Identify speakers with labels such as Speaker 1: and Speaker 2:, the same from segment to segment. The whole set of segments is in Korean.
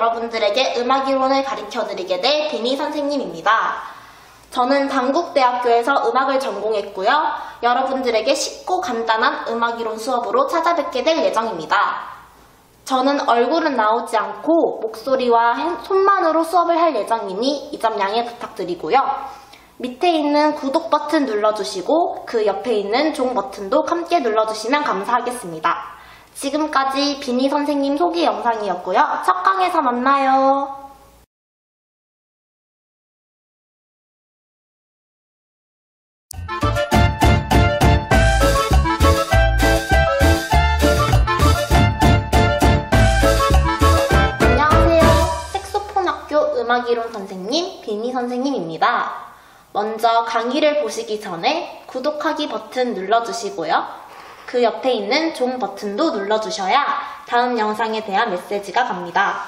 Speaker 1: 여러분들에게 음악 이론을 가르쳐드리게 될 비니 선생님입니다. 저는 단국대학교에서 음악을 전공했고요. 여러분들에게 쉽고 간단한 음악 이론 수업으로 찾아뵙게 될 예정입니다. 저는 얼굴은 나오지 않고 목소리와 손만으로 수업을 할 예정이니 이 점 양해 부탁드리고요. 밑에 있는 구독 버튼 눌러주시고 그 옆에 있는 종 버튼도 함께 눌러주시면 감사하겠습니다. 지금까지 비니 선생님 소개 영상이었고요. 첫 강에서 만나요. 안녕하세요. 색소폰학교 음악이론 선생님 비니 선생님입니다. 먼저 강의를 보시기 전에 구독하기 버튼 눌러주시고요. 그 옆에 있는 종 버튼도 눌러주셔야 다음 영상에 대한 메시지가 갑니다.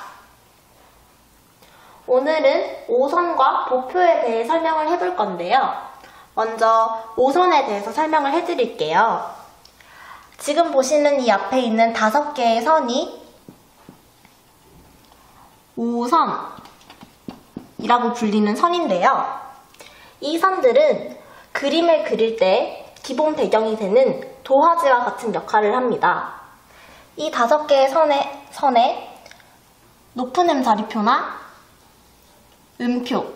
Speaker 1: 오늘은 5선과 보표에 대해 설명을 해볼 건데요. 먼저 5선에 대해서 설명을 해드릴게요. 지금 보시는 이 앞에 있는 5개의 선이 5선이라고 불리는 선인데요. 이 선들은 그림을 그릴 때 기본 배경이 되는 도화지와 같은 역할을 합니다. 이 5개의 선에 높은 음자리표나 음표를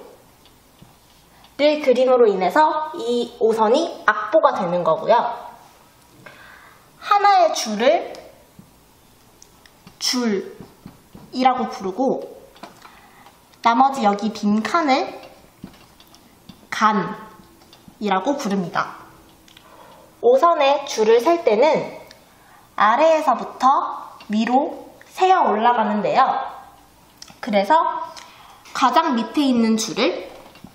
Speaker 1: 그림으로 인해서 이 5선이 악보가 되는 거고요. 하나의 줄을 줄이라고 부르고 나머지 여기 빈 칸을 간이라고 부릅니다. 5선의 줄을 셀 때는 아래에서부터 위로 세어 올라가는데요. 그래서 가장 밑에 있는 줄을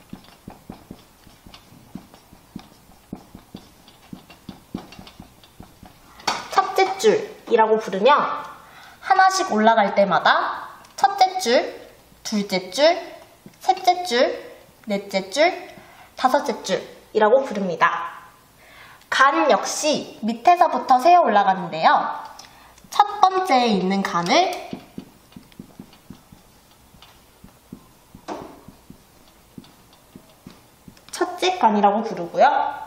Speaker 1: 첫째 줄이라고 부르며 하나씩 올라갈 때마다 첫째 줄, 둘째 줄, 셋째 줄, 넷째 줄, 다섯째 줄이라고 부릅니다. 간 역시 밑에서부터 세어 올라가는데요. 첫 번째에 있는 간을 첫째 간이라고 부르고요.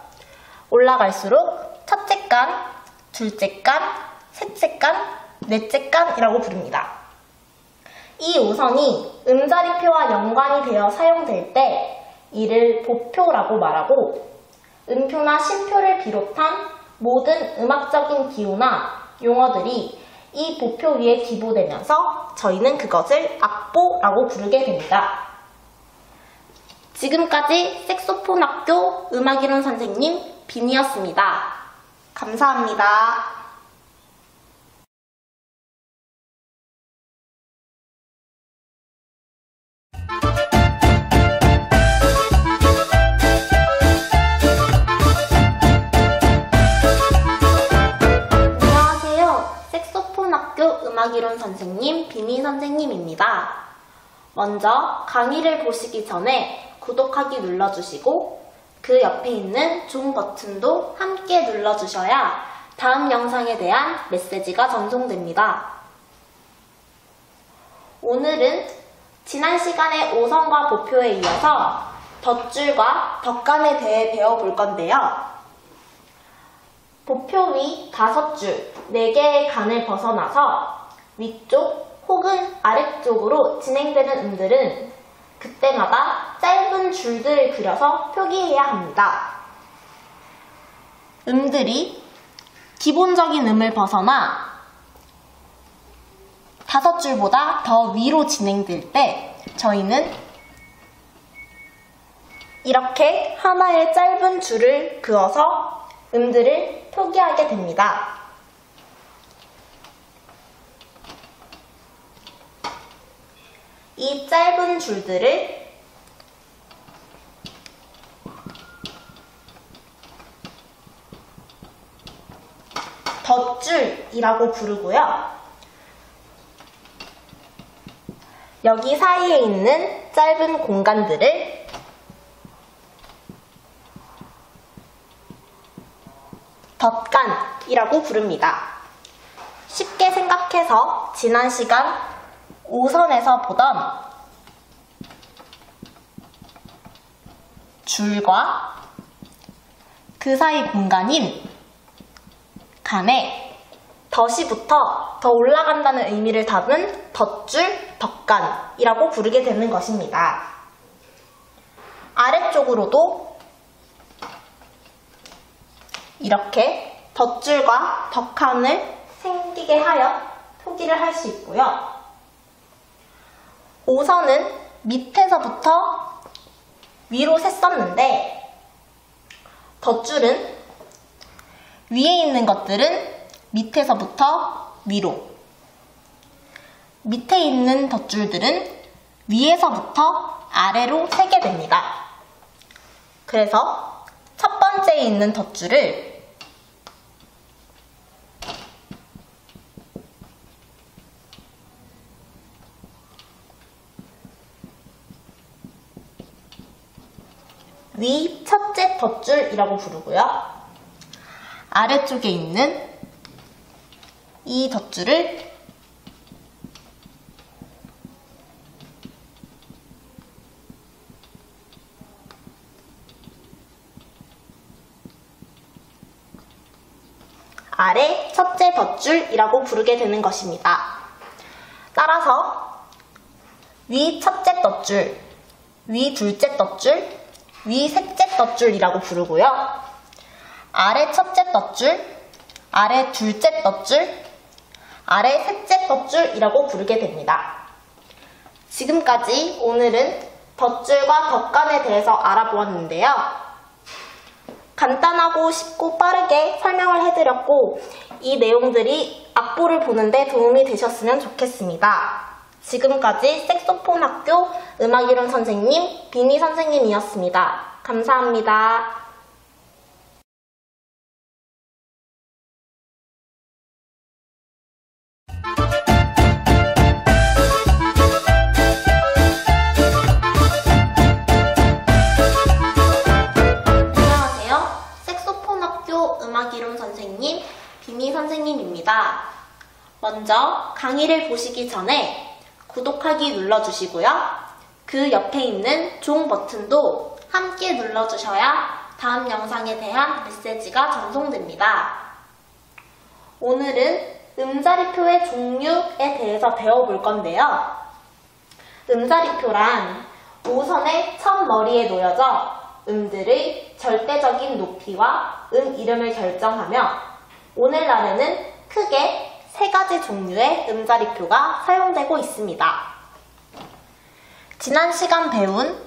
Speaker 1: 올라갈수록 첫째 간, 둘째 간, 셋째 간, 넷째 간이라고 부릅니다. 이 5선이 음자리표와 연관이 되어 사용될 때 이를 보표라고 말하고 음표나 심표를 비롯한 모든 음악적인 기호나 용어들이 이 보표 위에 기보되면서 저희는 그것을 악보라고 부르게 됩니다. 지금까지 색소폰학교 음악이론 선생님 비니였습니다. 감사합니다. 음악이론 선생님 비니 선생님입니다. 먼저 강의를 보시기 전에 구독하기 눌러주시고 그 옆에 있는 종 버튼도 함께 눌러주셔야 다음 영상에 대한 메시지가 전송됩니다. 오늘은 지난 시간의 5선과 보표에 이어서 덧줄과 덧간에 대해 배워볼 건데요. 보표 위 5줄, 4개의 간을 벗어나서 위쪽 혹은 아래쪽으로 진행되는 음들은 그때마다 짧은 줄들을 그려서 표기해야 합니다. 음들이 기본적인 음을 벗어나 5줄보다 더 위로 진행될 때 저희는 이렇게 하나의 짧은 줄을 그어서 음들을 표기하게 됩니다. 이 짧은 줄들을 덧줄이라고 부르고요. 여기 사이에 있는 짧은 공간들을 덧간이라고 부릅니다. 쉽게 생각해서 지난 시간 5선에서 보던 줄과 그 사이 공간인 간에 덫이 붙어 더 올라간다는 의미를 담은 덧줄, 덧간이라고 부르게 되는 것입니다. 아래쪽으로도 이렇게 덧줄과 덧칸을 생기게 하여 표기를 할 수 있고요. 5선은 밑에서부터 위로 셌었는데 덧줄은 위에 있는 것들은 밑에서부터 위로, 밑에 있는 덧줄들은 위에서부터 아래로 세게 됩니다. 그래서 첫 번째에 있는 덧줄을 위 첫째 덧줄이라고 부르고요. 아래쪽에 있는 이 덧줄을 아래 첫째 덧줄이라고 부르게 되는 것입니다. 따라서 위 첫째 덧줄, 위 둘째 덧줄, 위 셋째 덧줄이라고 부르고요. 아래 첫째 덧줄, 아래 둘째 덧줄, 아래 셋째 덧줄이라고 부르게 됩니다. 지금까지 오늘은 덧줄과 덧간에 대해서 알아보았는데요. 간단하고 쉽고 빠르게 설명을 해드렸고 이 내용들이 악보를 보는데 도움이 되셨으면 좋겠습니다. 지금까지 색소폰 학교 음악이론 선생님 비니 선생님이었습니다. 감사합니다. 안녕하세요. 색소폰 학교 음악이론 선생님 비니 선생님입니다. 먼저 강의를 보시기 전에 구독하기 눌러주시고요. 그 옆에 있는 종 버튼도 함께 눌러주셔야 다음 영상에 대한 메시지가 전송됩니다. 오늘은 음자리표의 종류에 대해서 배워볼 건데요. 음자리표란 5선의 첫 머리에 놓여져 음들의 절대적인 높이와 음 이름을 결정하며 오늘날에는 크게 3가지 종류의 음자리표가 사용되고 있습니다. 지난 시간 배운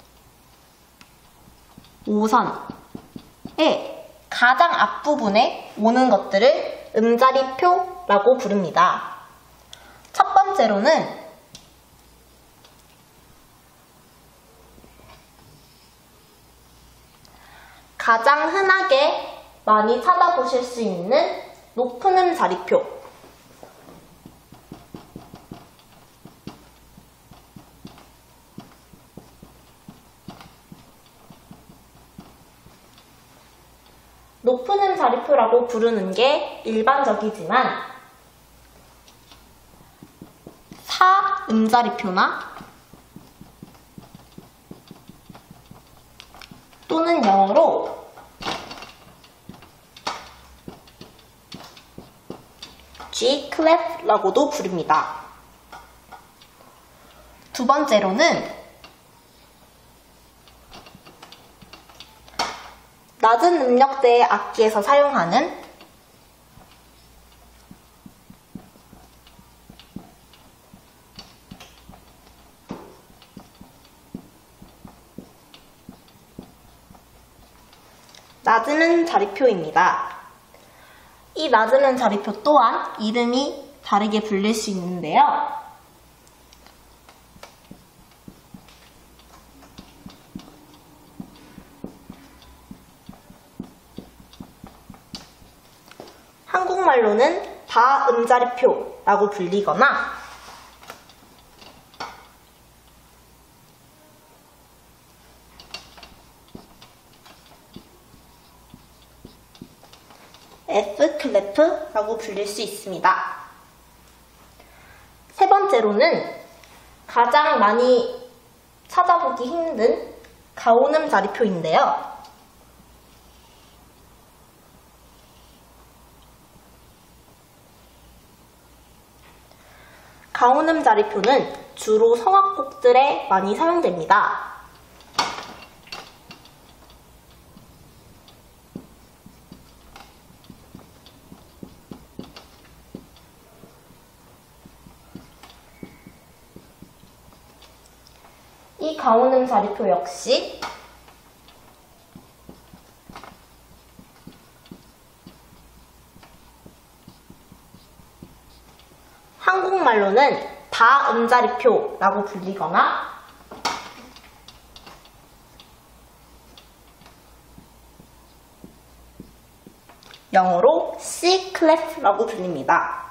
Speaker 1: 5선의 가장 앞부분에 오는 것들을 음자리표라고 부릅니다. 첫 번째로는 가장 흔하게 많이 찾아보실 수 있는 높은 음자리표, 높은 음자리표라고 부르는 게 일반적이지만 사 음자리표나 또는 영어로 G-clef라고도 부릅니다. 두 번째로는 낮은 음역대의 악기에서 사용하는 낮은 음자리표입니다. 이 낮은 음자리표 또한 이름이 다르게 불릴 수 있는데요. 한국말로는 다음자리표라고 불리거나 F 클래프라고 불릴 수 있습니다. 세 번째 번째로는 가장 많이 찾아보기 힘든 가온음 자리표인데요. 가온음 자리표는 주로 성악곡들에 많이 사용됩니다. 이 가온음 자리표 역시 한국말로는 다음자리표라고 불리거나 영어로 C-클래프라고 불립니다.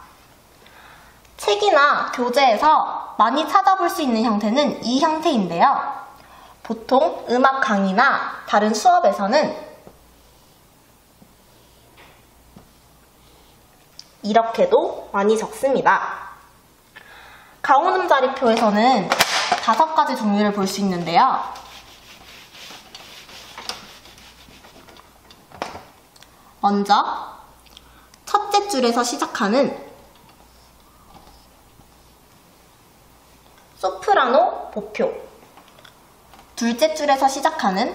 Speaker 1: 책이나 교재에서 많이 찾아볼 수 있는 형태는 이 형태인데요. 보통 음악 강의나 다른 수업에서는 이렇게도 많이 적습니다. 가온음 자리표에서는 5가지 종류를 볼 수 있는데요. 먼저 첫째 줄에서 시작하는 소프라노 보표, 둘째 줄에서 시작하는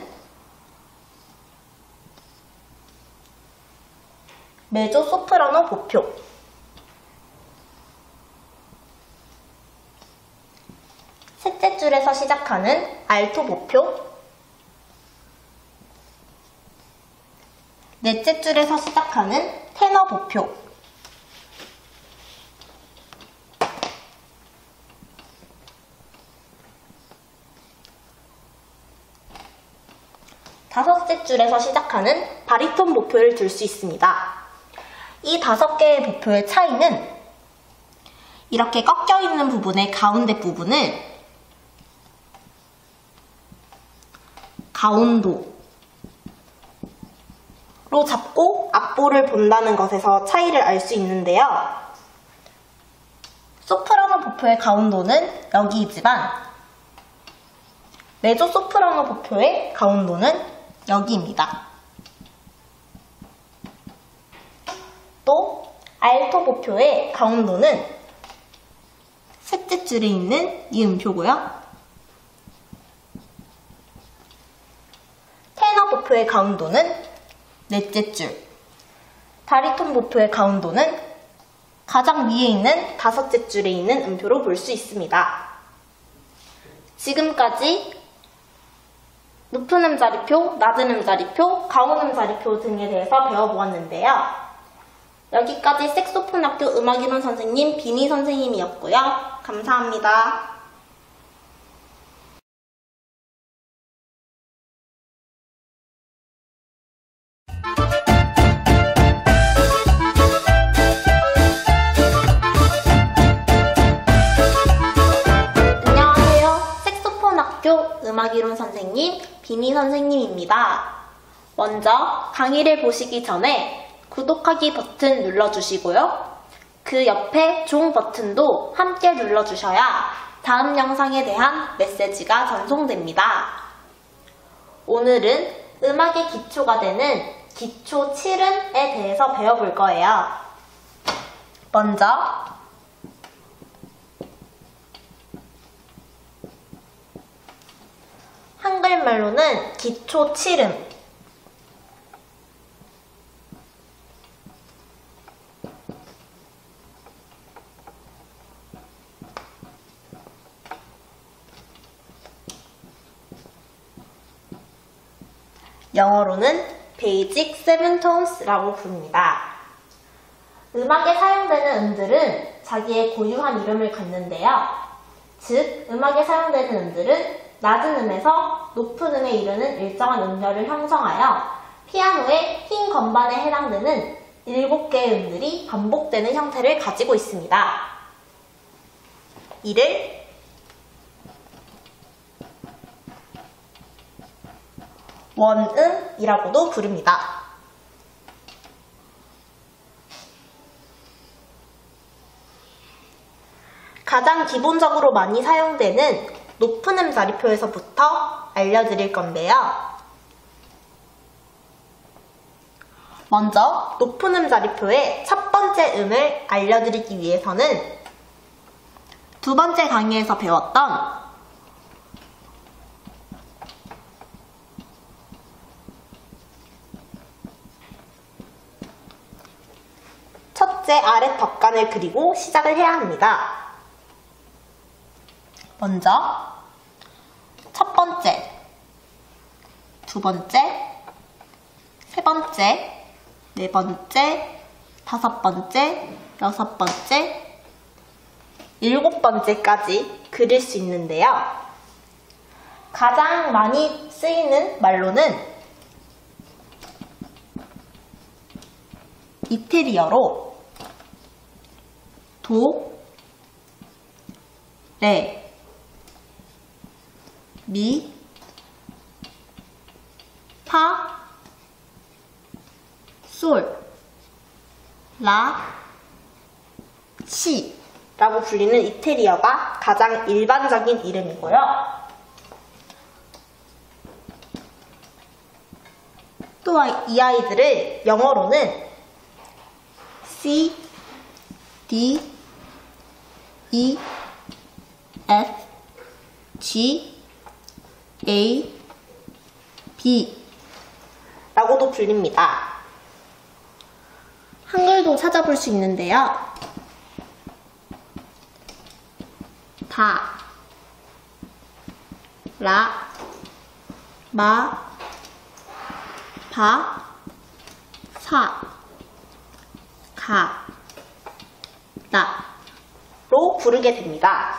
Speaker 1: 메조 소프라노 보표, 셋째 줄에서 시작하는 알토 보표, 넷째 줄에서 시작하는 테너 보표, 다섯째 줄에서 시작하는 바리톤 보표를 들 수 있습니다. 이 5개의 보표의 차이는 이렇게 꺾여 있는 부분의 가운데 부분을 가온도로 잡고 앞볼을 본다는 것에서 차이를 알 수 있는데요. 소프라노 보표의 가온도는 여기이지만 메조 소프라노 보표의 가온도는 여기입니다. 또 알토 보표의 가온도는 셋째 줄에 있는 이 음표고요. 테너 보표의 가온도는 넷째 줄, 바리톤 보표의 가온도는 가장 위에 있는 5째 줄에 있는 음표로 볼 수 있습니다. 지금까지 높은 음자리표, 낮은 음자리표, 가온 음자리표 등에 대해서 배워보았는데요. 여기까지 색소폰학교 음악이론 선생님 비니 선생님이었고요. 감사합니다. 안녕하세요. 색소폰학교 음악이론 선생님 비니 선생님입니다. 먼저 강의를 보시기 전에 구독하기 버튼 눌러주시고요. 그 옆에 종 버튼도 함께 눌러주셔야 다음 영상에 대한 메시지가 전송됩니다. 오늘은 음악의 기초가 되는 기초 7음에 대해서 배워볼 거예요. 먼저 한글말로는 기초 7음, 영어로는 Basic 7 Tones라고 부릅니다. 음악에 사용되는 음들은 자기의 고유한 이름을 갖는데요. 즉, 음악에 사용되는 음들은 낮은 음에서 높은 음에 이르는 일정한 음열을 형성하여 피아노의 흰 건반에 해당되는 7개의 음들이 반복되는 형태를 가지고 있습니다. 이를 원음이라고도 부릅니다. 가장 기본적으로 많이 사용되는 높은 음 자리표에서부터 알려드릴 건데요. 먼저 높은 음 자리표의 첫 번째 음을 알려드리기 위해서는 두 번째 강의에서 배웠던 첫째 아랫 덧간을 그리고 시작을 해야 합니다. 먼저 첫 번째, 두 번째, 세 번째, 네 번째, 다섯 번째, 여섯 번째, 일곱 번째까지 그릴 수 있는데요. 가장 많이 쓰이는 말로는 이태리어로 도, 레, 미, 파, 솔, 라, 시 라고 불리는 이태리어가 가장 일반적인 이름이고요. 또 이 아이들을 영어로는 C, D, E, F, G, A, B 라고도 불립니다. 한글도 찾아볼 수 있는데요. 다, 라, 마, 바, 사, 가, 나로 부르게 됩니다.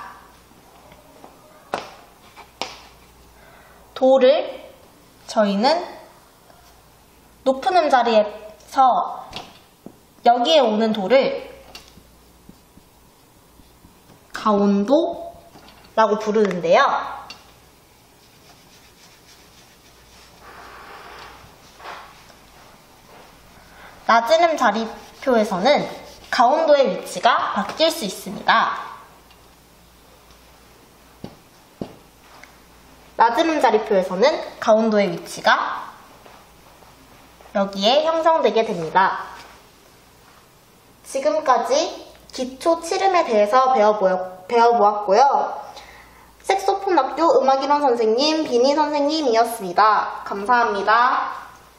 Speaker 1: 도를 저희는 높은 음 자리에서 여기에 오는 도를 가온도라고 부르는데요. 낮은 음 자리표에서는 가온도의 위치가 바뀔 수 있습니다. 낮은 음 자리표에서는 가온도의 위치가 여기에 형성되게 됩니다. 지금까지 기초 7음에 대해서 배워보았고요. 색소폰학교 음악이론 선생님, 비니 선생님이었습니다. 감사합니다.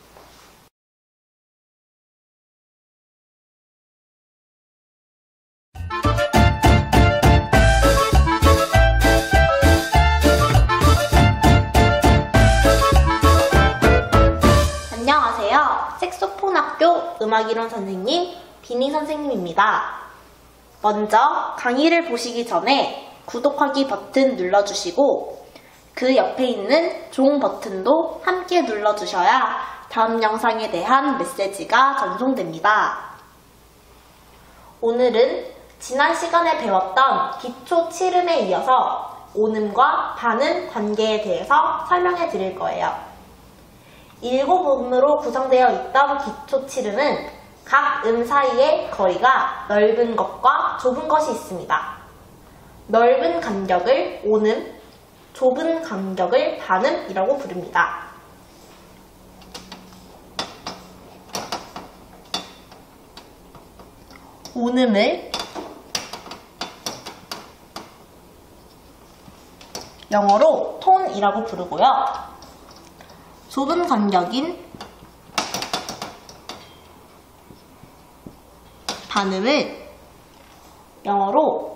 Speaker 1: 안녕하세요. 색소폰학교 음악이론 선생님, 비니 선생님입니다. 먼저 강의를 보시기 전에 구독하기 버튼 눌러주시고 그 옆에 있는 종 버튼도 함께 눌러주셔야 다음 영상에 대한 메시지가 전송됩니다. 오늘은 지난 시간에 배웠던 기초 7음에 이어서 온음과 반음 관계에 대해서 설명해 드릴 거예요. 7음으로 구성되어 있던 기초 7음은 각 음 사이의 거리가 넓은 것과 좁은 것이 있습니다. 넓은 간격을 온음, 좁은 간격을 반음이라고 부릅니다. 온음을 영어로 톤이라고 부르고요. 좁은 간격인 반음을 영어로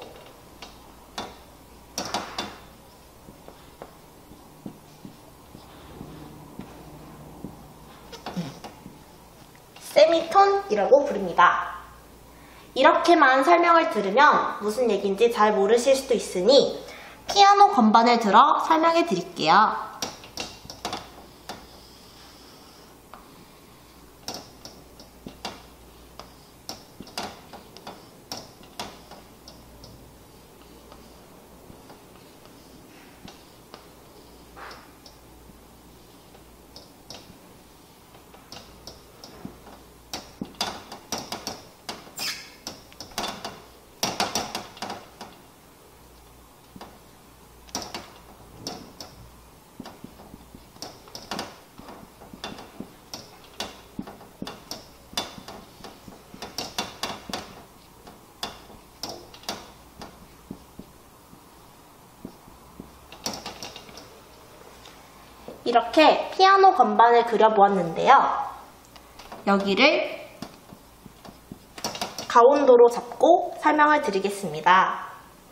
Speaker 1: 세미톤이라고 부릅니다. 이렇게만 설명을 들으면 무슨 얘기인지 잘 모르실 수도 있으니 피아노 건반을 들어 설명해 드릴게요. 이렇게 피아노 건반을 그려보았는데요. 여기를 가운도로 잡고 설명을 드리겠습니다.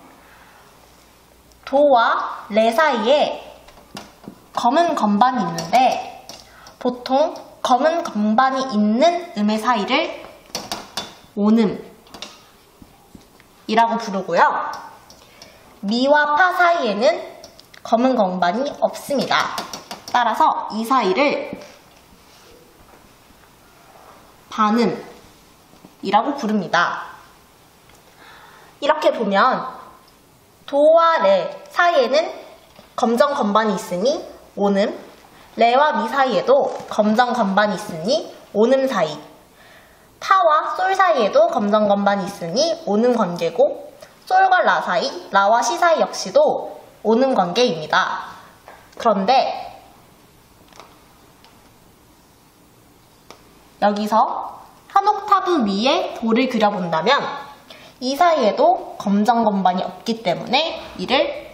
Speaker 1: 도와 레 사이에 검은 건반이 있는데 보통 검은 건반이 있는 음의 사이를 온음이라고 부르고요. 미와 파 사이에는 검은 건반이 없습니다. 따라서 이 사이를 반음이라고 부릅니다. 이렇게 보면 도와 레 사이에는 검정 건반이 있으니 온음, 레와 미 사이에도 검정 건반이 있으니 온음 사이, 파와 솔 사이에도 검정 건반이 있으니 온음 관계고 솔과 라 사이, 라와 시 사이 역시도 온음 관계입니다. 그런데 여기서 한 옥타브 위에 도를 그려본다면 이 사이에도 검정 건반이 없기 때문에 이를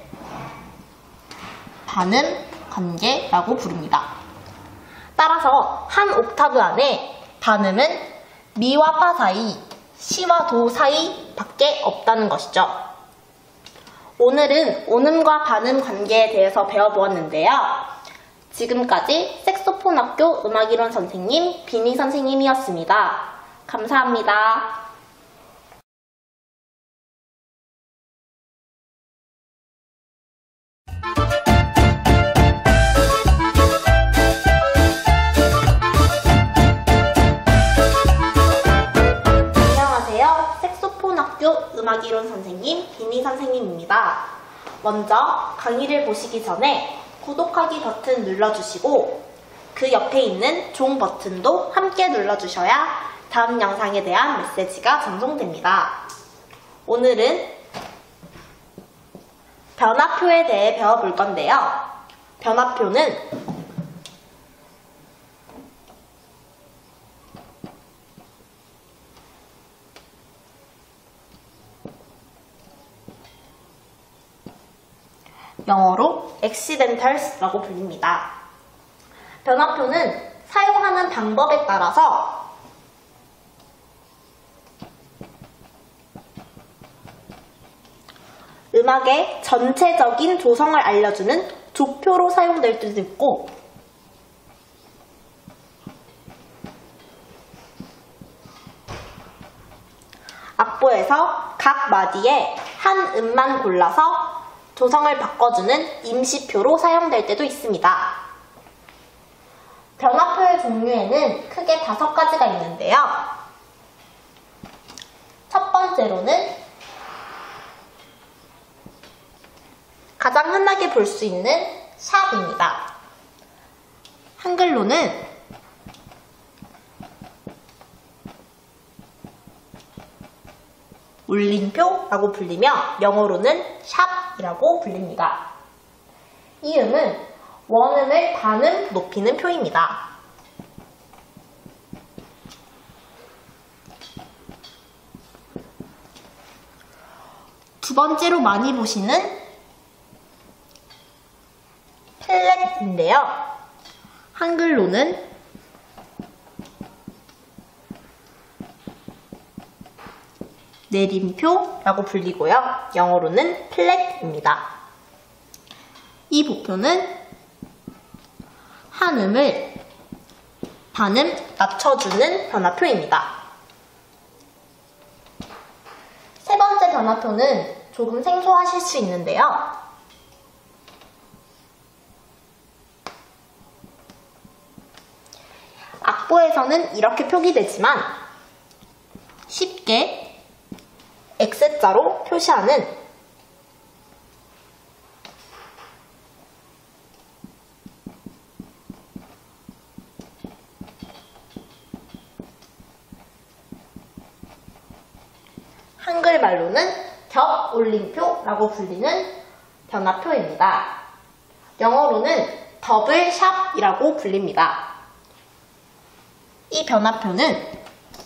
Speaker 1: 반음 관계라고 부릅니다. 따라서 한 옥타브 안에 반음은 미와 파 사이, 시와 도 사이 밖에 없다는 것이죠. 오늘은 온음과 반음 관계에 대해서 배워보았는데요. 지금까지 색소폰 학교 음악이론 선생님 비니 선생님이었습니다. 감사합니다. 안녕하세요. 색소폰 학교 음악이론 선생님 비니 선생님입니다. 먼저 강의를 보시기 전에 구독하기 버튼 눌러주시고 그 옆에 있는 종 버튼도 함께 눌러주셔야 다음 영상에 대한 메시지가 전송됩니다. 오늘은 변화표에 대해 배워볼 건데요. 변화표는 영어로 accidentals라고 불립니다. 변화표는 사용하는 방법에 따라서 음악의 전체적인 조성을 알려주는 조표로 사용될 때도 있고 악보에서 각 마디에 한 음만 골라서 조성을 바꿔주는 임시표로 사용될 때도 있습니다. 변화표의 종류에는 크게 5가지가 있는데요. 첫 번째로는 가장 흔하게 볼 수 있는 샵입니다. 한글로는 울림표라고 불리며 영어로는 샵이라고 불립니다. 이 음은 원음을 반음 높이는 표입니다. 두 번째로 많이 보시는 플랫인데요. 한글로는 내림표라고 불리고요. 영어로는 플랫입니다. 이 보표는 한 음을 반음 낮춰주는 변화표입니다. 세 번째 변화표는 조금 생소하실 수 있는데요. 악보에서는 이렇게 표기되지만 쉽게 X자로 표시하는 한글말로는 겹올림표라고 불리는 변화표입니다. 영어로는 더블샵이라고 불립니다. 이 변화표는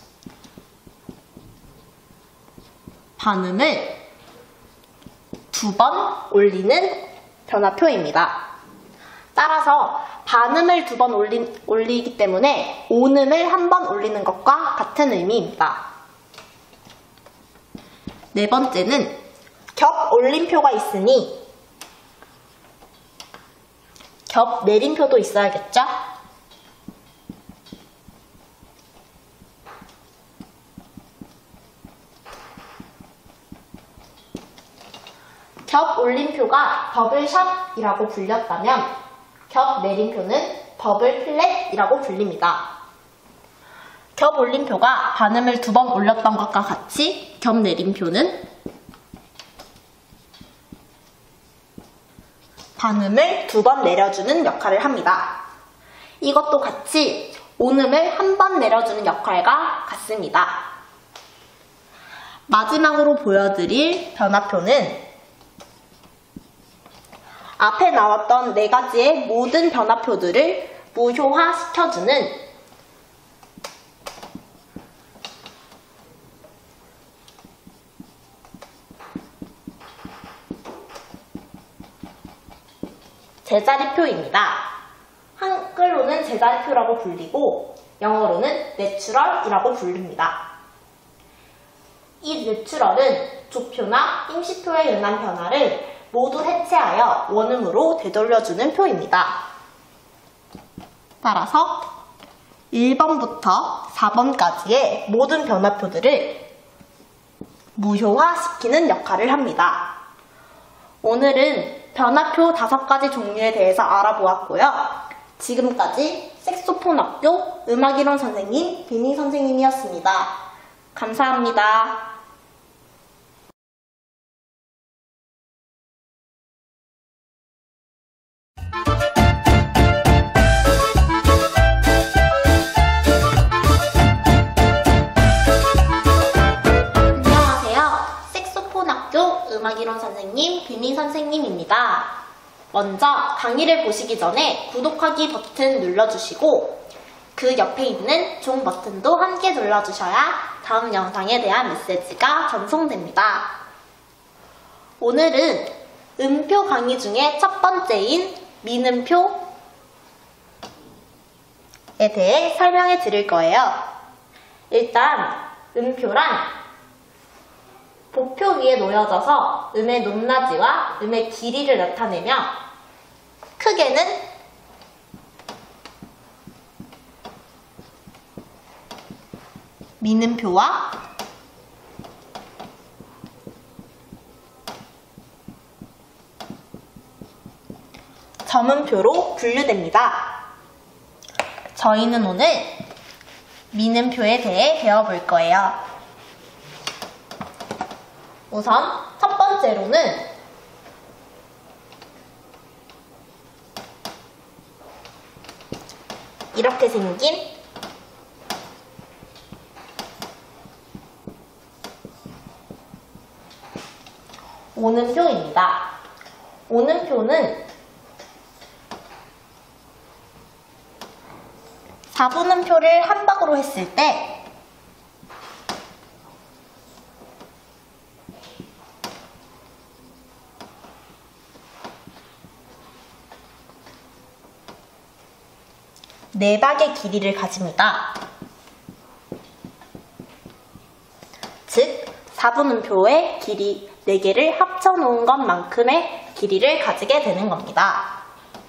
Speaker 1: 반음을 2번 올리는 변화표입니다. 따라서 반음을 2번 올리기 때문에 온음을 1번 올리는 것과 같은 의미입니다. 네 번째는 겹 올림표가 있으니 겹 내림표도 있어야겠죠? 겹 올림표가 더블샷이라고 불렸다면 겹 내림표는 더블 플랫이라고 불립니다. 겹 올림표가 반음을 2번 올렸던 것과 같이 겹 내림표는 반음을 2번 내려주는 역할을 합니다. 이것도 같이 온음을 1번 내려주는 역할과 같습니다. 마지막으로 보여드릴 변화표는 앞에 나왔던 4가지의 모든 변화표들을 무효화시켜주는 제자리표입니다. 한글로는 제자리표라고 불리고 영어로는 내추럴이라고 부릅니다. 이 내추럴은 조표나 임시표에 의한 변화를 모두 해체하여 원음으로 되돌려주는 표입니다. 따라서 1번부터 4번까지의 모든 변화표들을 무효화시키는 역할을 합니다. 오늘은 변화표 5가지 종류에 대해서 알아보았고요. 지금까지 색소폰 학교 음악이론 선생님 비니 선생님이었습니다. 감사합니다. 음악이론 선생님, 비니 선생님입니다. 먼저 강의를 보시기 전에 구독하기 버튼 눌러주시고 그 옆에 있는 종 버튼도 함께 눌러주셔야 다음 영상에 대한 메시지가 전송됩니다. 오늘은 음표 강의 중에 첫 번째인 미음표에 대해 설명해 드릴 거예요. 일단 음표란 보표 위에 놓여져서 음의 높낮이와 음의 길이를 나타내며 크게는 미음표와 점음표로 분류됩니다. 저희는 오늘 미음표에 대해 배워볼 거예요. 우선 첫 번째로는 이렇게 생긴 온음표입니다. 온음표는 4분음표를 한박으로 했을 때 네 박의 길이를 가집니다. 즉, 4분음표의 길이 4개를 합쳐놓은 것만큼의 길이를 가지게 되는 겁니다.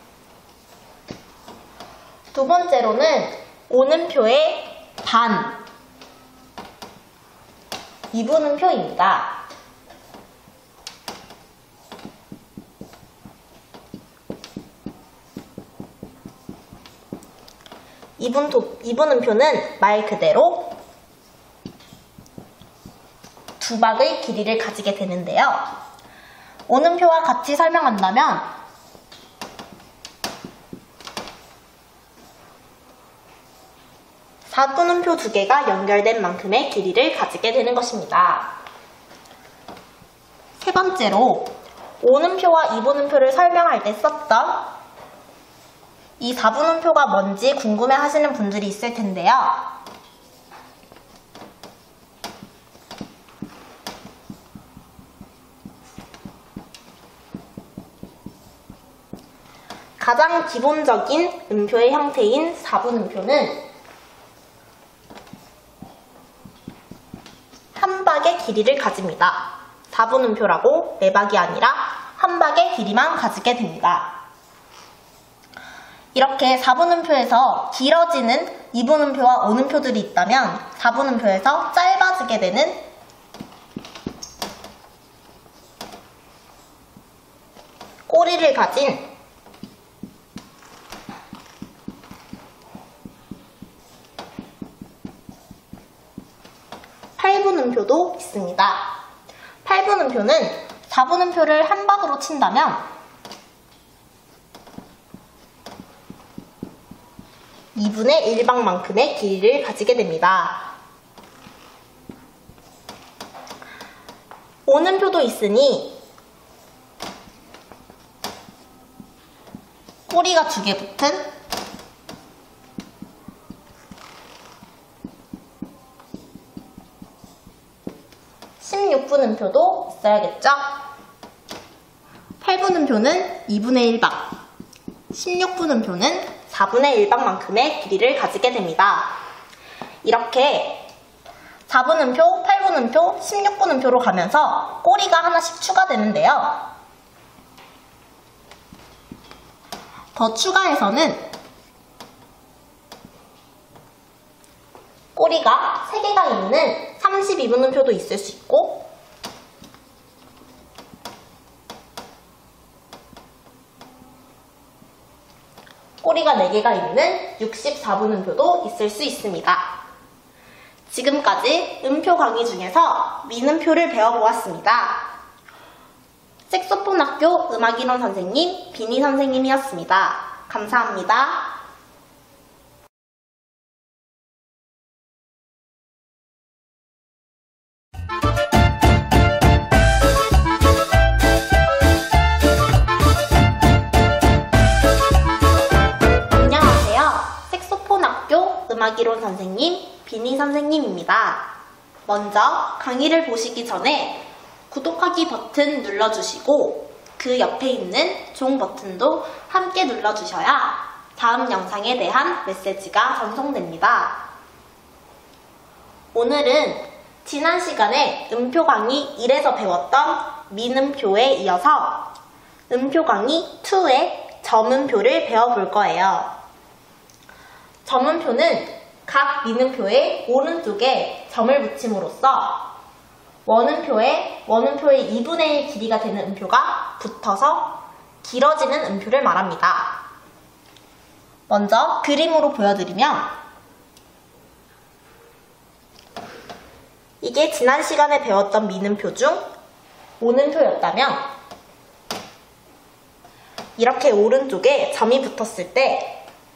Speaker 1: 두 번째로는 온음표의 반, 2분음표입니다. 이분음표는 말 그대로 2박의 길이를 가지게 되는데요. 온음표와 같이 설명한다면 4분음표 2개가 연결된 만큼의 길이를 가지게 되는 것입니다. 세 번째로 온음표와 2분음표를 설명할 때 썼던 이 4분음표가 뭔지 궁금해 하시는 분들이 있을 텐데요. 가장 기본적인 음표의 형태인 4분음표는 한 박의 길이를 가집니다. 4분음표라고 4박이 아니라 한 박의 길이만 가지게 됩니다. 이렇게 4분음표에서 길어지는 2분음표와 5분음표들이 있다면 4분음표에서 짧아지게 되는 꼬리를 가진 8분음표도 있습니다. 8분음표는 4분음표를 한 박으로 친다면 2분의 1박만큼의 길이를 가지게 됩니다. 5분음표도 있으니 꼬리가 2개 붙은 16분음표도 있어야겠죠? 8분음표는 2분의 1박, 16분음표는 4분의 1박만큼의 길이를 가지게 됩니다. 이렇게 4분음표, 8분음표, 16분음표로 가면서 꼬리가 하나씩 추가되는데요. 더 추가해서는 꼬리가 3개가 있는 32분음표도 있을 수 있고 꼬리가 4개가 있는 64분음표도 있을 수 있습니다. 지금까지 음표 강의 중에서 미음표를 배워보았습니다. 색소폰 학교 음악이론 선생님 비니 선생님이었습니다. 감사합니다. 음악이론 선생님 비니 선생님입니다. 먼저 강의를 보시기 전에 구독하기 버튼 눌러주시고 그 옆에 있는 종 버튼도 함께 눌러주셔야 다음 영상에 대한 메시지가 전송됩니다. 오늘은 지난 시간에 음표 강의 1에서 배웠던 미음표에 이어서 음표 강의 2의 점음표를 배워볼 거예요. 점음표는 각 미음표의 오른쪽에 점을 붙임으로써 원음표의 2분의 1 길이가 되는 음표가 붙어서 길어지는 음표를 말합니다. 먼저 그림으로 보여드리면 이게 지난 시간에 배웠던 미음표 중 오음표였다면 이렇게 오른쪽에 점이 붙었을 때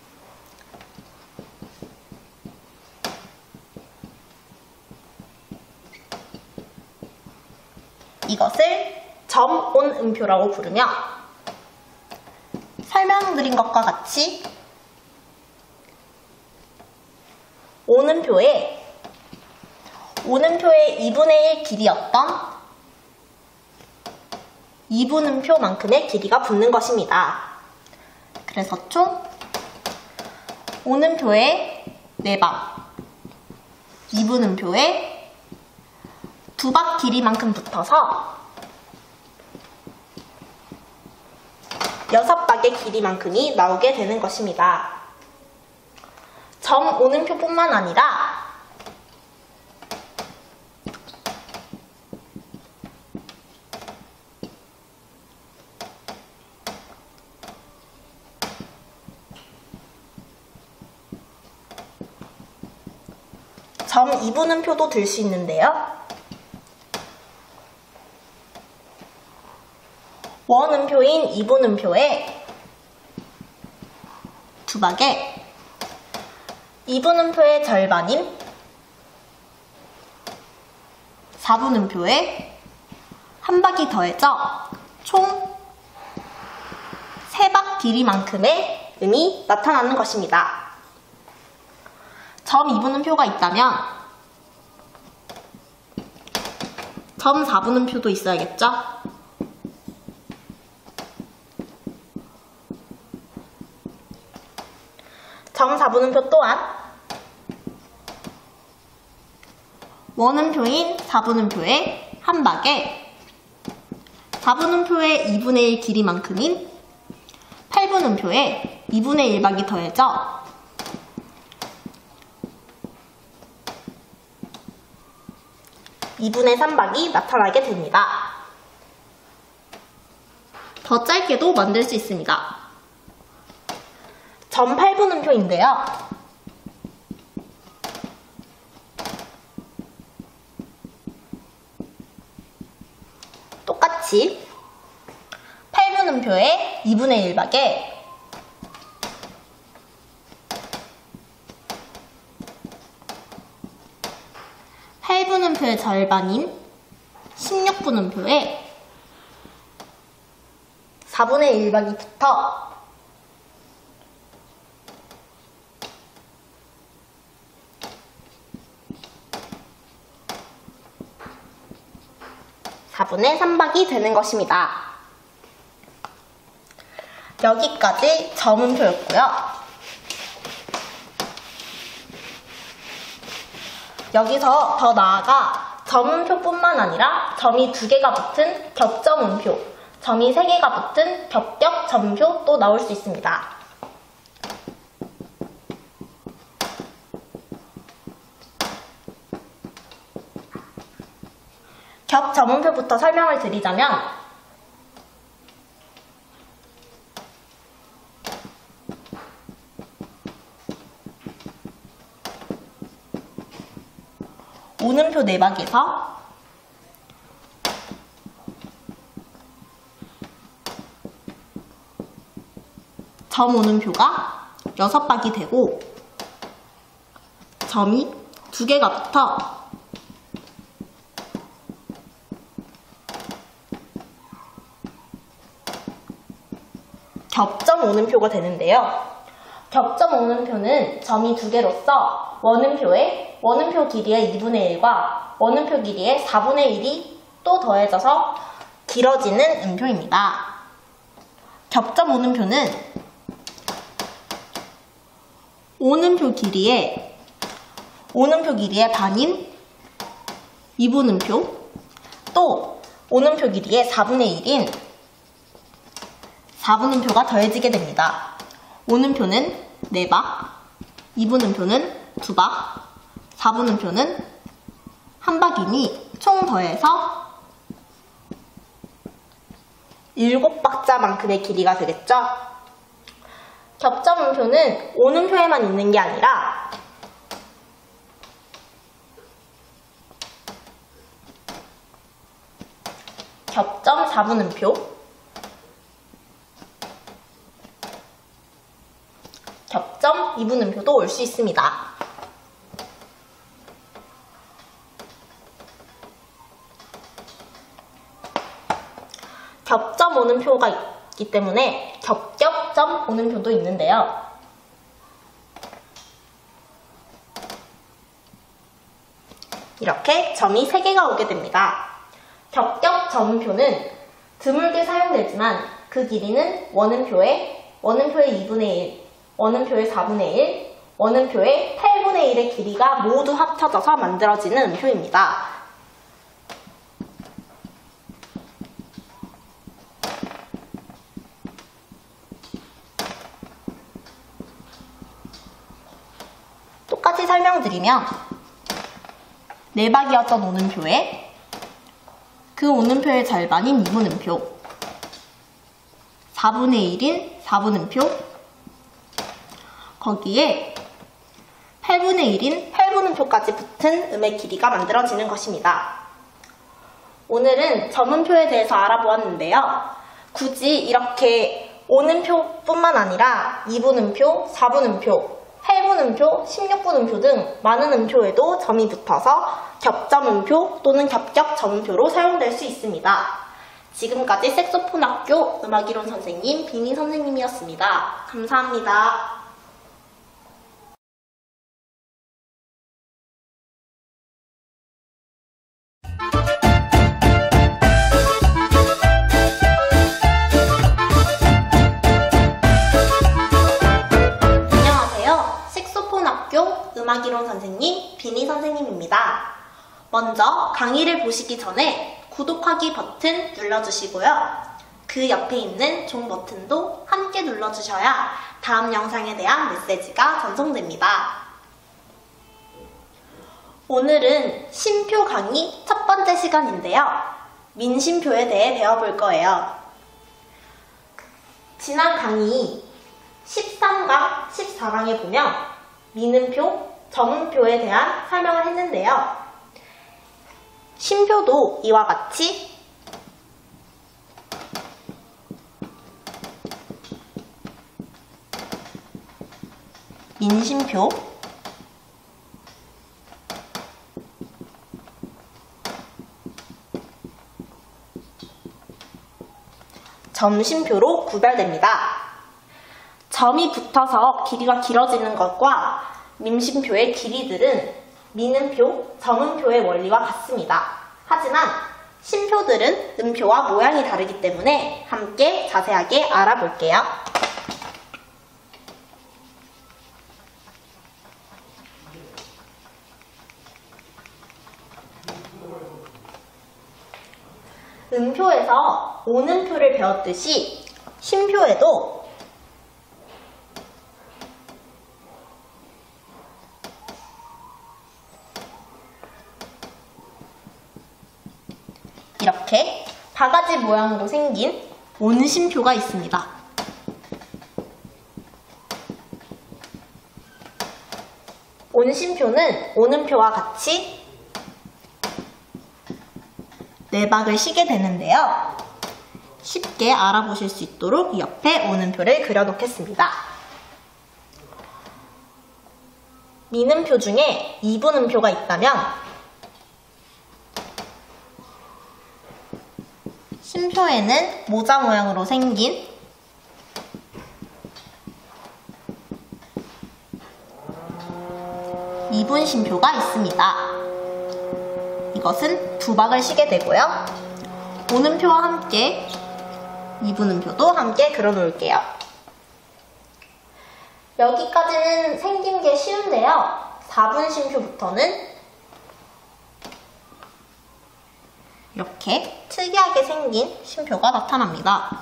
Speaker 1: 이것을 점온음표라고 부르며 설명드린 것과 같이 오음표의 2분의 1 길이였던 2분음표만큼의 길이가 붙는 것입니다. 그래서 총 오음표의 4박, 2분음표의 2박 길이만큼 붙어서 6박의 길이만큼이 나오게 되는 것입니다. 점 오음표뿐만 아니라 점 2분음표도 들 수 있는데요. 원음표인 2분음표에 2박에 2분음표의 절반인 4분음표에 한 박이 더해져 총 3박 길이만큼의 음이 나타나는 것입니다. 점 2분음표가 있다면 점 4분음표도 있어야겠죠? 점 4분음표 또한 원음표인 4분음표의 한 박에 4분음표의 2분의 1 길이만큼인 8분음표의 2분의 1박이 더해져 2분의 3박이 나타나게 됩니다. 더 짧게도 만들 수 있습니다. 점 8분음표인데요. 똑같이 8분음표의 2분의 1박에 8분음표의 절반인 16분음표에 4분의 1박이 붙어 4분의 3박이 되는 것입니다. 여기까지 점음표였고요. 여기서 더 나아가 점음표뿐만 아니라 점이 2개가 붙은 겹점음표, 점이 3개가 붙은 겹겹점표 또 나올 수 있습니다. 겹점음표부터 설명을 드리자면 오음표 4박에서 점 오음표가 6박이 되고 점이 2개가 붙어 겹점 오음표가 되는데요. 겹점 오음표는 점이 2개로서 원음표 길이의 2분의 1과 원음표 길이의 4분의 1이 또 더해져서 길어지는 음표입니다. 겹점 오음표는 오음표 길이의 반인 2분음표 또 오음표 길이의 4분의 1인 4분음표가 더해지게 됩니다. 오음표는 4박, 2분음표는 2박, 4분음표는 1박이니 총 더해서 7박자만큼의 길이가 되겠죠? 겹점음표는 오음표에만 있는 게 아니라 겹점 4분음표, 겹점 2분음표도 올 수 있습니다. 겹점 오음표가 있기 때문에 겹겹점 오음표도 있는데요. 이렇게 점이 3개가 오게 됩니다. 겹겹점표는 드물게 사용되지만 그 길이는 원음표의 2분의 1, 원음표의 4분의 1, 원음표의 8분의 1의 길이가 모두 합쳐져서 만들어지는 음표입니다. 똑같이 설명드리면 4박이었던 오음표에 그 오음표의 절반인 2분음표, 4분의 1인 4분음표, 거기에 8분의 1인 8분음표까지 붙은 음의 길이가 만들어지는 것입니다. 오늘은 점음표에 대해서 알아보았는데요. 굳이 이렇게 오음표뿐만 아니라 2분음표, 4분음표, 8분음표, 16분음표 등 많은 음표에도 점이 붙어서 겹점음표 또는 겹겹점음표로 사용될 수 있습니다. 지금까지 색소폰학교 음악이론 선생님 비니 선생님이었습니다. 감사합니다. 안녕하세요. 음악이론 선생님, 비니 선생님입니다. 먼저 강의를 보시기 전에 구독하기 버튼 눌러주시고요. 그 옆에 있는 종 버튼도 함께 눌러주셔야 다음 영상에 대한 메시지가 전송됩니다. 오늘은 심표 강의 첫 번째 시간인데요. 민심표에 대해 배워볼 거예요. 지난 강의 13강, 14강에 보면 미음표, 점음표에 대한 설명을 했는데요. 심표도 이와 같이 민심표, 점심표로 구별됩니다. 점이 붙어서 길이가 길어지는 것과 민심표의 길이들은 미음표, 점음표의 원리와 같습니다. 하지만 심표들은 음표와 모양이 다르기 때문에 함께 자세하게 알아볼게요. 음표에서 오음표를 배웠듯이 심표에도 이렇게 바가지 모양으로 생긴 온심표가 있습니다. 온심표는 오음표와 같이 내박을 쉬게 되는데요. 쉽게 알아보실 수 있도록 옆에 오음표를 그려놓겠습니다. 미음표 중에 이분음표가 있다면 심표에는 모자 모양으로 생긴 이분심표가 있습니다. 이것은 두 박을 쉬게 되고요. 오음표와 함께 이분음표도 함께 그려 놓을게요. 여기까지는 생긴 게 쉬운데요. 4분심표부터는 이렇게 특이하게 생긴 심표가 나타납니다.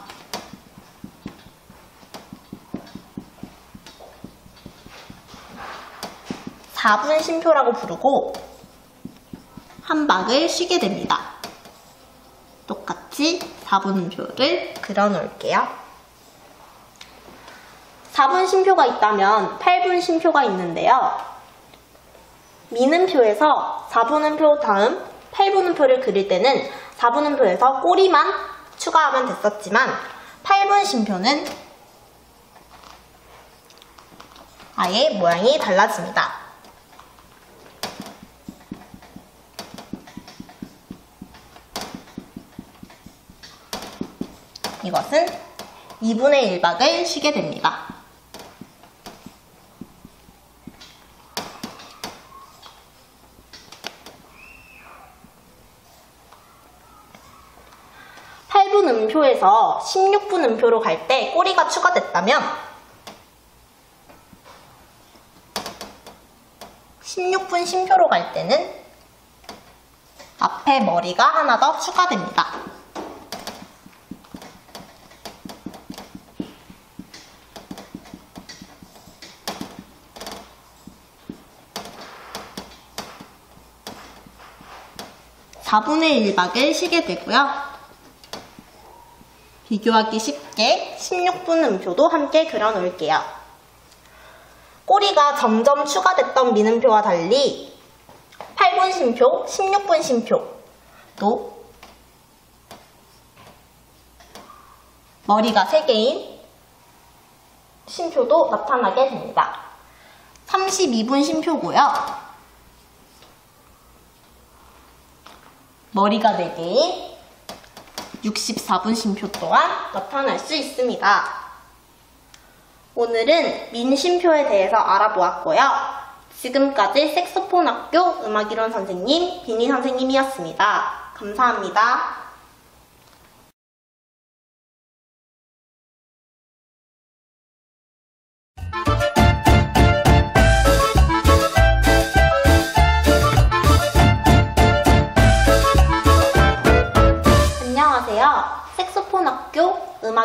Speaker 1: 사분심표라고 부르고 한 박을 쉬게 됩니다. 똑같이 4분음표를 그려 놓을게요. 4분심표가 있다면 8분심표가 있는데요. 미음표에서 4분음표 다음 8분음표를 그릴 때는 4분음표에서 꼬리만 추가하면 됐었지만 8분심표는 아예 모양이 달라집니다. 이것은 2분의 1박을 쉬게 됩니다. 음표에서 16분 음표로 갈 때 꼬리가 추가됐다면 16분 심표로 갈 때는 앞에 머리가 하나 더 추가됩니다. (4분의 1박을) 쉬게 되고요. 비교하기 쉽게 16분 음표도 함께 그려 놓을게요. 꼬리가 점점 추가됐던 미음표와 달리 8분 심표, 16분 심표도 머리가 3개인 심표도 나타나게 됩니다. 32분 심표고요. 머리가 4개인 64분 심표 또한 나타날 수 있습니다. 오늘은 민심표에 대해서 알아보았고요. 지금까지 색소폰 학교 음악이론 선생님 비니 선생님이었습니다. 감사합니다.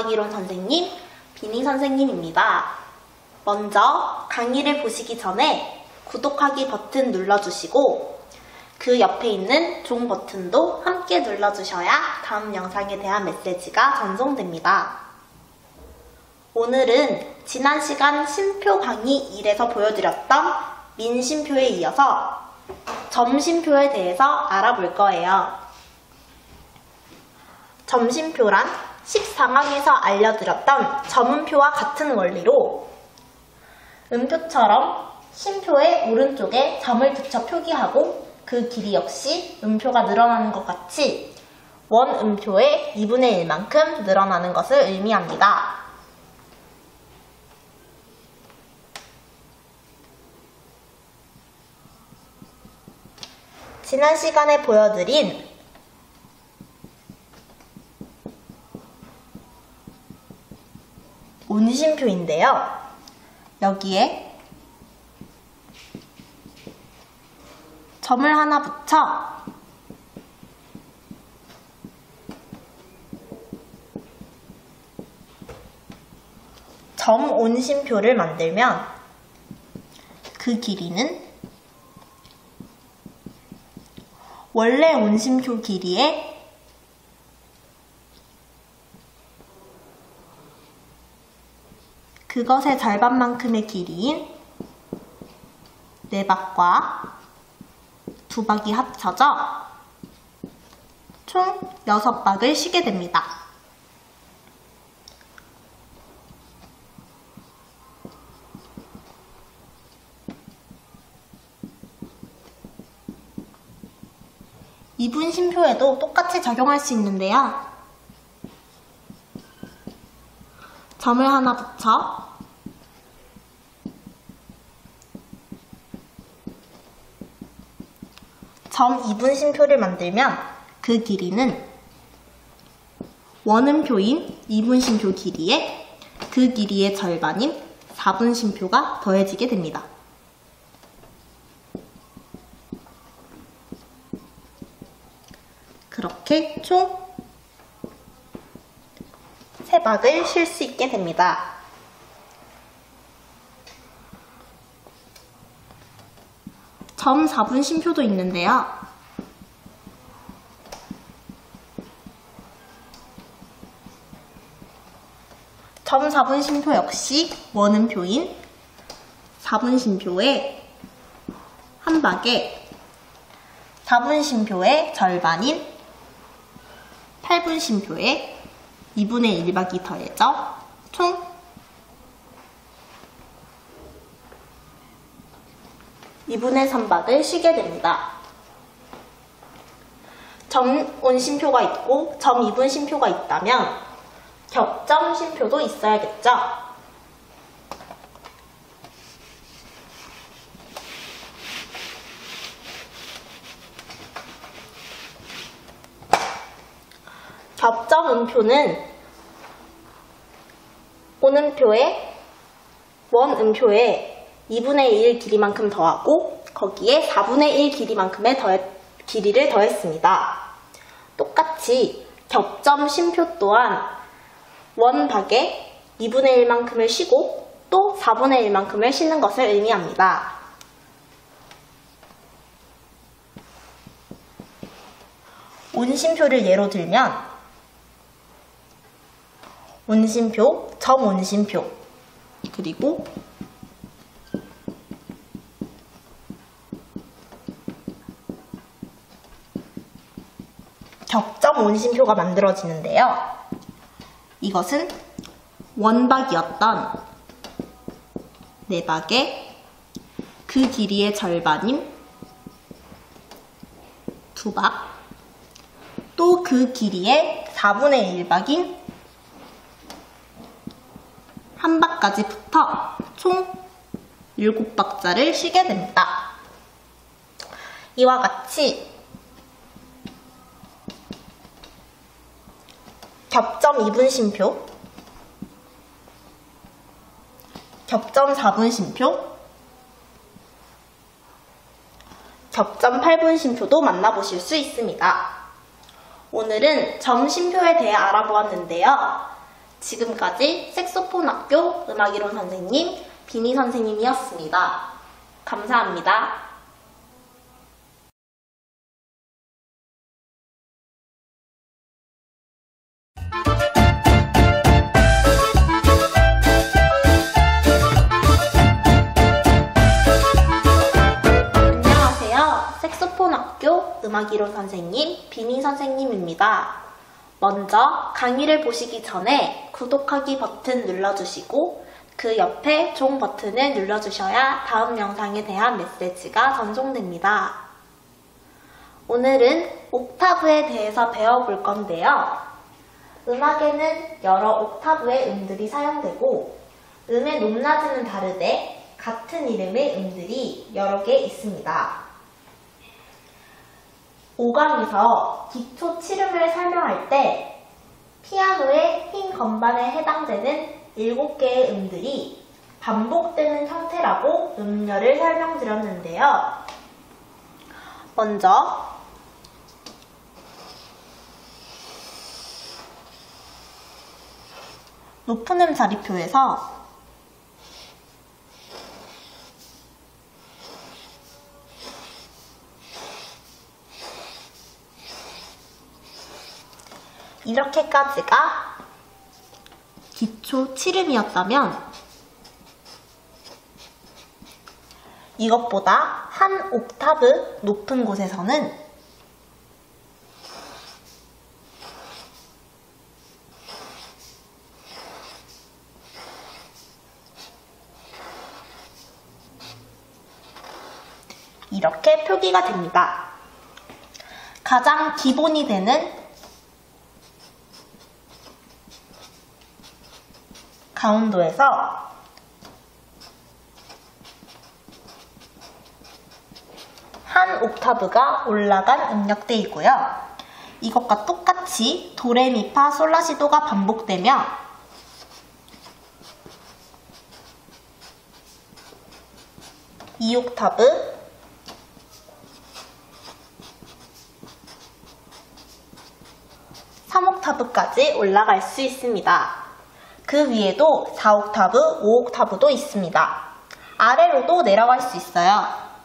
Speaker 1: 음악이론 선생님, 비니 선생님입니다. 먼저 강의를 보시기 전에 구독하기 버튼 눌러주시고 그 옆에 있는 종 버튼도 함께 눌러주셔야 다음 영상에 대한 메시지가 전송됩니다. 오늘은 지난 시간 심표 강의 1에서 보여드렸던 민심표에 이어서 점심표에 대해서 알아볼 거예요. 점심표란 14강에서 알려드렸던 점음표와 같은 원리로 음표처럼 심표의 오른쪽에 점을 붙여 표기하고 그 길이 역시 음표가 늘어나는 것 같이 원음표의 2분의 1만큼 늘어나는 것을 의미합니다. 지난 시간에 보여드린 온심표인데요. 여기에 점을 하나 붙여 점 온심표를 만들면 그 길이는 원래 온심표 길이의 그것의 절반만큼의 길이인 4박과 2박이 합쳐져 총 6박을 쉬게 됩니다. 이분심표에도 똑같이 적용할 수 있는데요. 점을 하나 붙여 점 2분심표를 만들면 그 길이는 원음표인 2분심표 길이에 그 길이의 절반인 4분심표가 더해지게 됩니다. 그렇게 총 3박을 쉴 수 있게 됩니다. 점 4분심표도 있는데요. 점 4분심표 역시 원음표인 4분심표의 한 박에 4분심표의 절반인 8분심표의 2분의 1박이 더해져 총 2분의 3박을 쉬게 됩니다. 점 온심표가 있고 점 2분심표가 있다면 겹점심표도 있어야겠죠? 겹점음표는 온음표에 원음표에 2분의 1 길이만큼 더하고 거기에 4분의 1 길이만큼의 길이를 더했습니다. 똑같이 겹점심표 또한 원박에 2분의 1만큼을 쉬고 또 4분의 1만큼을 쉬는 것을 의미합니다. 온심표를 예로 들면 온심표, 점 온심표, 그리고 겹점 온심표가 만들어지는데요. 이것은 원박이었던 4박에 그 길이의 절반인 2박, 또 그 길이의 4분의 1박인 1박까지 붙어 총 7박자를 쉬게 됩니다. 이와 같이 겹점 2분심표, 겹점 4분심표, 겹점 8분심표도 만나보실 수 있습니다. 오늘은 점심표에 대해 알아보았는데요. 지금까지 색소폰 학교 음악이론 선생님 비니 선생님이었습니다. 감사합니다. 안녕하세요. 색소폰 학교 음악이론 선생님 비니 선생님입니다. 먼저 강의를 보시기 전에 구독하기 버튼 눌러주시고 그 옆에 종 버튼을 눌러주셔야 다음 영상에 대한 메시지가 전송됩니다. 오늘은 옥타브에 대해서 배워볼 건데요. 음악에는 여러 옥타브의 음들이 사용되고 음의 높낮이는 다르되 같은 이름의 음들이 여러 개 있습니다. 5강에서 기초 7음을 설명할 때 피아노의 흰 건반에 해당되는 7개의 음들이 반복되는 형태라고 음열을 설명드렸는데요. 먼저 높은 음 자리표에서 이렇게까지가 기초 7음이었다면 이것보다 한 옥타브 높은 곳에서는 이렇게 표기가 됩니다. 가장 기본이 되는 가운도에서 한 옥타브가 올라간 음역대이고요. 이것과 똑같이 도레미파 솔라시도가 반복되며 이 옥타브, 3옥타브까지 올라갈 수 있습니다. 그 위에도 4옥타브, 5옥타브도 있습니다. 아래로도 내려갈 수 있어요.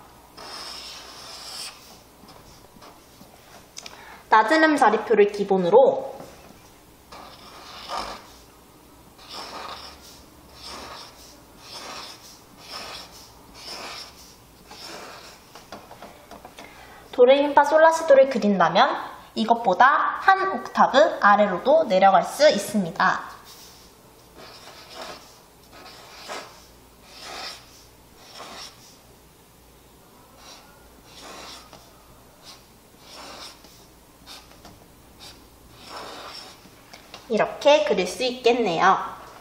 Speaker 1: 낮은 음 자리표를 기본으로 도레미파 솔라시도를 그린다면 이것보다 한 옥타브 아래로도 내려갈 수 있습니다. 이렇게 그릴 수 있겠네요.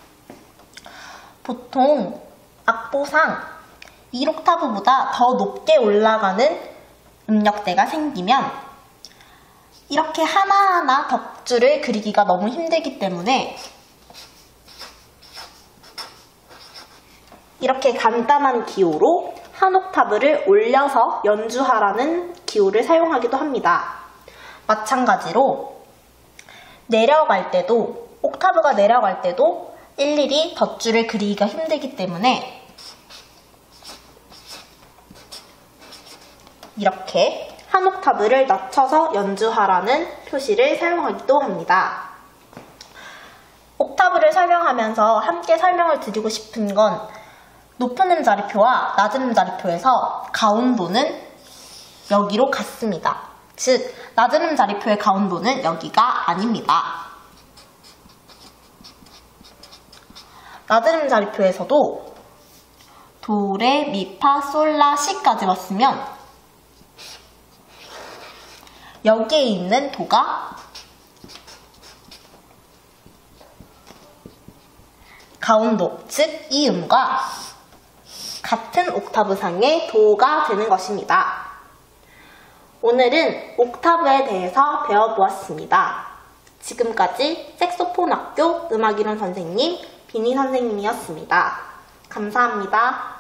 Speaker 1: 보통 악보상 1옥타브보다 더 높게 올라가는 음역대가 생기면 이렇게 하나하나 덕줄을 그리기가 너무 힘들기 때문에 이렇게 간단한 기호로 한 옥타브를 올려서 연주하라는 기호를 사용하기도 합니다. 마찬가지로 내려갈 때도, 옥타브가 내려갈 때도 일일이 덧줄을 그리기가 힘들기 때문에 이렇게 한 옥타브를 낮춰서 연주하라는 표시를 사용하기도 합니다. 옥타브를 설명하면서 함께 설명을 드리고 싶은 건 높은 음 자리표와 낮은 음 자리표에서 가운도는 여기로 같습니다. 즉, 낮은 음 자리표의 가운도는 여기가 아닙니다. 낮은 음 자리표에서도 도, 레, 미, 파, 솔, 라, 시까지 왔으면 여기에 있는 도가 가운도, 즉 이 음과 같은 옥타브상의 도가 되는 것입니다. 오늘은 옥타브에 대해서 배워보았습니다. 지금까지 색소폰 학교 음악이론 선생님 비니 선생님이었습니다. 감사합니다.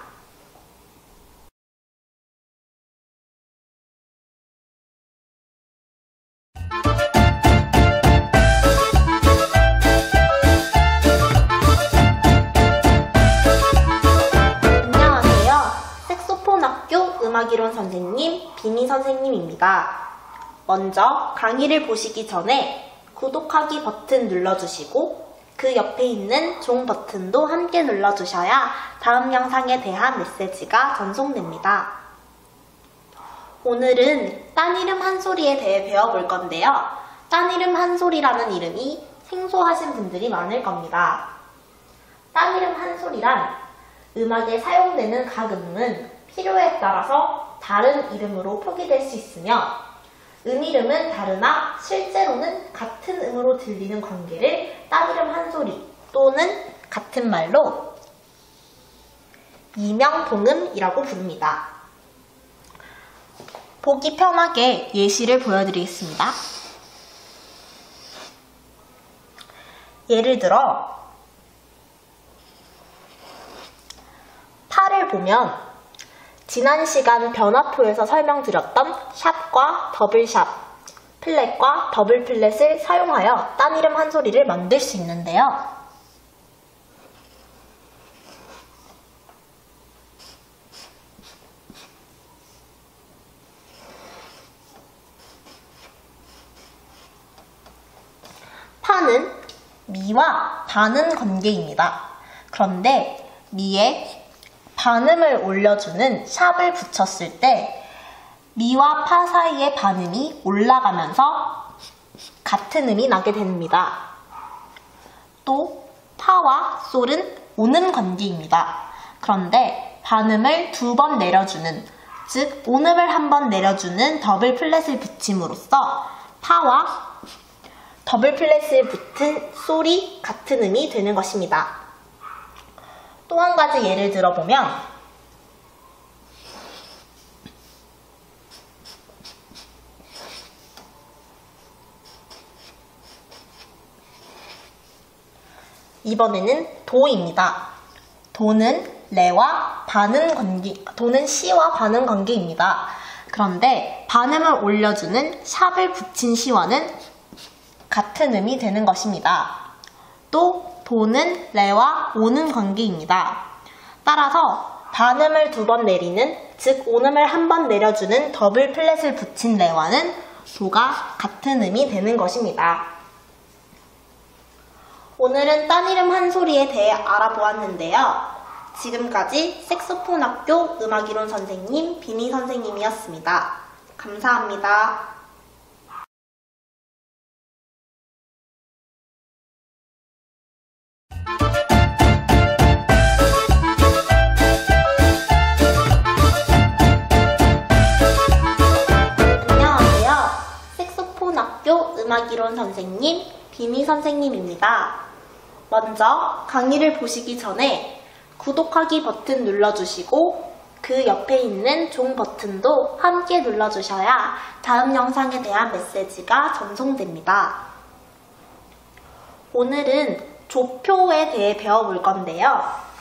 Speaker 1: 음악이론 선생님, 비니 선생님입니다. 먼저 강의를 보시기 전에 구독하기 버튼 눌러주시고 그 옆에 있는 종 버튼도 함께 눌러주셔야 다음 영상에 대한 메시지가 전송됩니다. 오늘은 딴 이름 한 소리에 대해 배워볼 건데요. 딴 이름 한 소리라는 이름이 생소하신 분들이 많을 겁니다. 딴 이름 한 소리란 음악에 사용되는 각 음은 필요에 따라서 다른 이름으로 표기될 수 있으며 음이름은 다르나 실제로는 같은 음으로 들리는 관계를 딴 이름 한 소리 또는 같은 말로 이명동음이라고 부릅니다. 보기 편하게 예시를 보여드리겠습니다. 예를 들어 파를 보면 지난 시간 변화표에서 설명드렸던 샵과 더블샵, 플랫과 더블 플랫을 사용하여 딴 이름 한 소리를 만들 수 있는데요. 파는 미와 반음 관계입니다. 그런데 미에 반음을 올려주는 샵을 붙였을 때 미와 파 사이의 반음이 올라가면서 같은 음이 나게 됩니다. 또 파와 솔은 오는 관계입니다. 그런데 반음을 2번 내려주는, 즉 온음을 한 번 내려주는 더블 플랫을 붙임으로써 파와 더블 플랫을 붙은 솔이 같은 음이 되는 것입니다. 또 한 가지 예를 들어보면 이번에는 도입니다. 도는 레와 반음 관계, 도는 시와 반음 관계입니다. 그런데 반음을 올려주는 샵을 붙인 시와는 같은 음이 되는 것입니다. 또 도는 레와 오는 관계입니다. 따라서 반음을 2번 내리는, 즉 온음을 한 번 내려주는 더블 플랫을 붙인 레와는 도가 같은 음이 되는 것입니다. 오늘은 딴 이름 한 소리에 대해 알아보았는데요. 지금까지 색소폰 학교 음악이론 선생님 비니 선생님이었습니다. 감사합니다. 음악이론 선생님, 비니 선생님입니다. 먼저 강의를 보시기 전에 구독하기 버튼 눌러주시고 그 옆에 있는 종 버튼도 함께 눌러주셔야 다음 영상에 대한 메시지가 전송됩니다. 오늘은 조표에 대해 배워볼 건데요.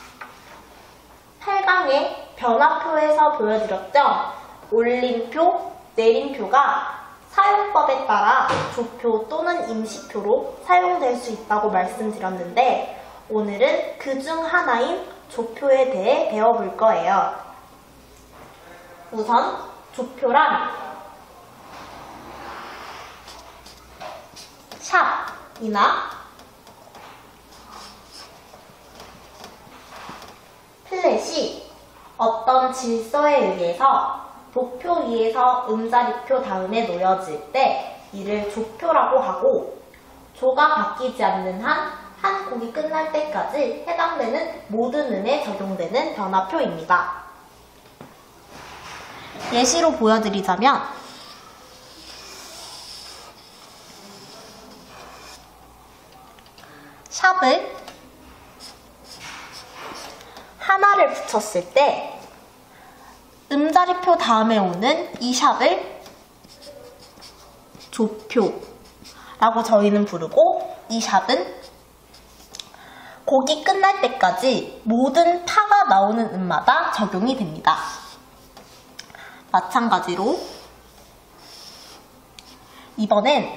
Speaker 1: 8강의 변화표에서 보여드렸던 올림표, 내림표가 사용법에 따라 조표 또는 임시표로 사용될 수 있다고 말씀드렸는데 오늘은 그중 하나인 조표에 대해 배워볼 거예요. 우선 조표란 샵이나 플랫이 어떤 질서에 의해서 도표 위에서 음자리표 다음에 놓여질 때 이를 조표라고 하고 조가 바뀌지 않는 한 곡이 끝날 때까지 해당되는 모든 음에 적용되는 변화표입니다. 예시로 보여드리자면 샵을 하나를 붙였을 때 음자리표 다음에 오는 이 샵을 조표라고 저희는 부르고 이 샵은 곡이 끝날 때까지 모든 파가 나오는 음마다 적용이 됩니다. 마찬가지로 이번엔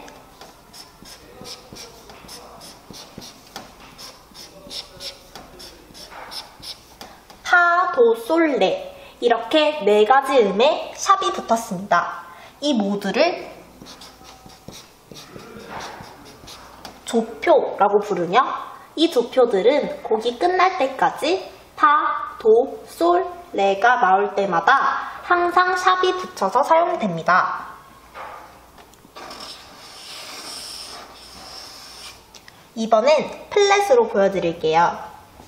Speaker 1: 파, 도, 솔, 레 이렇게 4가지 음에 샵이 붙었습니다. 이 모두를 조표라고 부르며 이 조표들은 곡이 끝날 때까지 파, 도, 솔, 레가 나올 때마다 항상 샵이 붙여서 사용됩니다. 이번엔 플랫으로 보여드릴게요.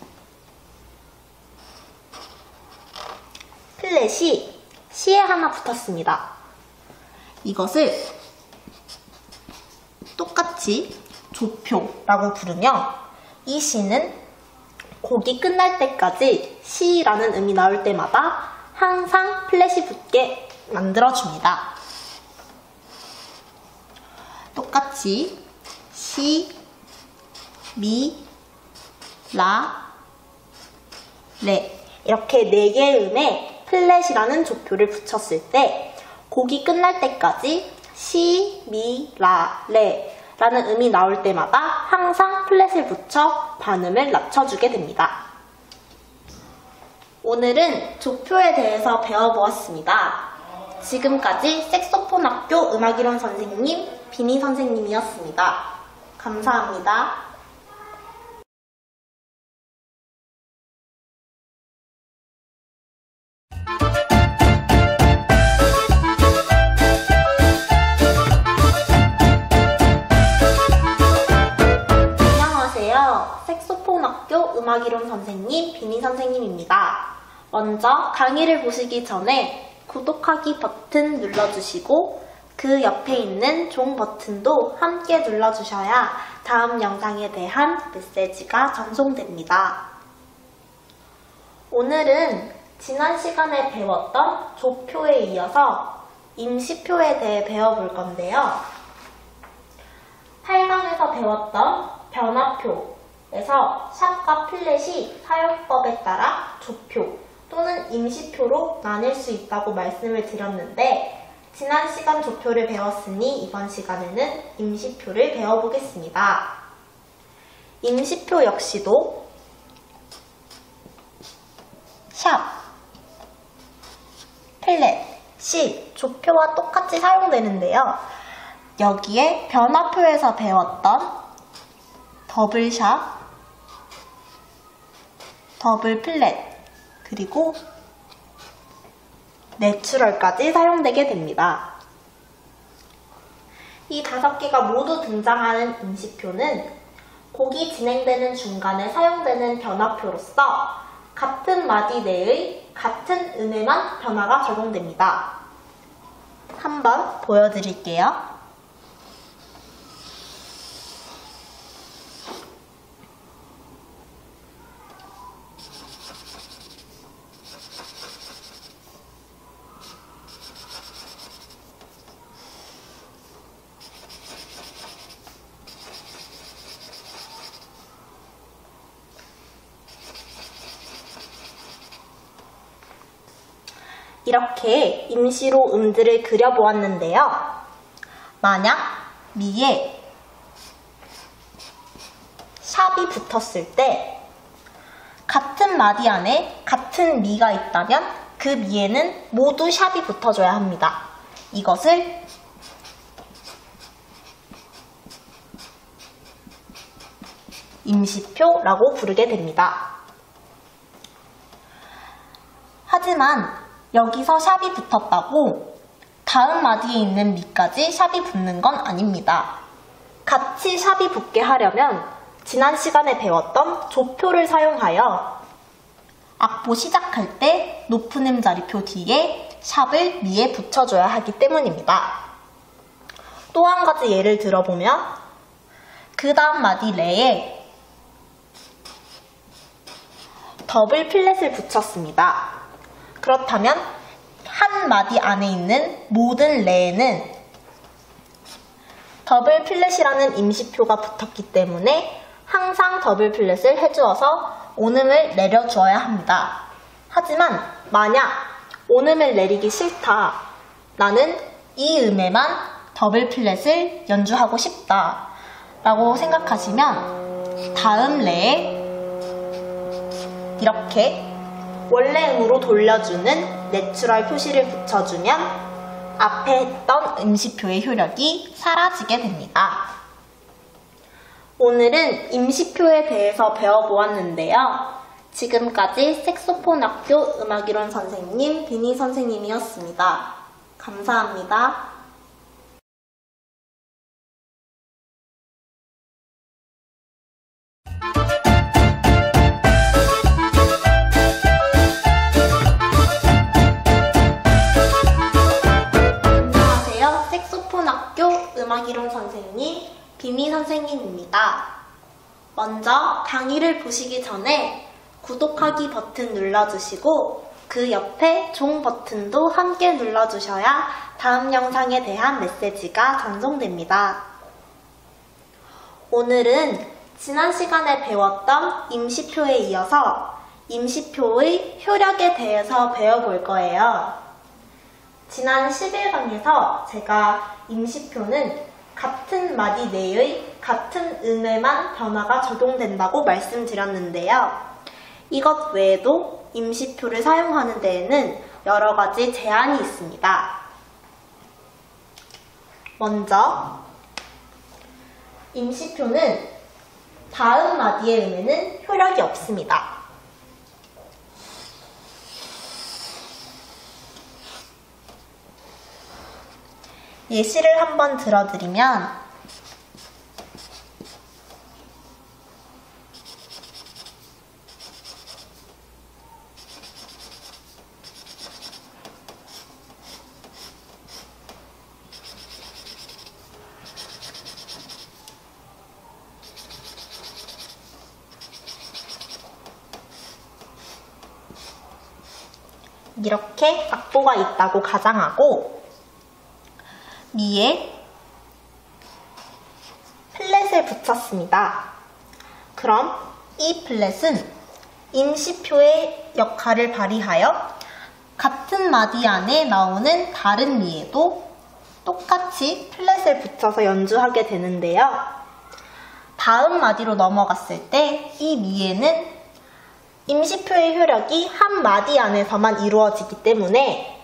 Speaker 1: 플랫이 C에 하나 붙었습니다. 이것을 똑같이 조표라고 부르며 이 C는 곡이 끝날 때까지 C라는 음이 나올 때마다 항상 플랫이 붙게 만들어줍니다. 똑같이 C, 미, 라, 레 이렇게 4개의 음에 플랫이라는 조표를 붙였을 때 곡이 끝날 때까지 시, 미, 라, 레 라는 음이 나올 때마다 항상 플랫을 붙여 반음을 낮춰주게 됩니다. 오늘은 조표에 대해서 배워보았습니다. 지금까지 색소폰 학교 음악이론 선생님, 비니 선생님이었습니다. 감사합니다. 색소폰 학교 음악이론 선생님, 비니 선생님입니다. 먼저 강의를 보시기 전에 구독하기 버튼 눌러주시고 그 옆에 있는 종 버튼도 함께 눌러주셔야 다음 영상에 대한 메시지가 전송됩니다. 오늘은 지난 시간에 배웠던 조표에 이어서 임시표에 대해 배워볼 건데요. 8강에서 배웠던 변화표에서 샵과 플랫이 사용법에 따라 조표 또는 임시표로 나뉠 수 있다고 말씀을 드렸는데 지난 시간 조표를 배웠으니 이번 시간에는 임시표를 배워보겠습니다. 임시표 역시도 샵, 플랫, 시, 조표와 똑같이 사용되는데요. 여기에 변화표에서 배웠던 더블샵, 더블 플랫, 그리고 내추럴까지 사용되게 됩니다. 이 5개가 모두 등장하는 임시표는 곡이 진행되는 중간에 사용되는 변화표로서 같은 마디 내의 같은 음에만 변화가 적용됩니다. 한번 보여드릴게요. 이렇게 임시로 음들을 그려보았는데요. 만약 미에 샵이 붙었을 때 같은 마디 안에 같은 미가 있다면 그 미에는 모두 샵이 붙어줘야 합니다. 이것을 임시표라고 부르게 됩니다. 하지만 여기서 샵이 붙었다고 다음 마디에 있는 미까지 샵이 붙는 건 아닙니다. 같이 샵이 붙게 하려면 지난 시간에 배웠던 조표를 사용하여 악보 시작할 때 높은 음자리표 뒤에 샵을 미에 붙여줘야 하기 때문입니다. 또 한 가지 예를 들어보면 그 다음 마디 레에 더블 플랫을 붙였습니다. 그렇다면 한 마디 안에 있는 모든 레에는 더블 플랫이라는 임시표가 붙었기 때문에 항상 더블 플랫을 해주어서 온음을 내려주어야 합니다. 하지만 만약 온음을 내리기 싫다, 나는 이 음에만 더블 플랫을 연주하고 싶다 라고 생각하시면 다음 레에 이렇게 원래 음으로 돌려주는 내추럴 표시를 붙여주면 앞에 했던 임시표의 효력이 사라지게 됩니다. 오늘은 임시표에 대해서 배워보았는데요. 지금까지 색소폰학교 음악이론 선생님 비니 선생님이었습니다. 감사합니다. 안녕하세요. 색소폰학교 음악이론 선생님 비니 선생님입니다. 먼저 강의를 보시기 전에 구독하기 버튼 눌러주시고 그 옆에 종 버튼도 함께 눌러주셔야 다음 영상에 대한 메시지가 전송됩니다. 오늘은 지난 시간에 배웠던 임시표에 이어서 임시표의 효력에 대해서 배워볼 거예요. 지난 10일강에서 제가 임시표는 같은 마디 내의 같은 음에만 변화가 적용된다고 말씀드렸는데요. 이것 외에도 임시표를 사용하는 데에는 여러 가지 제한이 있습니다. 먼저 임시표는 다음 마디의 음에는 효력이 없습니다. 예시를 한번 들어드리면 이렇게 악보가 있다고 가정하고 위에 플랫을 붙였습니다. 그럼 이 플랫은 임시표의 역할을 발휘하여 같은 마디 안에 나오는 다른 미에도 똑같이 플랫을 붙여서 연주하게 되는데요. 다음 마디로 넘어갔을 때 이 미에는 임시표의 효력이 한 마디 안에서만 이루어지기 때문에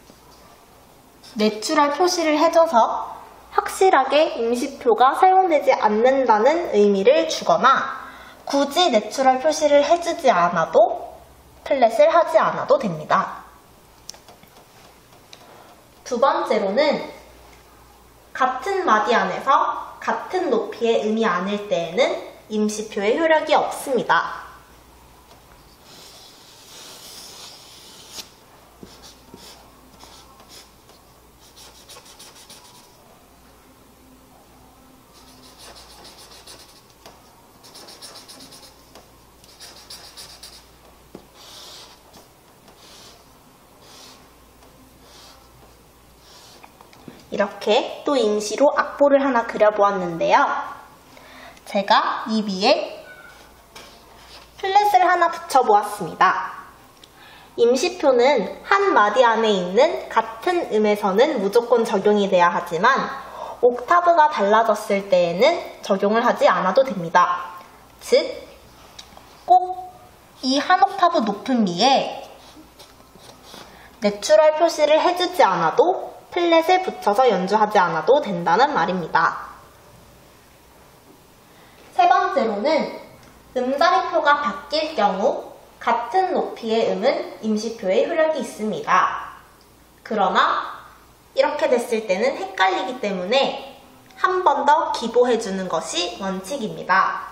Speaker 1: 내추럴 표시를 해줘서 확실하게 임시표가 사용되지 않는다는 의미를 주거나 굳이 내추럴 표시를 해주지 않아도 플랫을 하지 않아도 됩니다. 두 번째로는 같은 마디 안에서 같은 높이의 음이 아닐 때에는 임시표의 효력이 없습니다. 이렇게 또 임시로 악보를 하나 그려보았는데요. 제가 이 위에 플랫을 하나 붙여보았습니다. 임시표는 한 마디 안에 있는 같은 음에서는 무조건 적용이 돼야 하지만 옥타브가 달라졌을 때에는 적용을 하지 않아도 됩니다. 즉, 꼭 이 한 옥타브 높은 미에 내추럴 표시를 해주지 않아도 플랫을 붙여서 연주하지 않아도 된다는 말입니다. 세 번째로는 음자리표가 바뀔 경우 같은 높이의 음은 임시표의 효력이 있습니다. 그러나 이렇게 됐을 때는 헷갈리기 때문에 한 번 더 기보해주는 것이 원칙입니다.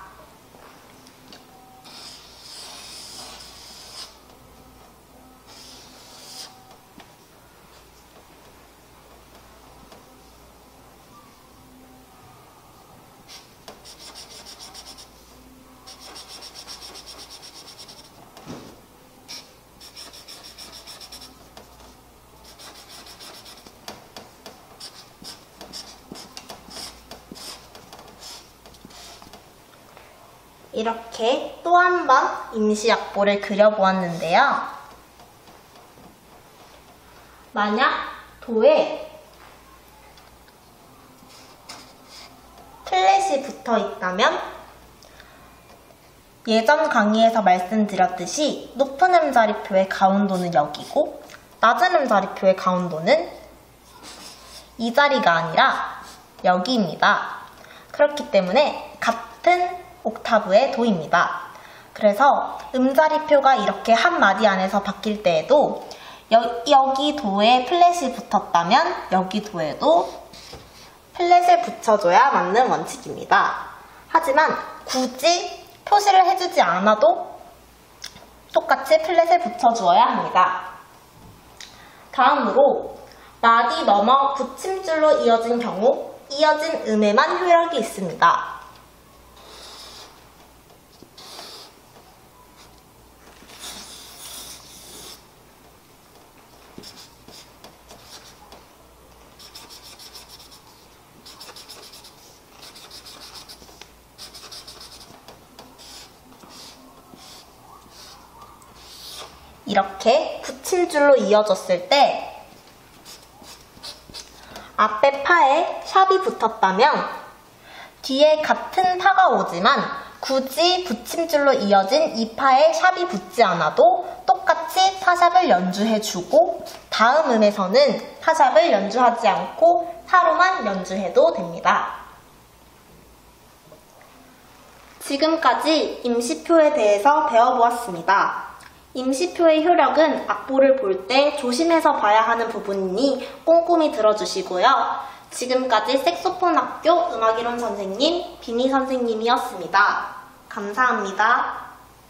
Speaker 1: 이렇게 또 한 번 임시악보를 그려보았는데요. 만약 도에 플랫이 붙어 있다면 예전 강의에서 말씀드렸듯이 높은 음자리표의 가운도는 여기고 낮은 음자리표의 가운도는 이 자리가 아니라 여기입니다. 그렇기 때문에 같은 옥타브의 도입니다. 그래서 음자리표가 이렇게 한 마디 안에서 바뀔 때에도 여기 도에 플랫이 붙었다면 여기 도에도 플랫을 붙여줘야 맞는 원칙입니다. 하지만 굳이 표시를 해주지 않아도 똑같이 플랫을 붙여주어야 합니다. 다음으로 마디 넘어 붙임줄로 이어진 경우 이어진 음에만 효력이 있습니다. 이렇게 붙임줄로 이어졌을 때 앞에 파에 샵이 붙었다면 뒤에 같은 파가 오지만 굳이 붙임줄로 이어진 이 파에 샵이 붙지 않아도 똑같이 파샵을 연주해주고 다음 음에서는 파샵을 연주하지 않고 파로만 연주해도 됩니다. 지금까지 임시표에 대해서 배워보았습니다. 임시표의 효력은 악보를 볼 때 조심해서 봐야 하는 부분이니 꼼꼼히 들어주시고요. 지금까지 색소폰 학교 음악이론 선생님 비니 선생님이었습니다. 감사합니다.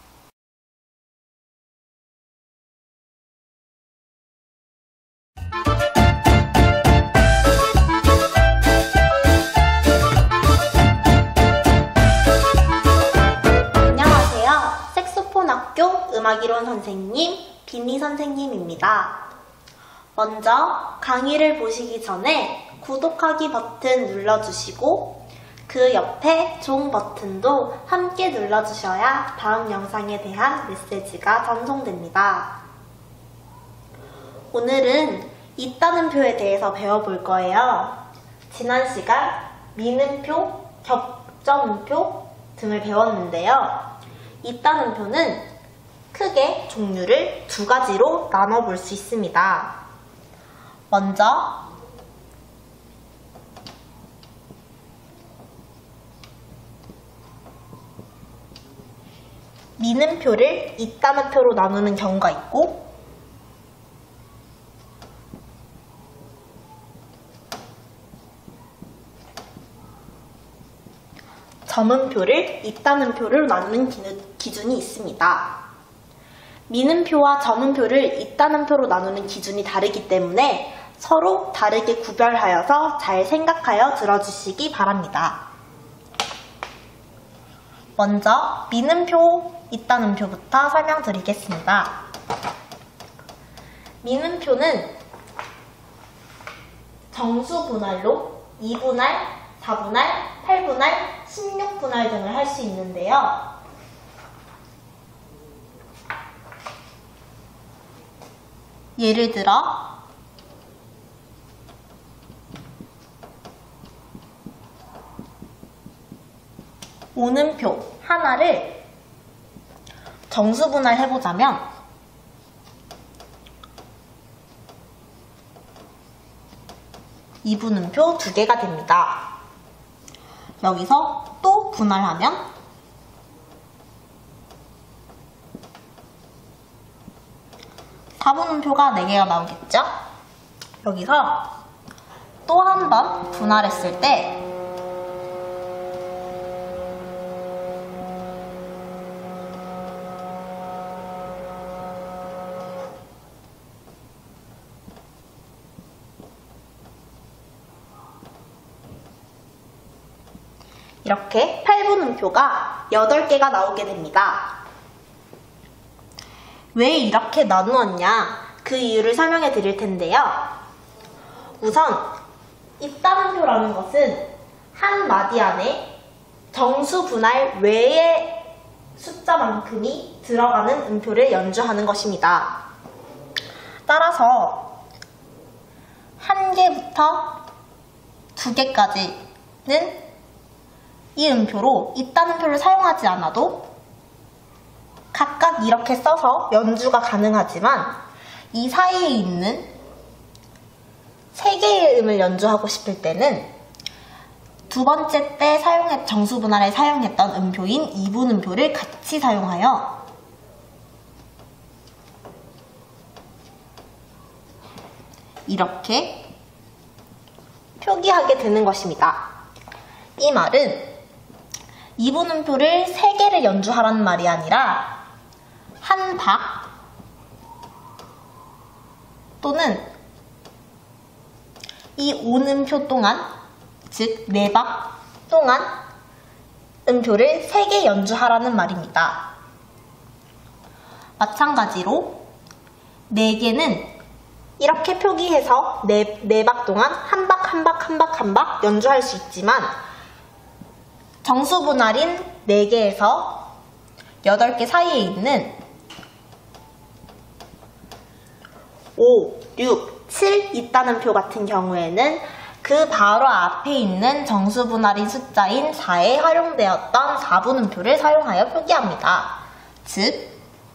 Speaker 1: 학교 음악이론 선생님 비니 선생님입니다. 먼저 강의를 보시기 전에 구독하기 버튼 눌러주시고 그 옆에 종 버튼도 함께 눌러주셔야 다음 영상에 대한 메시지가 전송됩니다. 오늘은 있다는 표에 대해서 배워볼 거예요. 지난 시간 미음표, 격전음표 등을 배웠는데요. 있다는 표는 크게 종류를 두 가지로 나눠볼 수 있습니다. 먼저 미음표를 있다는 표로 나누는 경우가 있고 점음표를 있다는 표를 나누는 기준이 있습니다. 미음표와 점음표를 있다는 표로 나누는 기준이 다르기 때문에 서로 다르게 구별하여서 잘 생각하여 들어주시기 바랍니다. 먼저 미음표, 있다는 표부터 설명드리겠습니다. 미음표는 정수 분할로 2분할, 4분할, 8분할, 16분할 등을 할 수 있는데요. 예를 들어 오음표 하나를 정수분할 해보자면 이분음표 2개가 됩니다. 여기서 또 분할하면 사분음표가 4개가 나오겠죠? 여기서 또 한 번 분할했을 때 이렇게 8분음표가 8개가 나오게 됩니다. 왜 이렇게 나누었냐? 그 이유를 설명해 드릴 텐데요. 우선 있다는표라는 것은 한 마디 안에 정수 분할 외의 숫자만큼이 들어가는 음표를 연주하는 것입니다. 따라서 1개부터 2개까지는 이 음표로 있다는 표를 사용하지 않아도 각각 이렇게 써서 연주가 가능하지만 이 사이에 있는 세 개의 음을 연주하고 싶을 때는 두 번째 때 정수 분할에 사용했던 음표인 이분음표를 같이 사용하여 이렇게 표기하게 되는 것입니다. 이 말은 이분음표를 3개를 연주하라는 말이 아니라 한 박 또는 이 온음표 동안, 즉 4박 동안 음표를 3개 연주하라는 말입니다. 마찬가지로 4개는 이렇게 표기해서 4박 동안 한 박 연주할 수 있지만 정수분할인 4개에서 8개 사이에 있는 5, 6, 7 이따는표 같은 경우에는 그 바로 앞에 있는 정수분할인 숫자인 4에 활용되었던 4분음표를 사용하여 표기합니다. 즉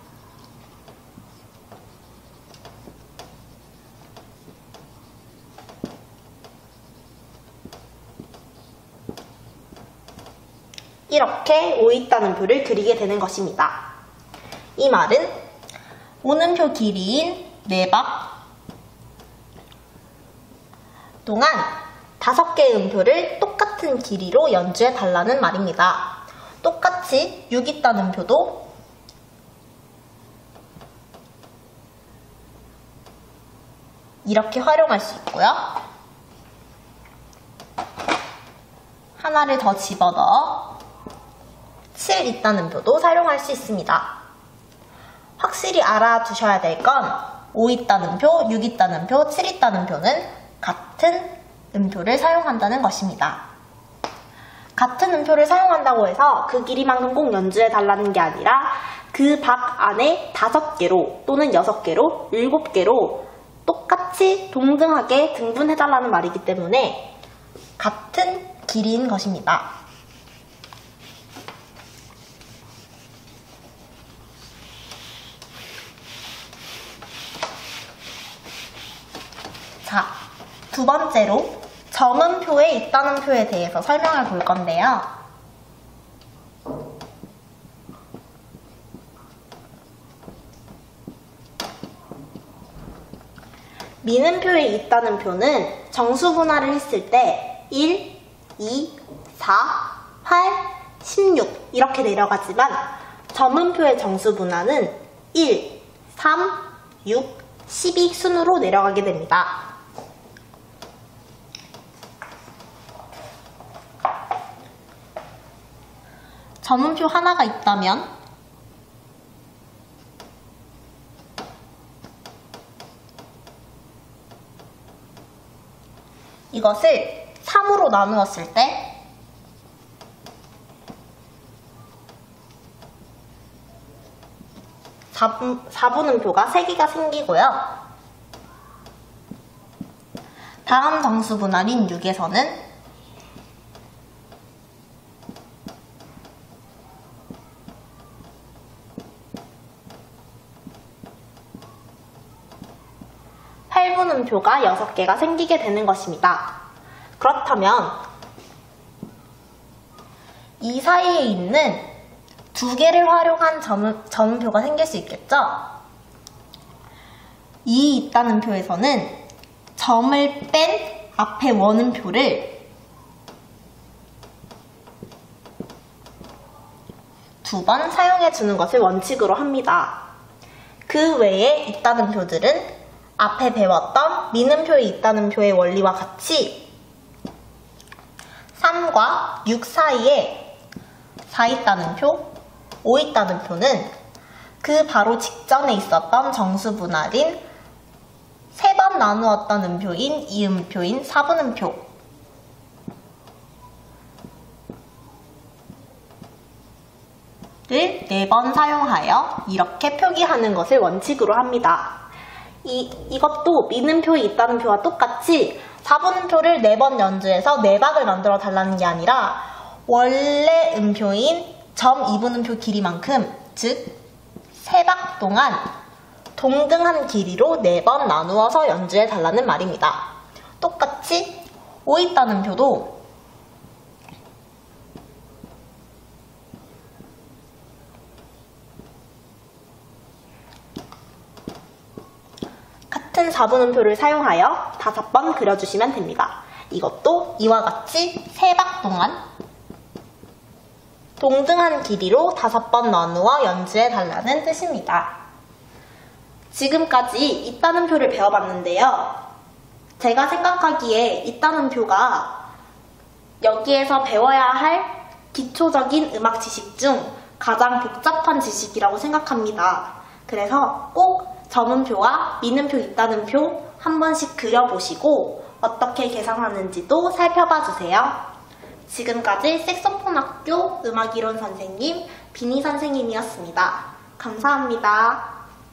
Speaker 1: 이렇게 5 있다는 표를 그리게 되는 것입니다. 이 말은 오는표 길이인 4박 동안 5개의 음표를 똑같은 길이로 연주해 달라는 말입니다. 똑같이 6 있다는 표도 이렇게 활용할 수 있고요. 하나를 더 집어넣어 7 있다는 표도 사용할 수 있습니다. 확실히 알아두셔야 될 건 5 있다는 표, 6 있다는 표, 7 있다는 표는 같은 음표를 사용한다는 것입니다. 같은 음표를 사용한다고 해서 그 길이만큼 꼭 연주해 달라는 게 아니라 그 박 안에 5개로 또는 6개로, 7개로 똑같이 동등하게 등분해 달라는 말이기 때문에 같은 길이인 것입니다. 자, 두 번째로 점음표에 있다는 표에 대해서 설명을 볼 건데요. 미음표에 있다는 표는 정수분할을 했을 때 1, 2, 4, 8, 16 이렇게 내려가지만 점음표의 정수분할은 1, 3, 6, 12 순으로 내려가게 됩니다. 점음표 하나가 있다면 이것을 3으로 나누었을 때 4분음표가 3개가 생기고요. 다음 정수분할인 6에서는 분음표가 6개가 생기게 되는 것입니다. 그렇다면 이 사이에 있는 2개를 활용한 점음표가 생길 수 있겠죠? 이 있다는 표에서는 점을 뺀 앞에 원음표를 2번 사용해 주는 것을 원칙으로 합니다. 그 외에 있다는 표들은 앞에 배웠던 미음표에 있다는 표의 원리와 같이 3과 6 사이에 4 있다는 표, 5 있다는 표는 그 바로 직전에 있었던 정수분할인 3번 나누었던 음표인 이음표인 4분음표를 4번 사용하여 이렇게 표기하는 것을 원칙으로 합니다. 이것도 미음표에 있다는 표와 똑같이 4분음표를 4번 연주해서 4박을 만들어 달라는 게 아니라 원래 음표인 점 2분음표 길이만큼 즉 3박 동안 동등한 길이로 4번 나누어서 연주해 달라는 말입니다. 똑같이 오 있다는 표도 같은 4분음표를 사용하여 5번 그려주시면 됩니다. 이것도 이와 같이 3박 동안 동등한 길이로 5번 나누어 연주해 달라는 뜻입니다. 지금까지 있다는 표를 배워봤는데요. 제가 생각하기에 있다는 표가 여기에서 배워야 할 기초적인 음악 지식 중 가장 복잡한 지식이라고 생각합니다. 그래서 꼭 점음표와 미음표 있다는 표 한 번씩 그려보시고 어떻게 계산하는지도 살펴봐 주세요. 지금까지 색소폰학교 음악이론 선생님 비니 선생님이었습니다. 감사합니다.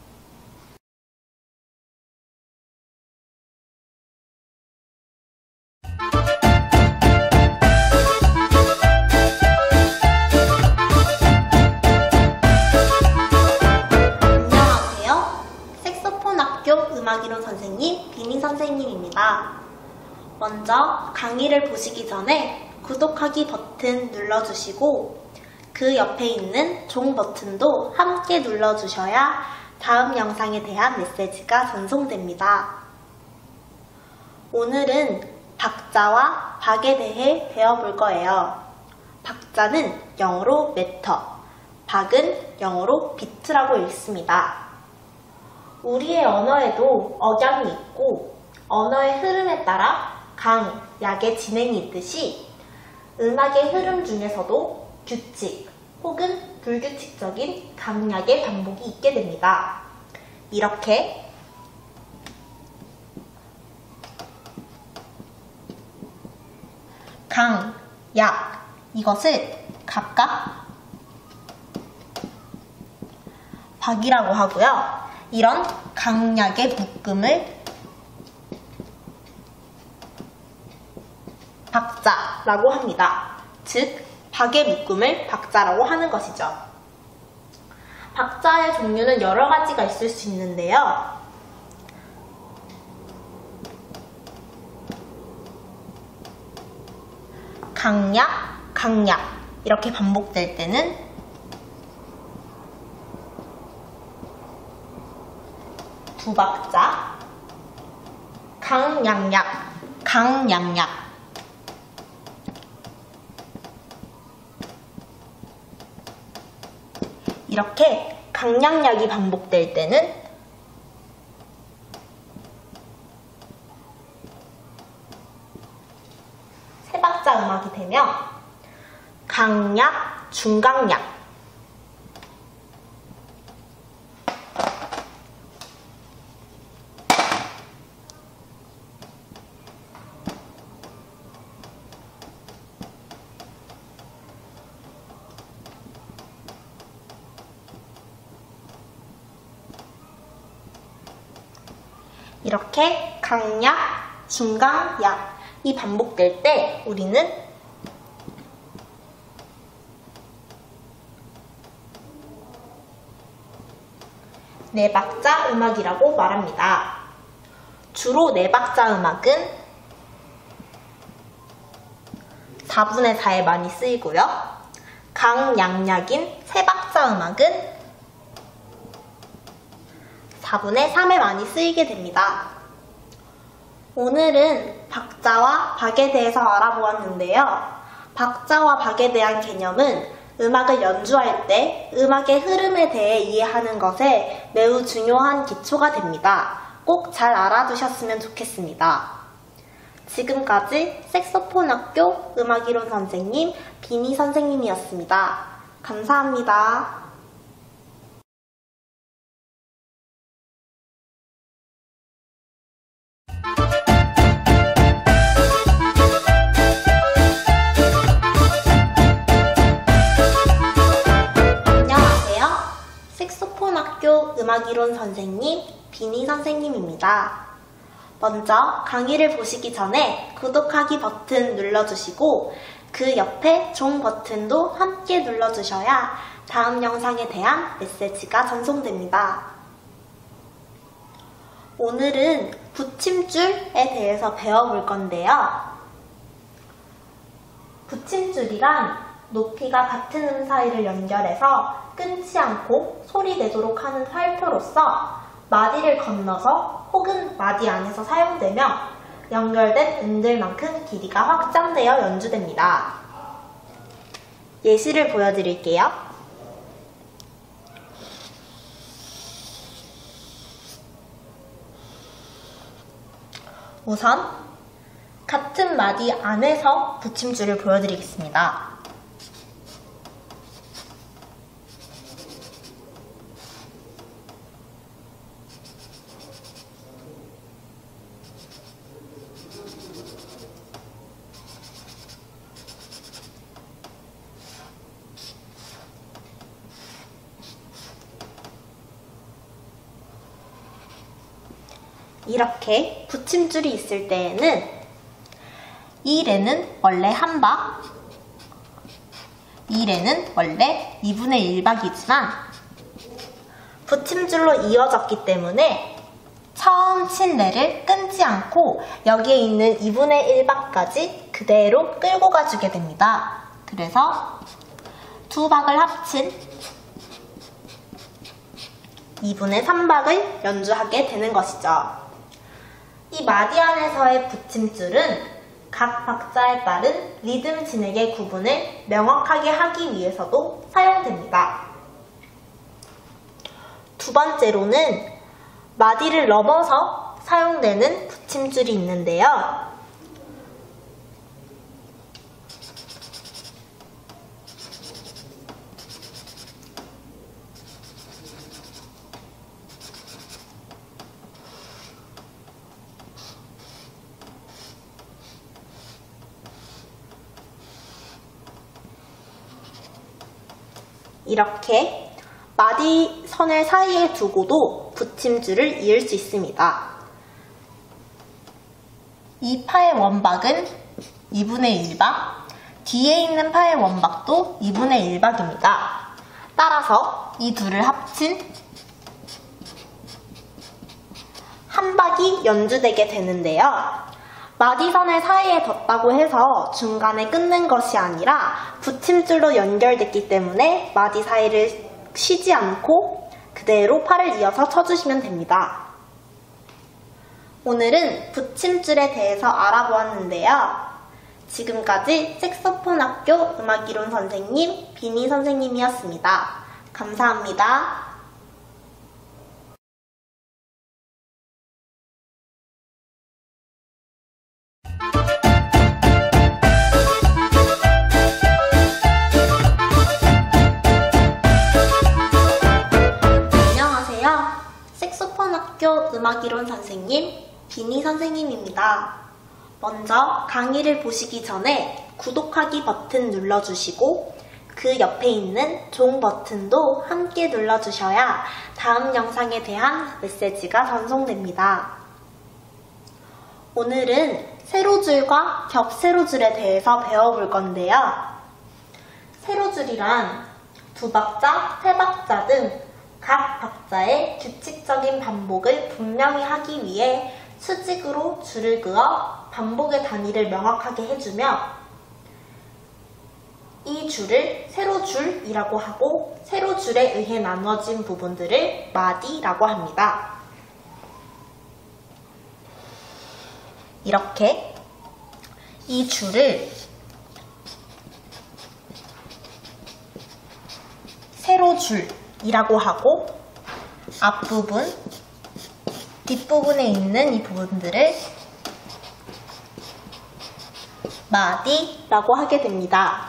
Speaker 1: 음악이론 선생님 비니 선생님입니다. 먼저 강의를 보시기 전에 구독하기 버튼 눌러주시고 그 옆에 있는 종 버튼도 함께 눌러주셔야 다음 영상에 대한 메시지가 전송됩니다. 오늘은 박자와 박에 대해 배워볼 거예요. 박자는 영어로 meter, 박은 영어로 beat라고 읽습니다. 우리의 언어에도 억양이 있고 언어의 흐름에 따라 강, 약의 진행이 있듯이 음악의 흐름 중에서도 규칙 혹은 불규칙적인 강약의 반복이 있게 됩니다. 이렇게 강, 약 이것을 각각 박이라고 하고요. 이런 강약의 묶음을 박자라고 합니다. 즉, 박의 묶음을 박자라고 하는 것이죠. 박자의 종류는 여러 가지가 있을 수 있는데요. 강약, 강약 이렇게 반복될 때는 두박자, 강양약, 강양약 이렇게 강양약이 반복될 때는 세박자 음악이 되며 강약, 중강약 이렇게 강약, 중강약이 반복될 때 우리는 네박자 음악이라고 말합니다. 주로 네박자 음악은 4분의 4에 많이 쓰이고요. 강양약인 세박자 음악은 4분의 3에 많이 쓰이게 됩니다. 오늘은 박자와 박에 대해서 알아보았는데요. 박자와 박에 대한 개념은 음악을 연주할 때 음악의 흐름에 대해 이해하는 것에 매우 중요한 기초가 됩니다. 꼭 잘 알아두셨으면 좋겠습니다. 지금까지 색소폰학교 음악이론 선생님 비니 선생님이었습니다. 감사합니다. 색소폰학교 음악이론 선생님 비니 선생님입니다. 먼저 강의를 보시기 전에 구독하기 버튼 눌러주시고 그 옆에 종 버튼도 함께 눌러주셔야 다음 영상에 대한 메시지가 전송됩니다. 오늘은 붙임줄에 대해서 배워볼 건데요. 붙임줄이란 높이가 같은 음 사이를 연결해서 끊지 않고 소리 내도록 하는 살표로서 마디를 건너서 혹은 마디 안에서 사용되며 연결된 음들만큼 길이가 확장되어 연주됩니다. 예시를 보여드릴게요. 우선 같은 마디 안에서 붙임줄을 보여드리겠습니다. 이렇게 붙임줄이 있을 때에는 이 레는 원래 한 박, 이 레는 원래 2분의 1박이지만 붙임줄로 이어졌기 때문에 처음 친 레를 끊지 않고 여기에 있는 2분의 1박까지 그대로 끌고 가주게 됩니다. 그래서 두 박을 합친 2분의 3박을 연주하게 되는 것이죠. 이 마디 안에서의 붙임줄은 각 박자에 따른 리듬 진액의 구분을 명확하게 하기 위해서도 사용됩니다. 두 번째로는 마디를 넘어서 사용되는 붙임줄이 있는데요. 이렇게 마디 선을 사이에 두고도 붙임줄을 이을 수 있습니다. 이 파의 원박은 2분의 1박, 뒤에 있는 파의 원박도 2분의 1박입니다. 따라서 이 둘을 합친 한 박이 연주되게 되는데요. 마디선을 사이에 뒀다고 해서 중간에 끊는 것이 아니라 붙임줄로 연결됐기 때문에 마디 사이를 쉬지 않고 그대로 팔을 이어서 쳐주시면 됩니다. 오늘은 붙임줄에 대해서 알아보았는데요. 지금까지 색소폰 학교 음악이론 선생님 비니 선생님이었습니다. 감사합니다. 색소폰학교 음악이론 선생님 비니 선생님입니다. 먼저 강의를 보시기 전에 구독하기 버튼 눌러주시고 그 옆에 있는 종 버튼도 함께 눌러주셔야 다음 영상에 대한 메시지가 전송됩니다. 오늘은 세로줄과 겹세로줄에 대해서 배워볼 건데요. 세로줄이란 두 박자, 세 박자 등 각 박자의 규칙적인 반복을 분명히 하기 위해 수직으로 줄을 그어 반복의 단위를 명확하게 해주며 이 줄을 세로줄이라고 하고 세로줄에 의해 나눠진 부분들을 마디라고 합니다. 이렇게 이 줄을 세로줄이라고 하고 앞부분, 뒷부분에 있는 이 부분들을 마디라고 하게 됩니다.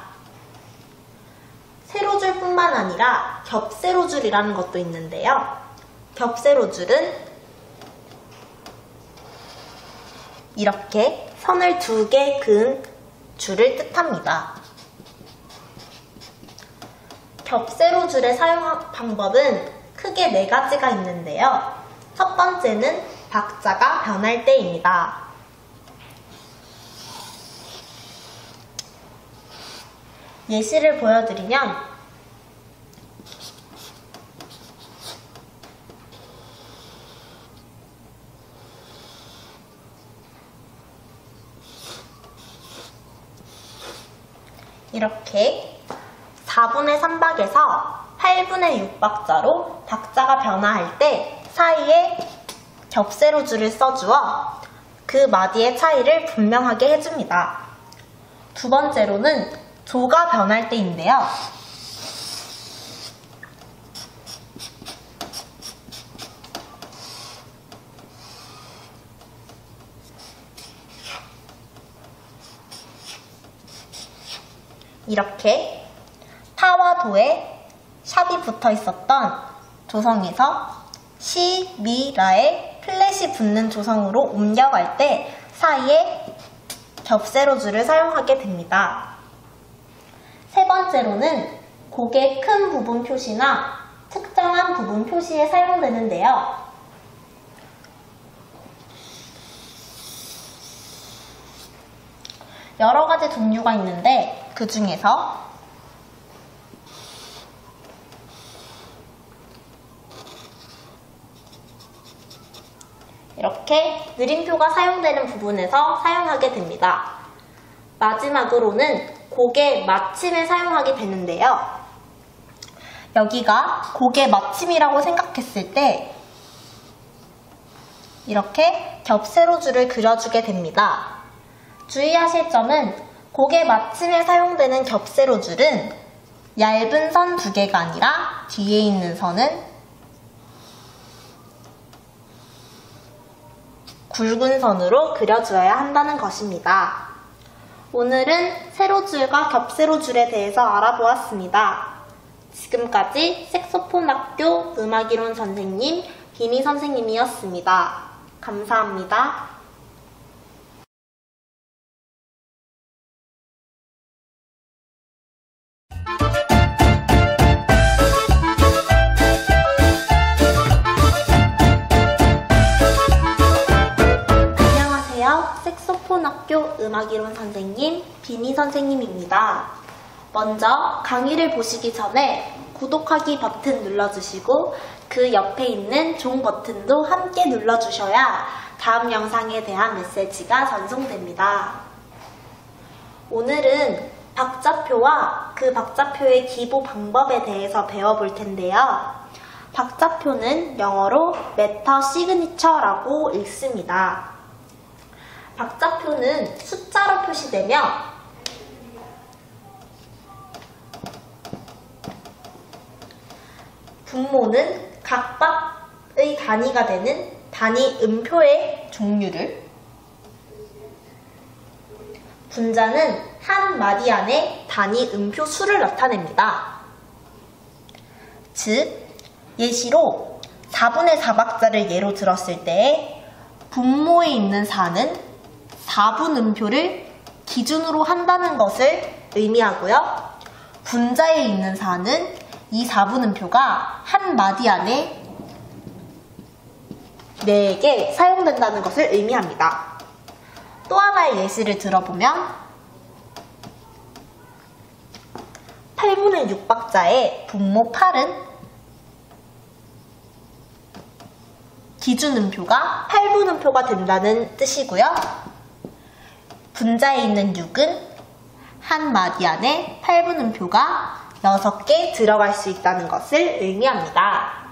Speaker 1: 세로줄뿐만 아니라 겹세로줄이라는 것도 있는데요. 겹세로줄은 이렇게 선을 두 개 그은 줄을 뜻합니다. 겹세로줄의 사용 방법은 크게 네 가지가 있는데요. 첫 번째는 박자가 변할 때입니다. 예시를 보여드리면 이렇게 4분의 3박에서 8분의 6박자로 박자가 변화할 때 사이에 겹세로줄을 써주어 그 마디의 차이를 분명하게 해줍니다. 두 번째로는 조가 변할 때인데요. 이렇게 타와 도에 샵이 붙어 있었던 조성에서 시, 미, 라에 플랫이 붙는 조성으로 옮겨갈 때 사이에 겹세로줄을 사용하게 됩니다. 세 번째로는 곡의 큰 부분 표시나 특정한 부분 표시에 사용되는데요. 여러 가지 종류가 있는데 그 중에서 이렇게 느림표가 사용되는 부분에서 사용하게 됩니다. 마지막으로는 곡의 마침에 사용하게 되는데요. 여기가 곡의 마침이라고 생각했을 때 이렇게 겹세로줄을 그려주게 됩니다. 주의하실 점은 곡의 마침에 사용되는 겹세로줄은 얇은 선 2개가 아니라 뒤에 있는 선은 굵은 선으로 그려주어야 한다는 것입니다. 오늘은 세로줄과 겹세로줄에 대해서 알아보았습니다. 지금까지 색소폰 학교 음악이론 선생님 비니 선생님이었습니다. 감사합니다. 색소폰학교 음악이론 선생님 비니 선생님입니다. 먼저 강의를 보시기 전에 구독하기 버튼 눌러주시고 그 옆에 있는 종 버튼도 함께 눌러주셔야 다음 영상에 대한 메시지가 전송됩니다. 오늘은 박자표와 그 박자표의 기보 방법에 대해서 배워볼 텐데요. 박자표는 영어로 메터 시그니처라고 읽습니다. 박자표는 숫자로 표시되며 분모는 각 박의 단위가 되는 단위 음표의 종류를, 분자는 한 마디 안에 단위 음표 수를 나타냅니다. 즉, 예시로 4분의 4박자를 예로 들었을 때 분모에 있는 4는 4분 음표를 기준으로 한다는 것을 의미하고요. 분자에 있는 4는 이 4분 음표가 한 마디 안에 4개 사용된다는 것을 의미합니다. 또 하나의 예시를 들어보면 8분의 6박자의 분모 8은 기준 음표가 8분 음표가 된다는 뜻이고요. 분자에 있는 6은 한 마디 안에 8분 음표가 6개 들어갈 수 있다는 것을 의미합니다.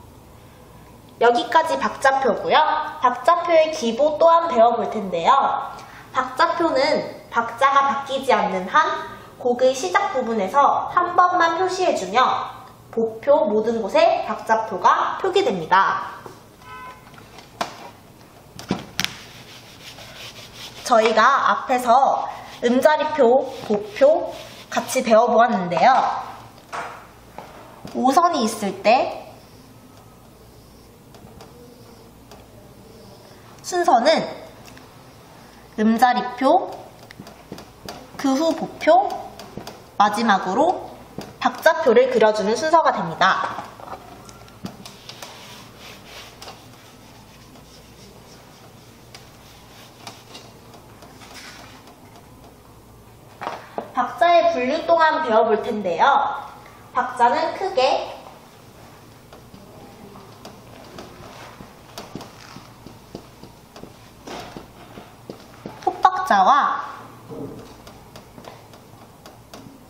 Speaker 1: 여기까지 박자표고요. 박자표의 기보 또한 배워볼 텐데요. 박자표는 박자가 바뀌지 않는 한 곡의 시작 부분에서 한 번만 표시해주며 보표 모든 곳에 박자표가 표기됩니다. 저희가 앞에서 음자리표, 보표 같이 배워보았는데요. 5선이 있을 때 순서는 음자리표, 그 후 보표, 마지막으로 박자표를 그려주는 순서가 됩니다. 박자의 분류 또한 배워볼 텐데요. 박자는 크게 톱박자와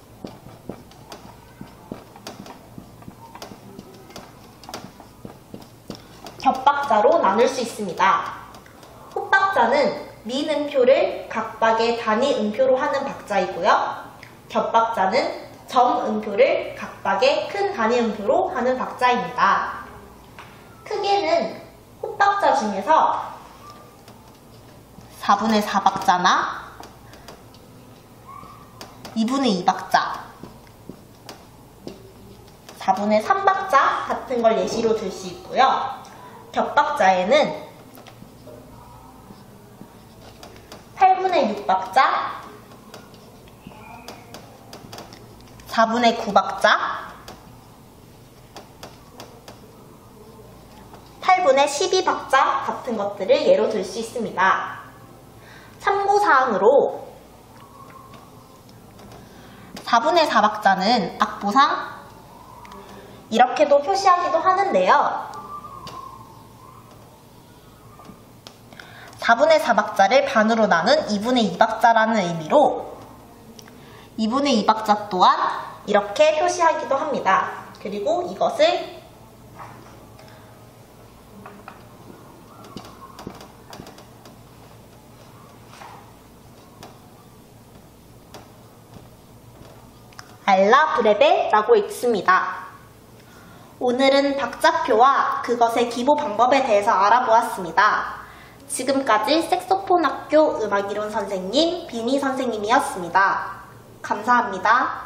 Speaker 1: 박자로 나눌 수 있습니다. 홉박자는 민음표를 각박의 단위 음표로 하는 박자이고요. 겹박자는 점음표를 각박의 큰 단위 음표로 하는 박자입니다. 크게는 홉박자 중에서 4분의 4박자나 2분의 2박자, 4분의 3박자 같은 걸 예시로 들 수 있고요. 겹박자에는 8분의 6박자, 4분의 9박자, 8분의 12박자 같은 것들을 예로 들 수 있습니다. 참고사항으로 4분의 4박자는 악보상 이렇게도 표시하기도 하는데요. 4분의 4박자를 반으로 나눈 2분의 2박자라는 의미로 2분의 2박자 또한 이렇게 표시하기도 합니다. 그리고 이것을 알라 브레베라고 읽습니다. 오늘은 박자표와 그것의 기보 방법에 대해서 알아보았습니다. 지금까지 색소폰 학교 음악이론 선생님 비니 선생님이었습니다. 감사합니다.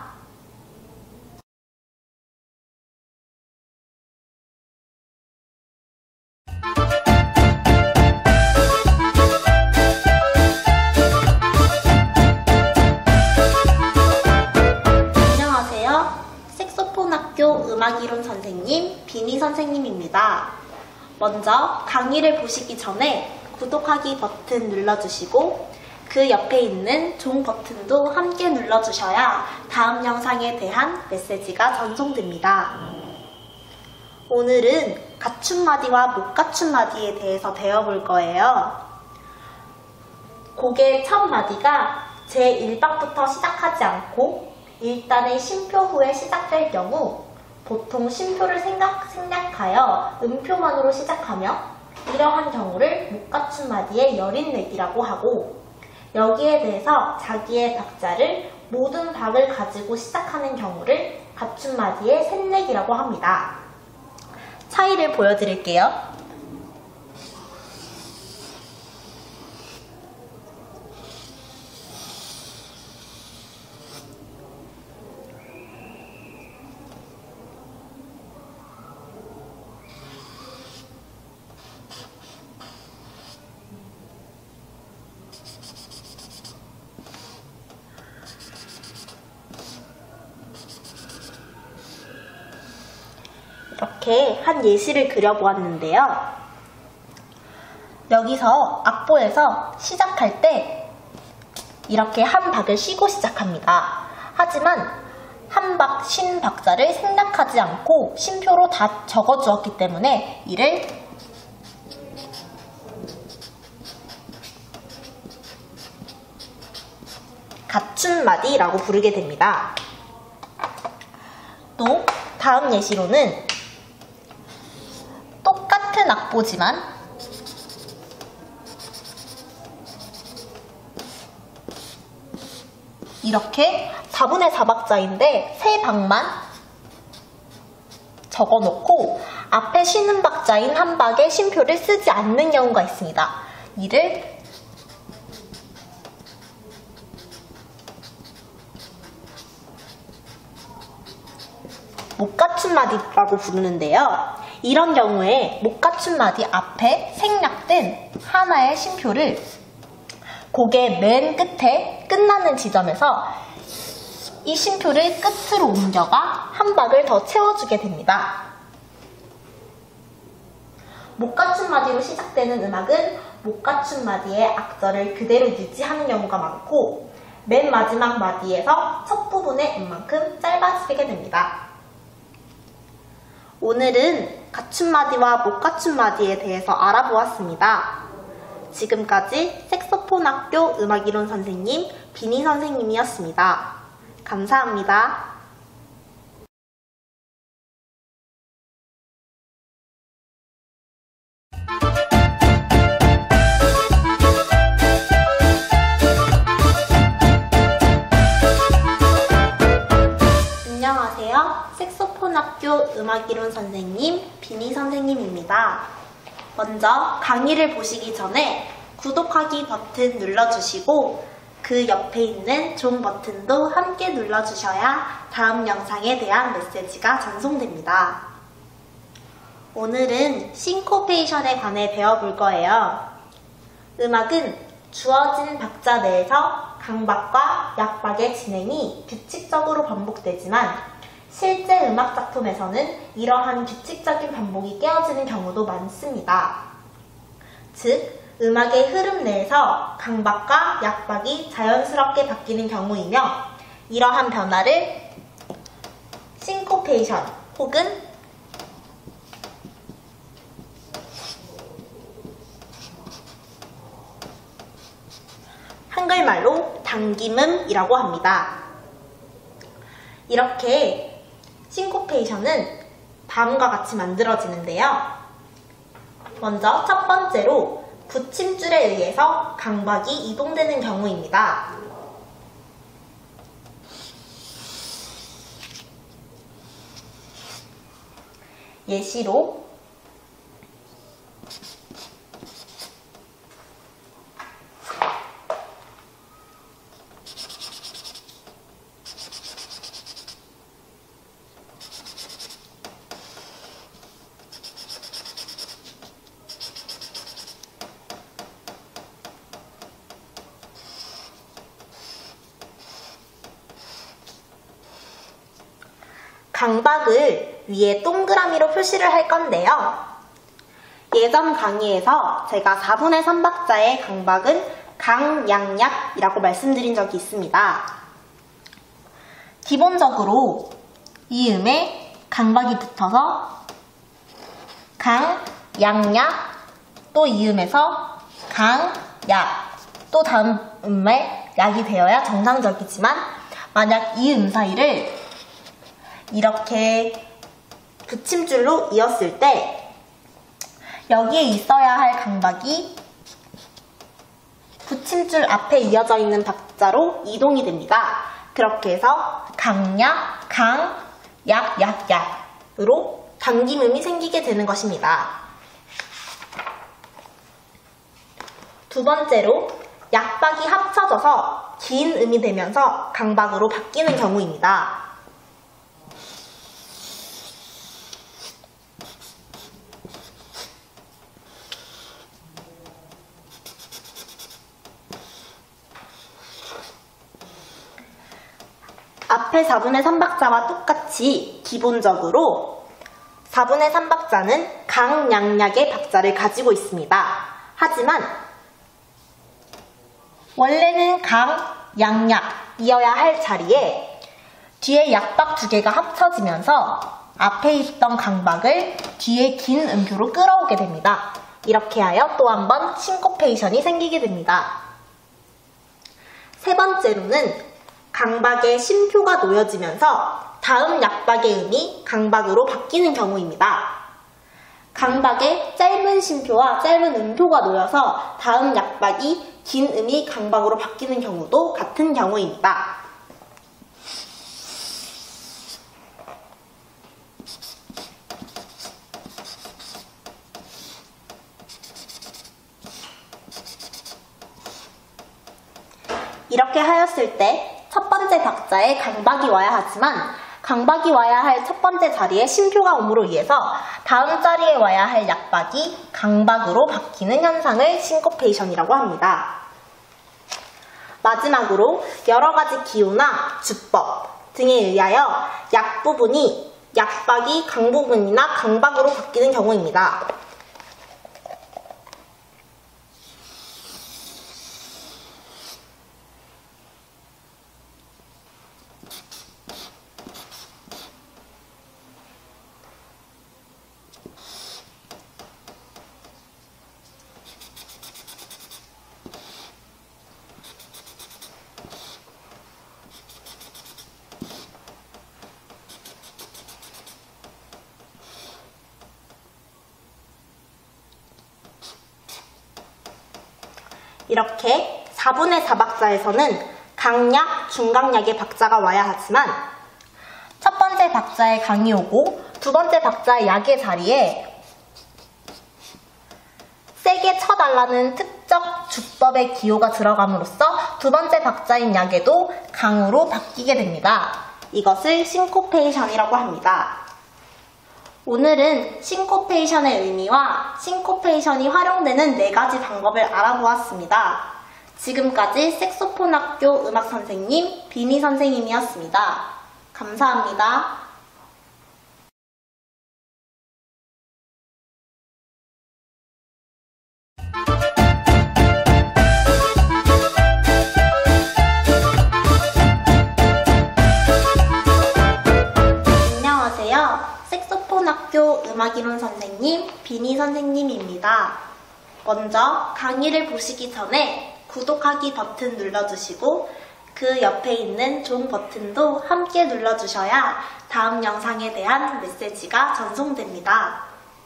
Speaker 1: 색소폰학교 음악이론 선생님 비니 선생님입니다. 먼저 강의를 보시기 전에 구독하기 버튼 눌러주시고 그 옆에 있는 종 버튼도 함께 눌러주셔야 다음 영상에 대한 메시지가 전송됩니다. 오늘은 갖춤마디와 못 갖춤마디에 대해서 배워볼 거예요. 곡의 첫 마디가 제1박부터 시작하지 않고 1단의 쉼표 후에 시작될 경우 보통 쉼표를 생략하여 음표만으로 시작하며 이러한 경우를 못 갖춘 마디의 여린내기라고 하고 여기에 대해서 자기의 박자를 모든 박을 가지고 시작하는 경우를 갖춘 마디의 셋내기라고 합니다. 차이를 보여드릴게요. 이렇게 한 예시를 그려보았는데요. 여기서 악보에서 시작할 때 이렇게 한 박을 쉬고 시작합니다. 하지만 한 박 쉰 박자를 생략하지 않고 쉼표로 다 적어주었기 때문에 이를 갖춤마디라고 부르게 됩니다. 또 다음 예시로는 똑같은 악보지만 이렇게 4분의 4박자인데 3박만 적어놓고 앞에 쉬는 박자인 한 박에 쉼표를 쓰지 않는 경우가 있습니다. 이를 못 갖춘 마디라고 부르는데요. 이런 경우에 못 갖춘 마디 앞에 생략된 하나의 쉼표를 곡의 맨 끝에 끝나는 지점에서 이 쉼표를 끝으로 옮겨가 한 박을 더 채워주게 됩니다. 못 갖춘 마디로 시작되는 음악은 못 갖춘 마디의 악절을 그대로 유지하는 경우가 많고 맨 마지막 마디에서 첫 부분의 음만큼 짧아지게 됩니다. 오늘은 갖춤 마디와 못 갖춤 마디에 대해서 알아보았습니다. 지금까지 색소폰 학교 음악이론 선생님 비니 선생님이었습니다. 감사합니다. 국대학교 음악이론 선생님 비니 선생님입니다. 먼저 강의를 보시기 전에 구독하기 버튼 눌러주시고 그 옆에 있는 종 버튼도 함께 눌러주셔야 다음 영상에 대한 메시지가 전송됩니다. 오늘은 싱코페이션에 관해 배워볼 거예요. 음악은 주어진 박자 내에서 강박과 약박의 진행이 규칙적으로 반복되지만 실제 음악 작품에서는 이러한 규칙적인 반복이 깨어지는 경우도 많습니다. 즉, 음악의 흐름 내에서 강박과 약박이 자연스럽게 바뀌는 경우이며 이러한 변화를 싱코페이션 혹은 한글말로 당김음이라고 합니다. 이렇게 싱코페이션은 다음과 같이 만들어지는데요. 먼저 첫 번째로 붙임줄에 의해서 강박이 이동되는 경우입니다. 예시로 강박을 위에 동그라미로 표시를 할 건데요. 예전 강의에서 제가 4분의 3박자의 강박은 강약약이라고 말씀드린 적이 있습니다. 기본적으로 이 음에 강박이 붙어서 강, 양약, 또 이 음에서 강, 약, 또 다음 음에 약이 되어야 정상적이지만 만약 이 음 사이를 이렇게 붙임줄로 이었을 때 여기에 있어야 할 강박이 붙임줄 앞에 이어져 있는 박자로 이동이 됩니다. 그렇게 해서 강약, 강, 약, 약, 약으로 당김음이 생기게 되는 것입니다. 두 번째로 약박이 합쳐져서 긴 음이 되면서 강박으로 바뀌는 경우입니다. 앞에 4분의 3박자와 똑같이 기본적으로 4분의 3박자는 강약약의 박자를 가지고 있습니다. 하지만 원래는 강약약이어야 할 자리에 뒤에 약박 두 개가 합쳐지면서 앞에 있던 강박을 뒤에 긴 음표로 끌어오게 됩니다. 이렇게 하여 또 한 번 싱코페이션이 생기게 됩니다. 세 번째로는 강박의 쉼표가 놓여지면서 다음 약박의 음이 강박으로 바뀌는 경우입니다. 강박의 짧은 쉼표와 짧은 음표가 놓여서 다음 약박이 긴 음이 강박으로 바뀌는 경우도 같은 경우입니다. 이렇게 하였을 때 첫 번째 박자에 강박이 와야 하지만 강박이 와야 할 첫 번째 자리에 쉼표가 옴으로 인해서 다음 자리에 와야 할 약박이 강박으로 바뀌는 현상을 싱코페이션이라고 합니다. 마지막으로 여러 가지 기호나 주법 등에 의하여 약 부분이 약박이 강 부분이나 강박으로 바뀌는 경우입니다. 이렇게 4분의 4박자에서는 강약, 중강약의 박자가 와야 하지만 첫 번째 박자에 강이 오고 두 번째 박자의 약의 자리에 세게 쳐달라는 특정 주법의 기호가 들어감으로써 두 번째 박자인 약에도 강으로 바뀌게 됩니다. 이것을 싱코페이션이라고 합니다. 오늘은 싱코페이션의 의미와 싱코페이션이 활용되는 4가지 방법을 알아보았습니다. 지금까지 색소폰 학교 음악 선생님 비니 선생님이었습니다. 감사합니다. 안녕하세요. 색소폰 학교 음악이론 선생님 비니 선생님입니다. 먼저 강의를 보시기 전에 구독하기 버튼 눌러주시고 그 옆에 있는 종 버튼도 함께 눌러주셔야 다음 영상에 대한 메시지가 전송됩니다.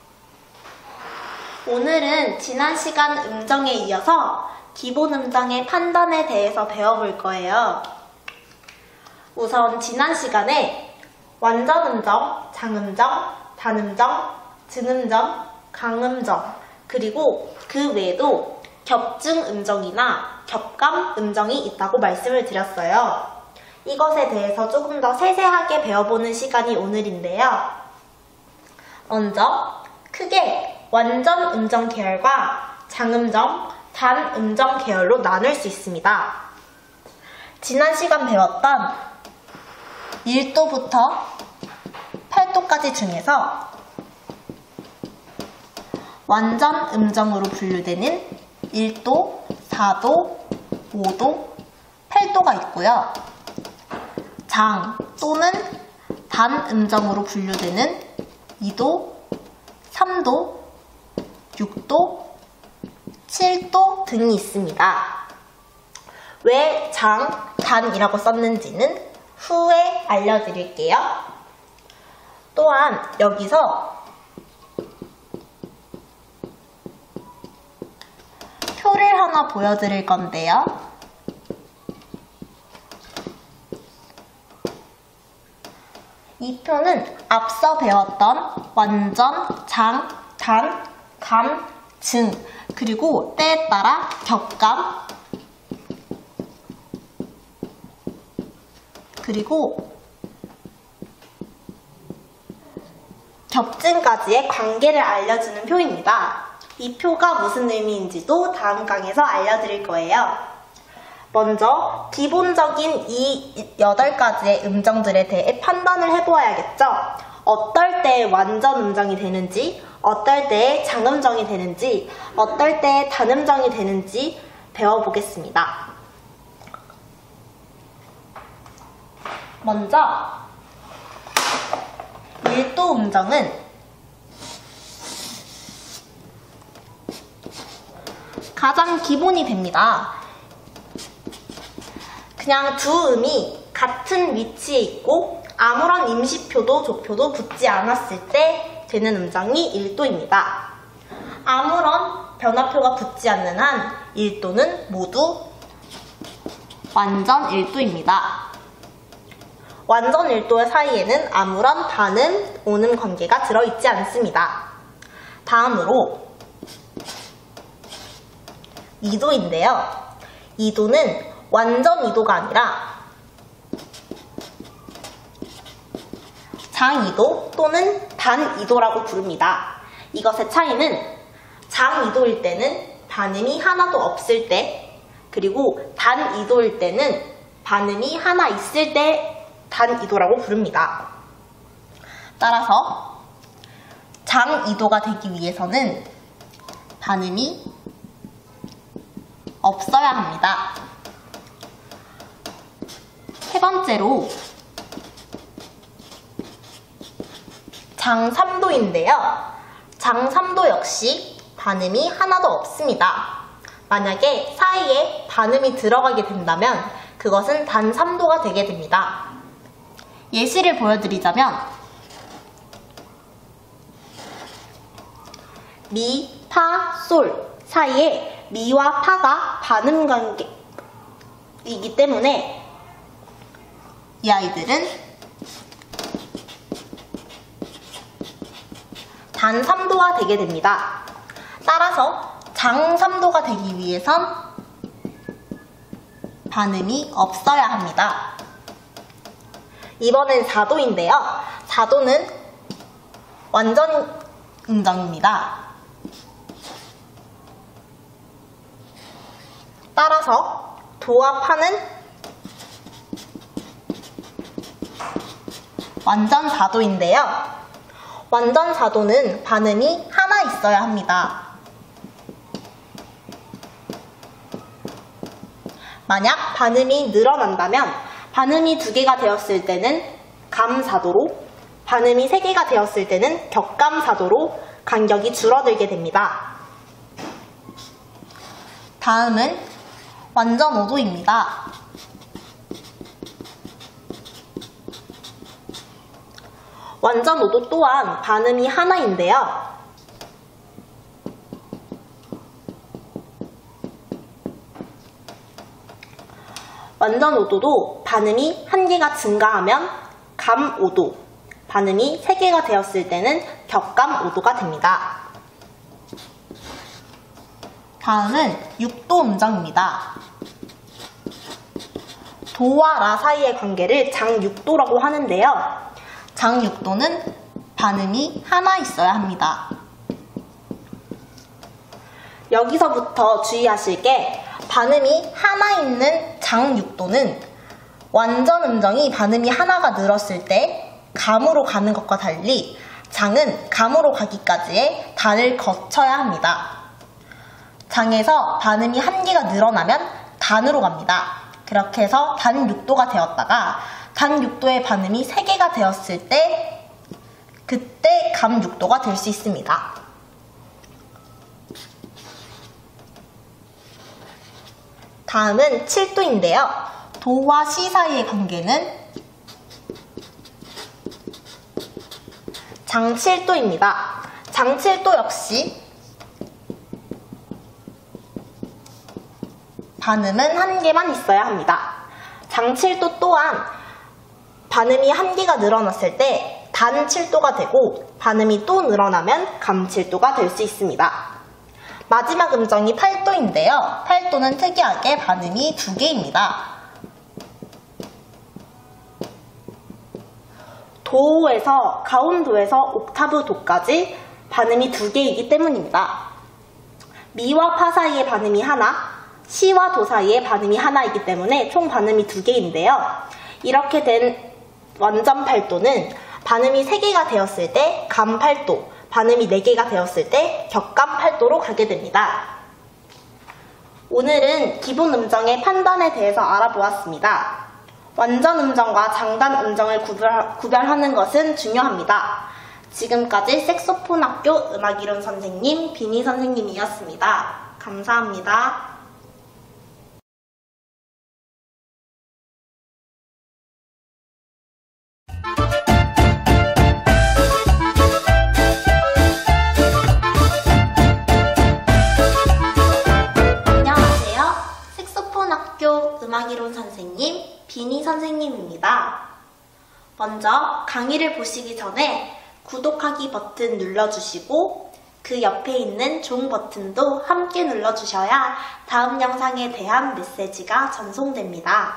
Speaker 1: 오늘은 지난 시간 음정에 이어서 기본 음정의 판단에 대해서 배워볼 거예요. 우선 지난 시간에 완전 음정, 장음정, 단음정, 증음정, 강음정, 그리고 그 외에도 겹증 음정이나 겹감 음정이 있다고 말씀을 드렸어요. 이것에 대해서 조금 더 세세하게 배워보는 시간이 오늘인데요. 먼저 크게 완전 음정 계열과 장음정, 단음정 계열로 나눌 수 있습니다. 지난 시간 배웠던 1도부터 8도까지 중에서 완전 음정으로 분류되는 1도, 4도, 5도, 8도가 있고요. 장 또는 단 음정으로 분류되는 2도, 3도, 6도, 7도 등이 있습니다. 왜 장, 단이라고 썼는지는 후에 알려드릴게요. 또한 여기서 표를 하나 보여드릴 건데요. 이 표는 앞서 배웠던 완전, 장, 단, 감, 증, 그리고 때에 따라 겹감, 그리고 겹증까지의 관계를 알려주는 표입니다. 이 표가 무슨 의미인지도 다음 강에서 알려드릴 거예요. 먼저 기본적인 이 8가지의 음정들에 대해 판단을 해보아야겠죠. 어떨 때 완전 음정이 되는지, 어떨 때 장음정이 되는지, 어떨 때 단음정이 되는지 배워보겠습니다. 먼저 1도 음정은 가장 기본이 됩니다. 그냥 두 음이 같은 위치에 있고 아무런 임시표도 조표도 붙지 않았을 때 되는 음정이 1도입니다. 아무런 변화표가 붙지 않는 한 1도는 모두 완전 1도입니다. 완전 1도 사이에는 아무런 반음, 오는 관계가 들어있지 않습니다. 다음으로 2도인데요. 2도는 완전 2도가 아니라 장 2도 또는 단 2도라고 부릅니다. 이것의 차이는 장 2도일 때는 반음이 하나도 없을 때, 그리고 단 2도일 때는 반음이 하나 있을 때 단 2도라고 부릅니다. 따라서 장 2도가 되기 위해서는 반음이 없어야 합니다. 세 번째로 장 3도인데요. 장 3도 역시 반음이 하나도 없습니다. 만약에 사이에 반음이 들어가게 된다면 그것은 단 3도가 되게 됩니다. 예시를 보여드리자면 미, 파, 솔 사이에 미와 파가 반음 관계이기 때문에 이 아이들은 단 3도가 되게 됩니다. 따라서 장 3도가 되기 위해선 반음이 없어야 합니다. 이번엔 4도인데요. 4도는 완전 음정입니다. 따라서 도와 파는 완전 4도인데요. 완전 4도는 반음이 하나 있어야 합니다. 만약 반음이 늘어난다면 반음이 2개가 되었을 때는 감 4도로, 반음이 3개가 되었을 때는 격감 4도로 간격이 줄어들게 됩니다. 다음은 완전 5도입니다. 완전 5도 또한 반음이 하나인데요. 완전 5도도 반음이 1개가 증가하면 감 5도, 반음이 3개가 되었을 때는 격감 5도가 됩니다. 다음은 6도 음정입니다. 도와 라 사이의 관계를 장 6도라고 하는데요. 장 6도는 반음이 하나 있어야 합니다. 여기서부터 주의하실 게 반음이 하나 있는 장 6도는 완전 음정이 반음이 하나가 늘었을 때 감으로 가는 것과 달리 장은 감으로 가기까지의 단을 거쳐야 합니다. 장에서 반음이 1개가 늘어나면 단으로 갑니다. 그렇게 해서 단 6도가 되었다가 단 6도의 반음이 3개가 되었을 때 그때 감 6도가 될 수 있습니다. 다음은 7도인데요. 도와 시 사이의 관계는 장 7도입니다. 장 7도 역시 반음은 1개만 있어야 합니다. 장 7도 또한 반음이 1개가 늘어났을 때 단 7도가 되고 반음이 또 늘어나면 감 7도가 될 수 있습니다. 마지막 음정이 8도인데요. 8도는 특이하게 반음이 2개입니다. 도에서 가운도에서 옥타브 도까지 반음이 2개이기 때문입니다. 미와 파 사이의 반음이 하나, 시와 도 사이의 반음이 하나이기 때문에 총 반음이 2개인데요. 이렇게 된 완전 8도는 반음이 3개가 되었을 때 감 8도, 반음이 4개가 되었을 때 격감 8도로 가게 됩니다. 오늘은 기본 음정의 판단에 대해서 알아보았습니다. 완전 음정과 장단 음정을 구별하는 것은 중요합니다. 지금까지 색소폰 학교 음악이론 선생님 비니 선생님이었습니다. 감사합니다. 음악이론 선생님 비니 선생님입니다. 먼저 강의를 보시기 전에 구독하기 버튼 눌러주시고 그 옆에 있는 종 버튼도 함께 눌러주셔야 다음 영상에 대한 메시지가 전송됩니다.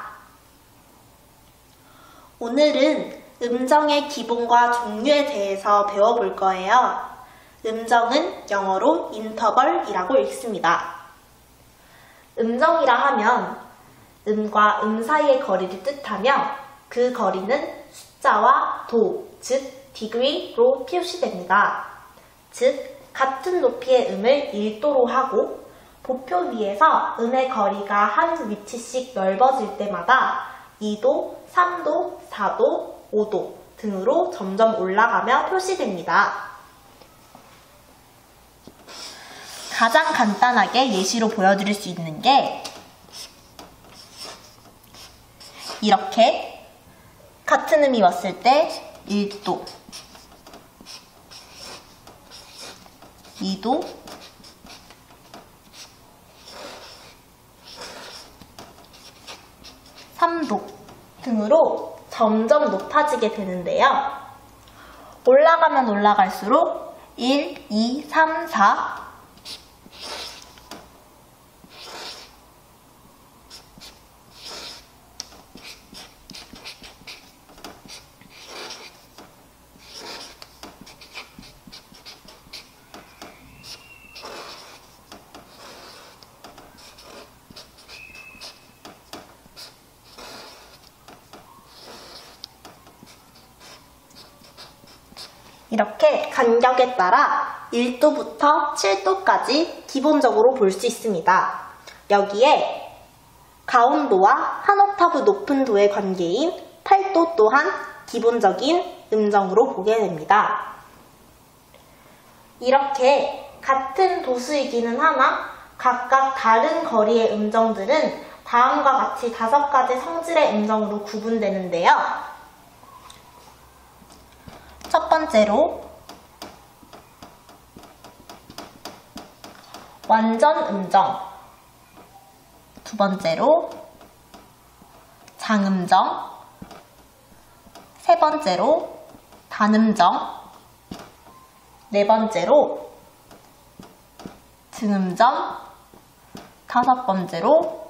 Speaker 1: 오늘은 음정의 기본과 종류에 대해서 배워볼 거예요. 음정은 영어로 인터벌이라고 읽습니다. 음정이라 하면 음과 음 사이의 거리를 뜻하며 그 거리는 숫자와 도, 즉 degree로 표시됩니다. 즉 같은 높이의 음을 1도로 하고 보표 위에서 음의 거리가 한 위치씩 넓어질 때마다 2도, 3도, 4도, 5도 등으로 점점 올라가며 표시됩니다. 가장 간단하게 예시로 보여드릴 수 있는 게 이렇게 같은 음이 왔을 때 1도, 2도, 3도 등으로 점점 높아지게 되는데요. 올라가면 올라갈수록 1, 2, 3, 4 이렇게 간격에 따라 1도부터 7도까지 기본적으로 볼 수 있습니다. 여기에 가온도와 한 옥타브 높은 도의 관계인 8도 또한 기본적인 음정으로 보게 됩니다. 이렇게 같은 도수이기는 하나 각각 다른 거리의 음정들은 다음과 같이 5가지 성질의 음정으로 구분되는데요. 첫 번째로 완전 음정, 두 번째로 장음정, 세 번째로 단음정, 네 번째로 증음정, 다섯 번째로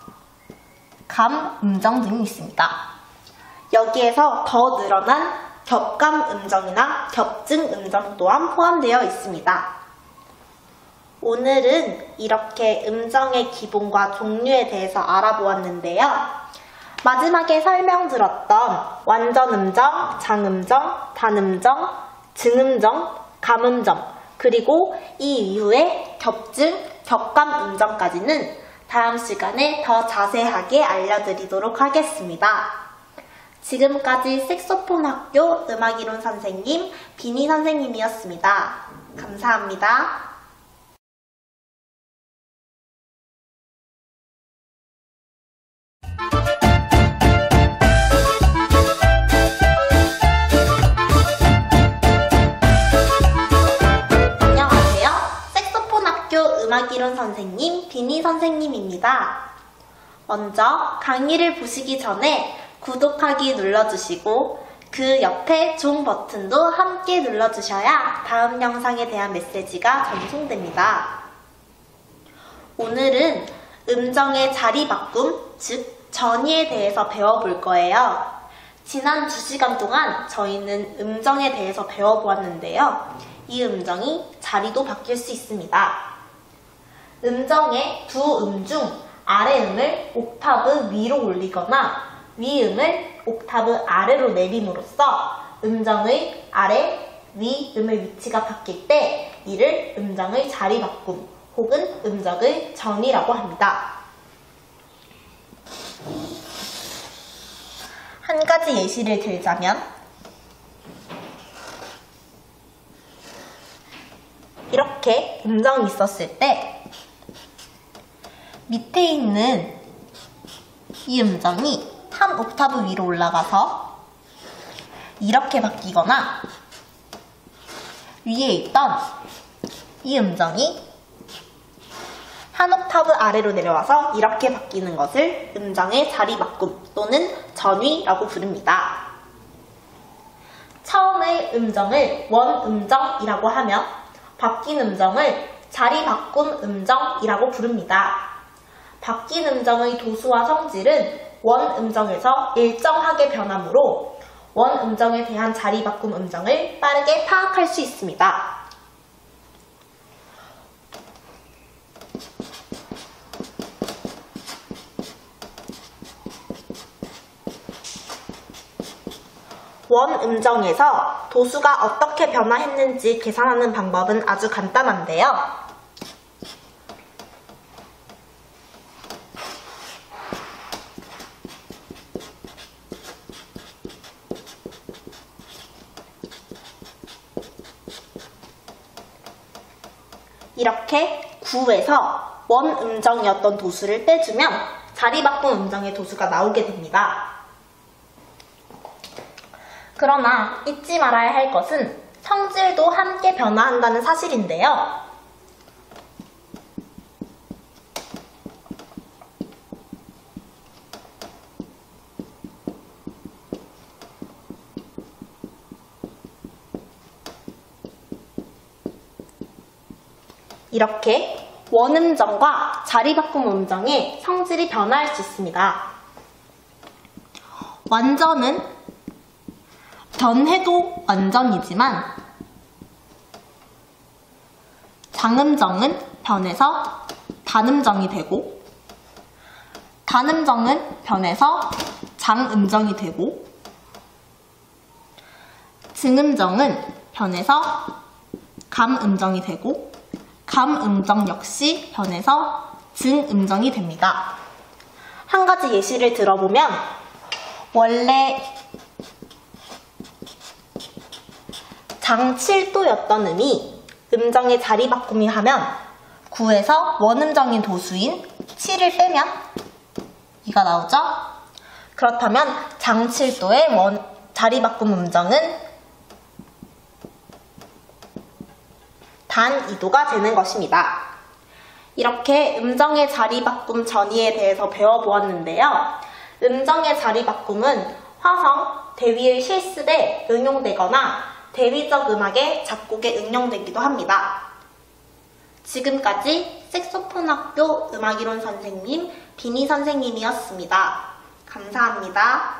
Speaker 1: 감음정 등이 있습니다. 여기에서 더 늘어난 겹감 음정이나 겹증 음정 또한 포함되어 있습니다. 오늘은 이렇게 음정의 기본과 종류에 대해서 알아보았는데요. 마지막에 설명드렸던 완전 음정, 장음정, 단음정, 증음정, 감음정, 그리고 이 이후에 겹증, 겹감 음정까지는 다음 시간에 더 자세하게 알려드리도록 하겠습니다. 지금까지 색소폰 학교 음악이론 선생님 비니 선생님이었습니다. 감사합니다. 안녕하세요. 색소폰 학교 음악이론 선생님 비니 선생님입니다. 먼저 강의를 보시기 전에 구독하기 눌러주시고 그 옆에 종 버튼도 함께 눌러주셔야 다음 영상에 대한 메시지가 전송됩니다. 오늘은 음정의 자리 바꿈, 즉 전이에 대해서 배워볼 거예요. 지난 2시간 동안 저희는 음정에 대해서 배워보았는데요. 이 음정이 자리도 바뀔 수 있습니다. 음정의 두 음 중 아래음을 옥타브 위로 올리거나 위음을 옥타브 아래로 내림으로써 음정의 아래, 위음의 위치가 바뀔 때 이를 음정의 자리 바꿈 혹은 음정의 전이라고 합니다. 한 가지 예시를 들자면 이렇게 음정이 있었을 때 밑에 있는 이 음정이 한 옥타브 위로 올라가서 이렇게 바뀌거나 위에 있던 이 음정이 한 옥타브 아래로 내려와서 이렇게 바뀌는 것을 음정의 자리 바꿈 또는 전위라고 부릅니다. 처음의 음정을 원음정이라고 하며 바뀐 음정을 자리 바꿈 음정이라고 부릅니다. 바뀐 음정의 도수와 성질은 원음정에서 일정하게 변하므로 원음정에 대한 자리 바꿈 음정을 빠르게 파악할 수 있습니다. 원음정에서 도수가 어떻게 변화했는지 계산하는 방법은 아주 간단한데요. 이렇게 9에서 원음정이었던 도수를 빼주면 자리 바꾼 음정의 도수가 나오게 됩니다. 그러나 잊지 말아야 할 것은 성질도 함께 변화한다는 사실인데요. 이렇게 원음정과 자리바꿈 음정의 성질이 변화할 수 있습니다. 완전은 변해도 완전이지만 장음정은 변해서 단음정이 되고 단음정은 변해서 장음정이 되고 증음정은 변해서 감음정이 되고 감음정 역시 변해서 증음정이 됩니다. 한 가지 예시를 들어보면 원래 장7도였던 음이 음정의 자리 바꿈이 하면 9에서 원음정인 도수인 7을 빼면 이가 나오죠? 그렇다면 장7도의 자리 바꿈 음정은 단 2도가 되는 것입니다. 이렇게 음정의 자리 바꿈 전이에 대해서 배워보았는데요. 음정의 자리 바꿈은 화성, 대위의 실습에 응용되거나 대위적 음악의 작곡에 응용되기도 합니다. 지금까지 색소폰학교 음악이론 선생님 비니 선생님이었습니다. 감사합니다.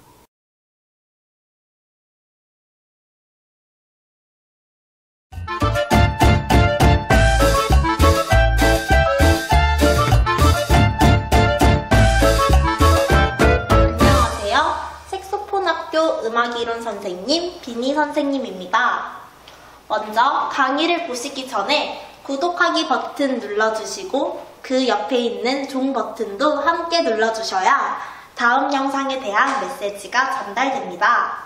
Speaker 1: 색소폰학교 음악이론 선생님 비니 선생님입니다. 먼저 강의를 보시기 전에 구독하기 버튼 눌러주시고 그 옆에 있는 종 버튼도 함께 눌러주셔야 다음 영상에 대한 메시지가 전달됩니다.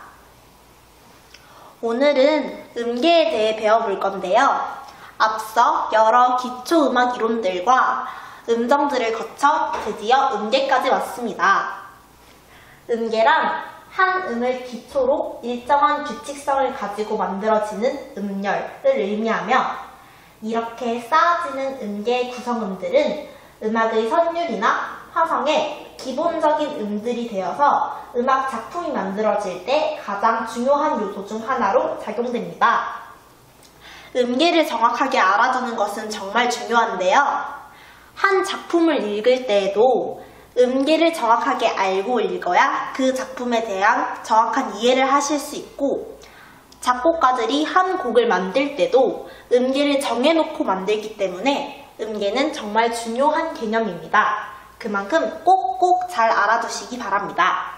Speaker 1: 오늘은 음계에 대해 배워볼 건데요. 앞서 여러 기초음악 이론들과 음정들을 거쳐 드디어 음계까지 왔습니다. 음계란 한 음을 기초로 일정한 규칙성을 가지고 만들어지는 음열을 의미하며 이렇게 쌓아지는 음계의 구성음들은 음악의 선율이나 화성의 기본적인 음들이 되어서 음악 작품이 만들어질 때 가장 중요한 요소 중 하나로 작용됩니다. 음계를 정확하게 알아두는 것은 정말 중요한데요. 한 작품을 읽을 때에도 음계를 정확하게 알고 읽어야 그 작품에 대한 정확한 이해를 하실 수 있고 작곡가들이 한 곡을 만들 때도 음계를 정해놓고 만들기 때문에 음계는 정말 중요한 개념입니다. 그만큼 꼭꼭 잘 알아두시기 바랍니다.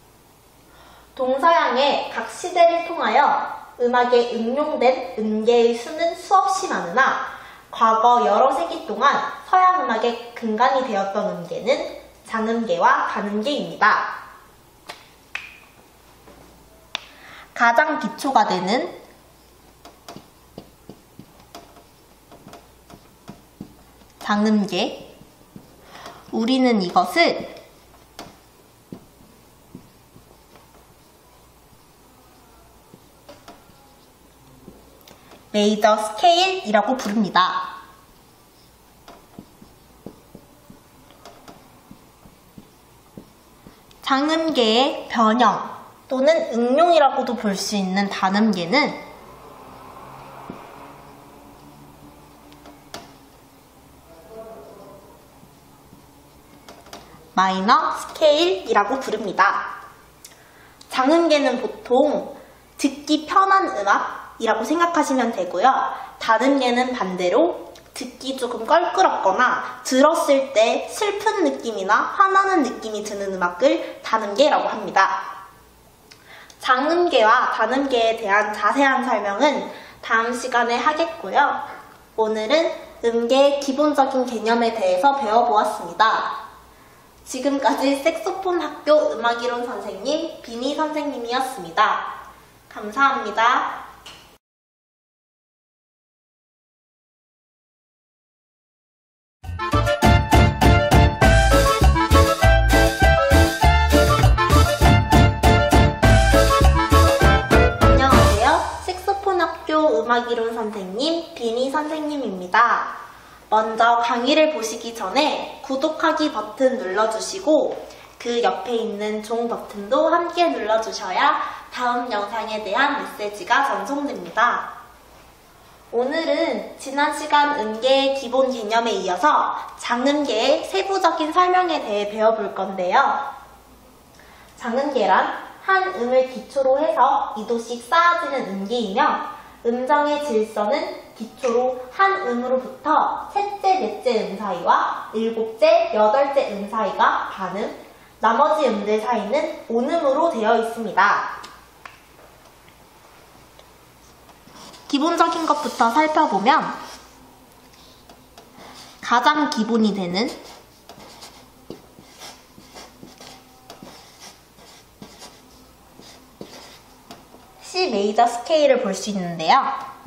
Speaker 1: 동서양의 각 시대를 통하여 음악에 응용된 음계의 수는 수없이 많으나 과거 여러 세기 동안 서양 음악의 근간이 되었던 음계는 장음계와 단음계입니다. 가장 기초가 되는 장음계, 우리는 이것을 메이저 스케일이라고 부릅니다. 장음계의 변형 또는 응용이라고도 볼 수 있는 단음계는 마이너 스케일이라고 부릅니다. 장음계는 보통 듣기 편한 음악이라고 생각하시면 되고요. 단음계는 반대로 듣기 조금 껄끄럽거나 들었을 때 슬픈 느낌이나 화나는 느낌이 드는 음악을 단음계라고 합니다. 장음계와 단음계에 대한 자세한 설명은 다음 시간에 하겠고요. 오늘은 음계의 기본적인 개념에 대해서 배워보았습니다. 지금까지 색소폰 학교 음악이론 선생님 비니 선생님이었습니다. 감사합니다. 음악이론 선생님 비니 선생님입니다. 먼저 강의를 보시기 전에 구독하기 버튼 눌러주시고 그 옆에 있는 종 버튼도 함께 눌러주셔야 다음 영상에 대한 메시지가 전송됩니다. 오늘은 지난 시간 음계의 기본 개념에 이어서 장음계의 세부적인 설명에 대해 배워볼 건데요. 장음계란 한 음을 기초로 해서 2도씩 쌓아지는 음계이며 음정의 질서는 기초로 한 음으로부터 셋째, 넷째 음 사이와 일곱째, 여덟째 음 사이가 반음, 나머지 음들 사이는 온음으로 되어 있습니다. 기본적인 것부터 살펴보면 가장 기본이 되는 C 메이저 스케일을 볼 수 있는데요.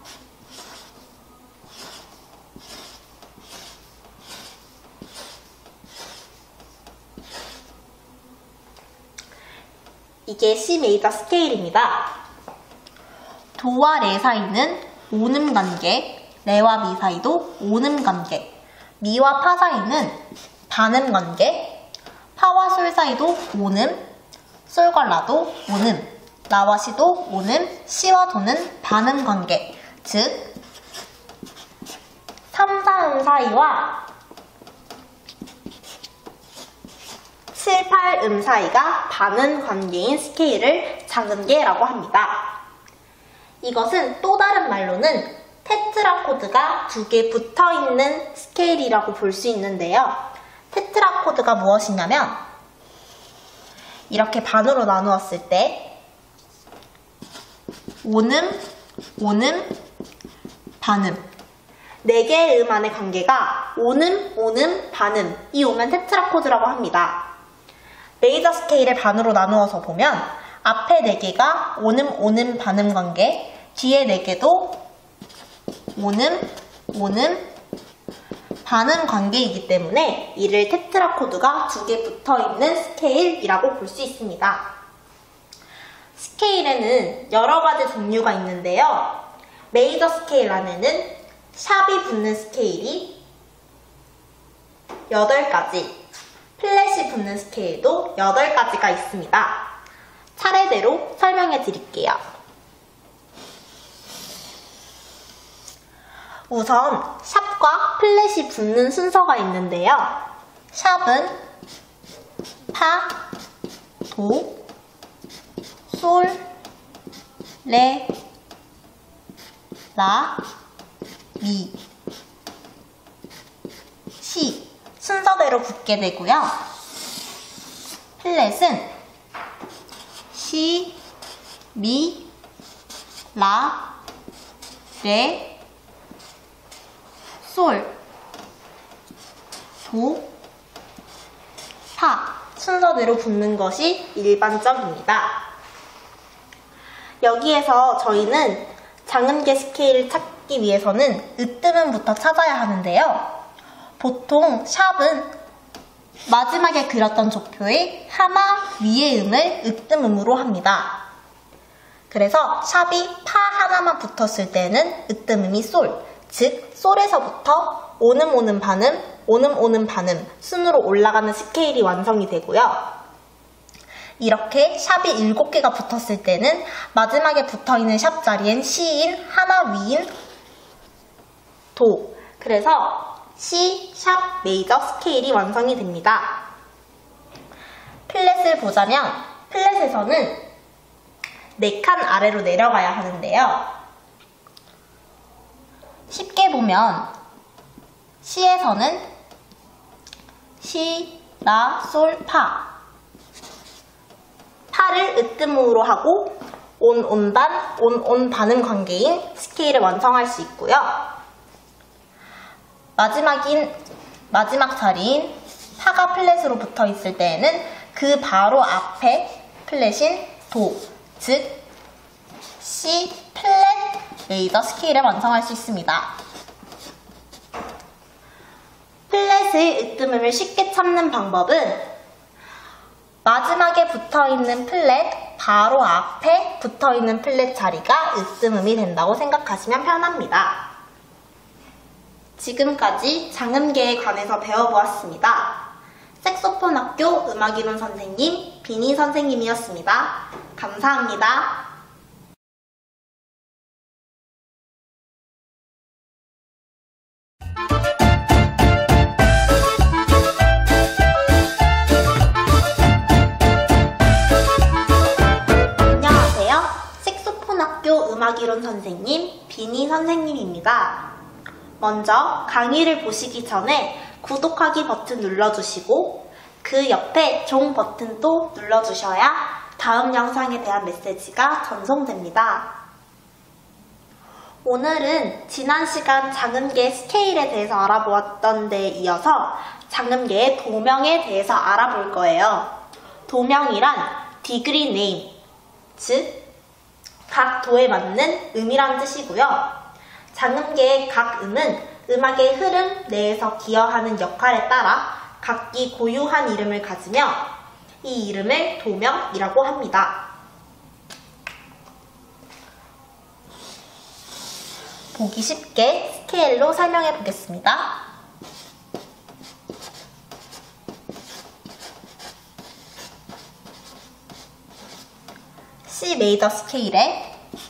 Speaker 1: 이게 C 메이저 스케일입니다. 도와 레 사이는 온음 관계, 레와 미 사이도 온음 관계, 미와 파 사이는 반음 관계, 파와 솔 사이도 온음, 솔과 라도 온음, 라와 시도 온음, 시와 도는 반음 관계, 즉 3, 4음 사이와 7, 8음 사이가 반음 관계인 스케일을 장음계라고 합니다. 이것은 또 다른 말로는 테트라코드가 2개 붙어있는 스케일이라고 볼 수 있는데요. 테트라코드가 무엇이냐면 이렇게 반으로 나누었을 때 온음, 온음, 반음 4개의 음 안의 관계가 온음, 온음, 반음 이 오면 테트라코드라고 합니다. 메이저 스케일을 반으로 나누어서 보면 앞에 4개가 온음, 온음, 반음 관계, 뒤에 4개도 온음, 온음, 반음 관계이기 때문에 이를 테트라코드가 2개 붙어있는 스케일이라고 볼 수 있습니다. 스케일에는 여러 가지 종류가 있는데요. 메이저 스케일 안에는 샵이 붙는 스케일이 8가지, 플랫이 붙는 스케일도 8가지가 있습니다. 차례대로 설명해 드릴게요. 우선 샵과 플랫이 붙는 순서가 있는데요. 샵은 파, 도, 솔, 레, 라, 미, 시 순서대로 붙게 되고요. 플랫은 시, 미, 라, 레, 솔, 도, 파 순서대로 붙는 것이 일반적입니다. 여기에서 저희는 장음계 스케일을 찾기 위해서는 으뜸음부터 찾아야 하는데요. 보통 샵은 마지막에 그렸던 족표의 하나 위의 음을 으뜸음으로 합니다. 그래서 샵이 파 하나만 붙었을 때는 으뜸음이 솔, 즉 솔에서부터 온음 온음 반음, 온음 온음 반음 순으로 올라가는 스케일이 완성이 되고요. 이렇게 샵이 7개가 붙었을 때는 마지막에 붙어있는 샵 자리엔 C인 하나 위인 도, 그래서 C 샵 메이저 스케일이 완성이 됩니다. 플랫을 보자면 플랫에서는 4칸 아래로 내려가야 하는데요. 쉽게 보면 C에서는 시, 라, 솔, 파 파를 으뜸음으로 하고 온, 온반, 온, 온 반음 관계인 스케일을 완성할 수 있고요. 마지막 자리인 파가 플랫으로 붙어 있을 때에는 그 바로 앞에 플랫인 도, 즉 C 플랫 메이저 스케일을 완성할 수 있습니다. 플랫의 으뜸음을 쉽게 찾는 방법은 마지막에 붙어있는 플랫 바로 앞에 붙어있는 플랫 자리가 으뜸음이 된다고 생각하시면 편합니다. 지금까지 장음계에 관해서 배워보았습니다. 색소폰 학교 음악이론 선생님 비니 선생님이었습니다. 감사합니다. 음악이론 선생님, 비니 선생님입니다. 먼저 강의를 보시기 전에 구독하기 버튼 눌러주시고 그 옆에 종 버튼도 눌러주셔야 다음 영상에 대한 메시지가 전송됩니다. 오늘은 지난 시간 장음계 스케일에 대해서 알아보았던 데에 이어서 장음계의 도명에 대해서 알아볼 거예요. 도명이란 디그리 네임, 즉 각 도에 맞는 음이란 뜻이고요. 장음계의 각 음은 음악의 흐름 내에서 기여하는 역할에 따라 각기 고유한 이름을 가지며 이 이름을 도명이라고 합니다. 보기 쉽게 스케일로 설명해 보겠습니다. C 메이저 스케일의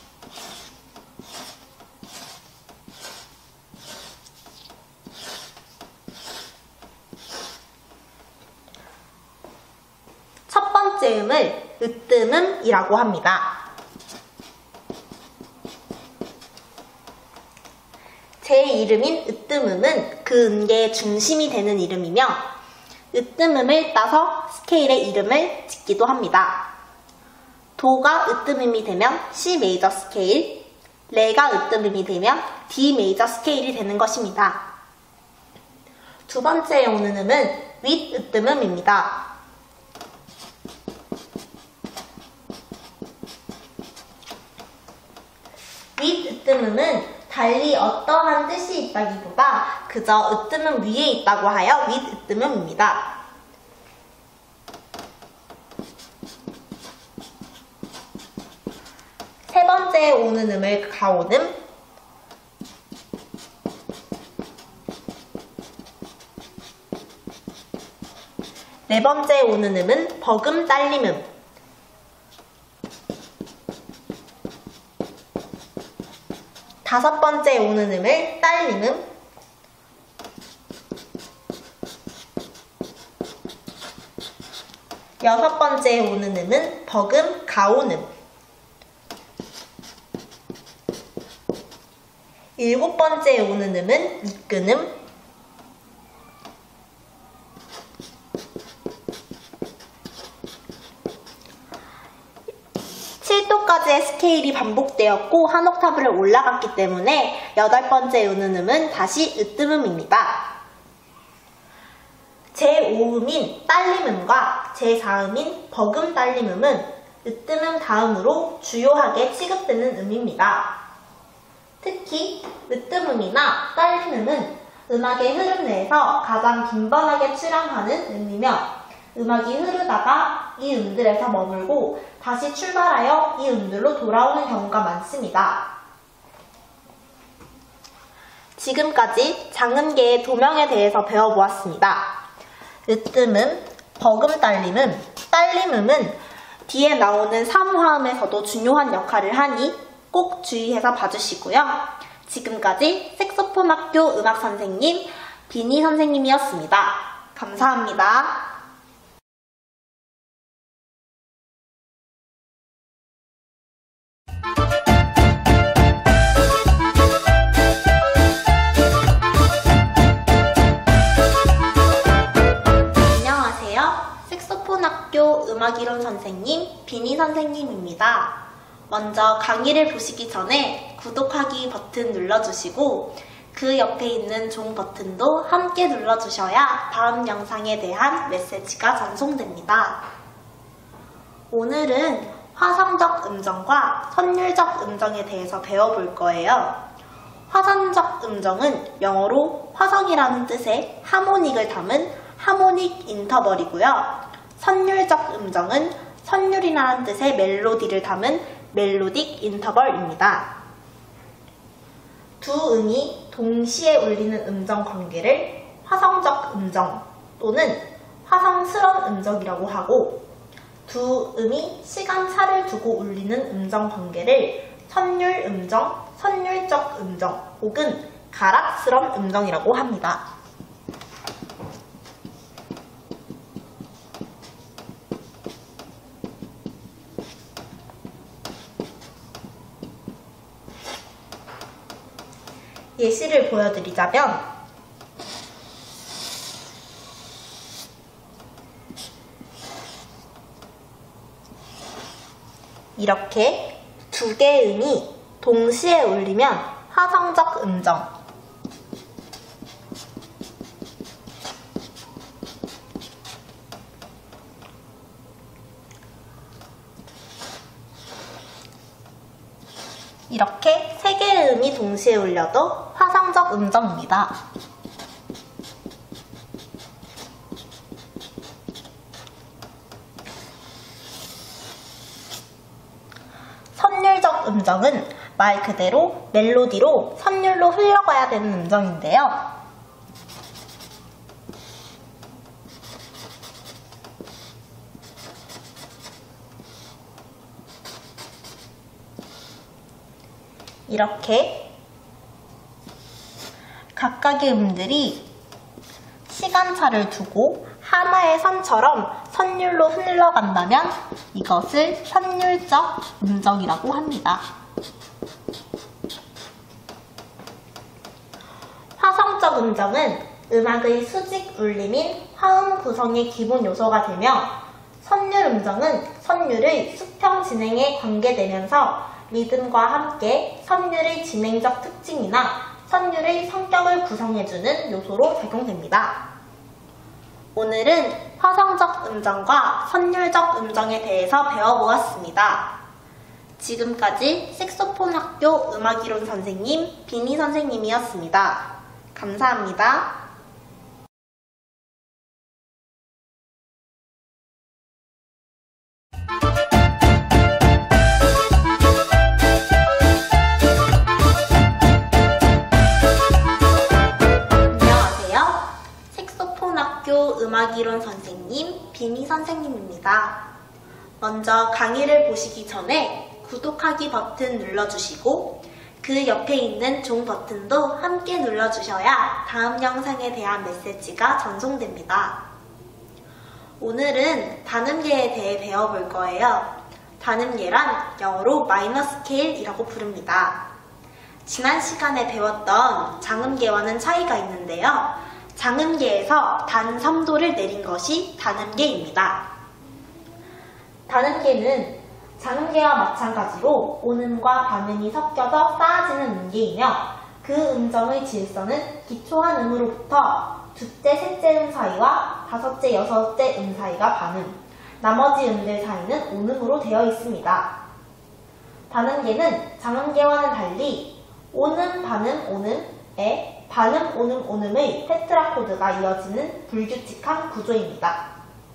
Speaker 1: 첫 번째 음을 으뜸음이라고 합니다. 제 이름인 으뜸음은 그 음계의 중심이 되는 이름이며 으뜸음을 따서 스케일의 이름을 짓기도 합니다. 도가 으뜸음이 되면 C 메이저 스케일, 레가 으뜸음이 되면 D 메이저 스케일이 되는 것입니다. 두 번째에 오는 음은 윗 으뜸음입니다. 윗 으뜸음은 달리 어떠한 뜻이 있다기보다 그저 으뜸음 위에 있다고 하여 윗 으뜸음입니다. 세 번째에 오는 음을 가오음, 네 번째에 오는 음은 버금 딸림음, 다섯 번째에 오는 음을 딸림음, 여섯 번째에 오는 음은 버금 가오음, 일곱 번째에 오는 음은 이끈음, 칠도까지의 스케일이 반복되었고 한 옥타브를 올라갔기 때문에 여덟 번째 오는 음은 다시 으뜸음입니다. 제5음인 딸림음과 제4음인 버금 딸림음은 으뜸음 다음으로 주요하게 취급되는 음입니다. 특히 으뜸음이나 딸림음은 음악의 흐름 내에서 가장 빈번하게 출현하는 음이며 음악이 흐르다가 이 음들에서 머물고 다시 출발하여 이 음들로 돌아오는 경우가 많습니다. 지금까지 장음계의 도명에 대해서 배워보았습니다. 으뜸음, 버금 딸림음, 딸림음은 뒤에 나오는 3화음에서도 중요한 역할을 하니 꼭 주의해서 봐주시고요. 지금까지 색소폰 학교 음악 선생님 비니 선생님이었습니다. 감사합니다. 안녕하세요. 색소폰 학교 음악이론 선생님 비니 선생님입니다. 먼저 강의를 보시기 전에 구독하기 버튼 눌러주시고 그 옆에 있는 종 버튼도 함께 눌러주셔야 다음 영상에 대한 메시지가 전송됩니다. 오늘은 화성적 음정과 선율적 음정에 대해서 배워볼 거예요. 화성적 음정은 영어로 화성이라는 뜻의 하모닉을 담은 하모닉 인터벌이고요. 선율적 음정은 선율이라는 뜻의 멜로디를 담은 멜로딕 인터벌입니다. 두 음이 동시에 울리는 음정 관계를 화성적 음정 또는 화성스런 음정이라고 하고 두 음이 시간차를 두고 울리는 음정 관계를 선율 음정, 선율적 음정 혹은 가락스런 음정이라고 합니다. 예시를 보여드리자면 이렇게 두 개의 음이 동시에 울리면 화성적 음정, 이렇게 세 개의 음이 동시에 울려도 화성적 음정입니다. 선율적 음정은 말 그대로 멜로디로 선율로 흘러가야 되는 음정인데요. 이렇게 각각의 음들이 시간차를 두고 하나의 선처럼 선율로 흘러간다면 이것을 선율적 음정이라고 합니다. 화성적 음정은 음악의 수직 울림인 화음 구성의 기본 요소가 되며, 선율 음정은 선율의 수평 진행에 관계되면서 리듬과 함께 선율의 진행적 특징이나 선율의 성격을 구성해주는 요소로 작용됩니다. 오늘은 화성적 음정과 선율적 음정에 대해서 배워보았습니다. 지금까지 색소폰 학교 음악이론 선생님 비니 선생님이었습니다. 감사합니다. 음악이론 선생님 비니 선생님입니다. 먼저 강의를 보시기 전에 구독하기 버튼 눌러주시고 그 옆에 있는 종 버튼도 함께 눌러주셔야 다음 영상에 대한 메시지가 전송됩니다. 오늘은 단음계에 대해 배워볼 거예요. 단음계란 영어로 마이너 스케일이라고 부릅니다. 지난 시간에 배웠던 장음계와는 차이가 있는데요. 장음계에서 단 3도를 내린 것이 단음계입니다. 단음계는 장음계와 마찬가지로 온음과 반음이 섞여서 쌓아지는 음계이며, 그 음정의 질서는 기초한 음으로부터 둘째, 셋째 음 사이와 다섯째, 여섯째 음 사이가 반음, 나머지 음들 사이는 온음으로 되어 있습니다. 단음계는 장음계와는 달리 온음, 반음, 온음에 반음, 온음, 온음의 테트라코드가 이어지는 불규칙한 구조입니다.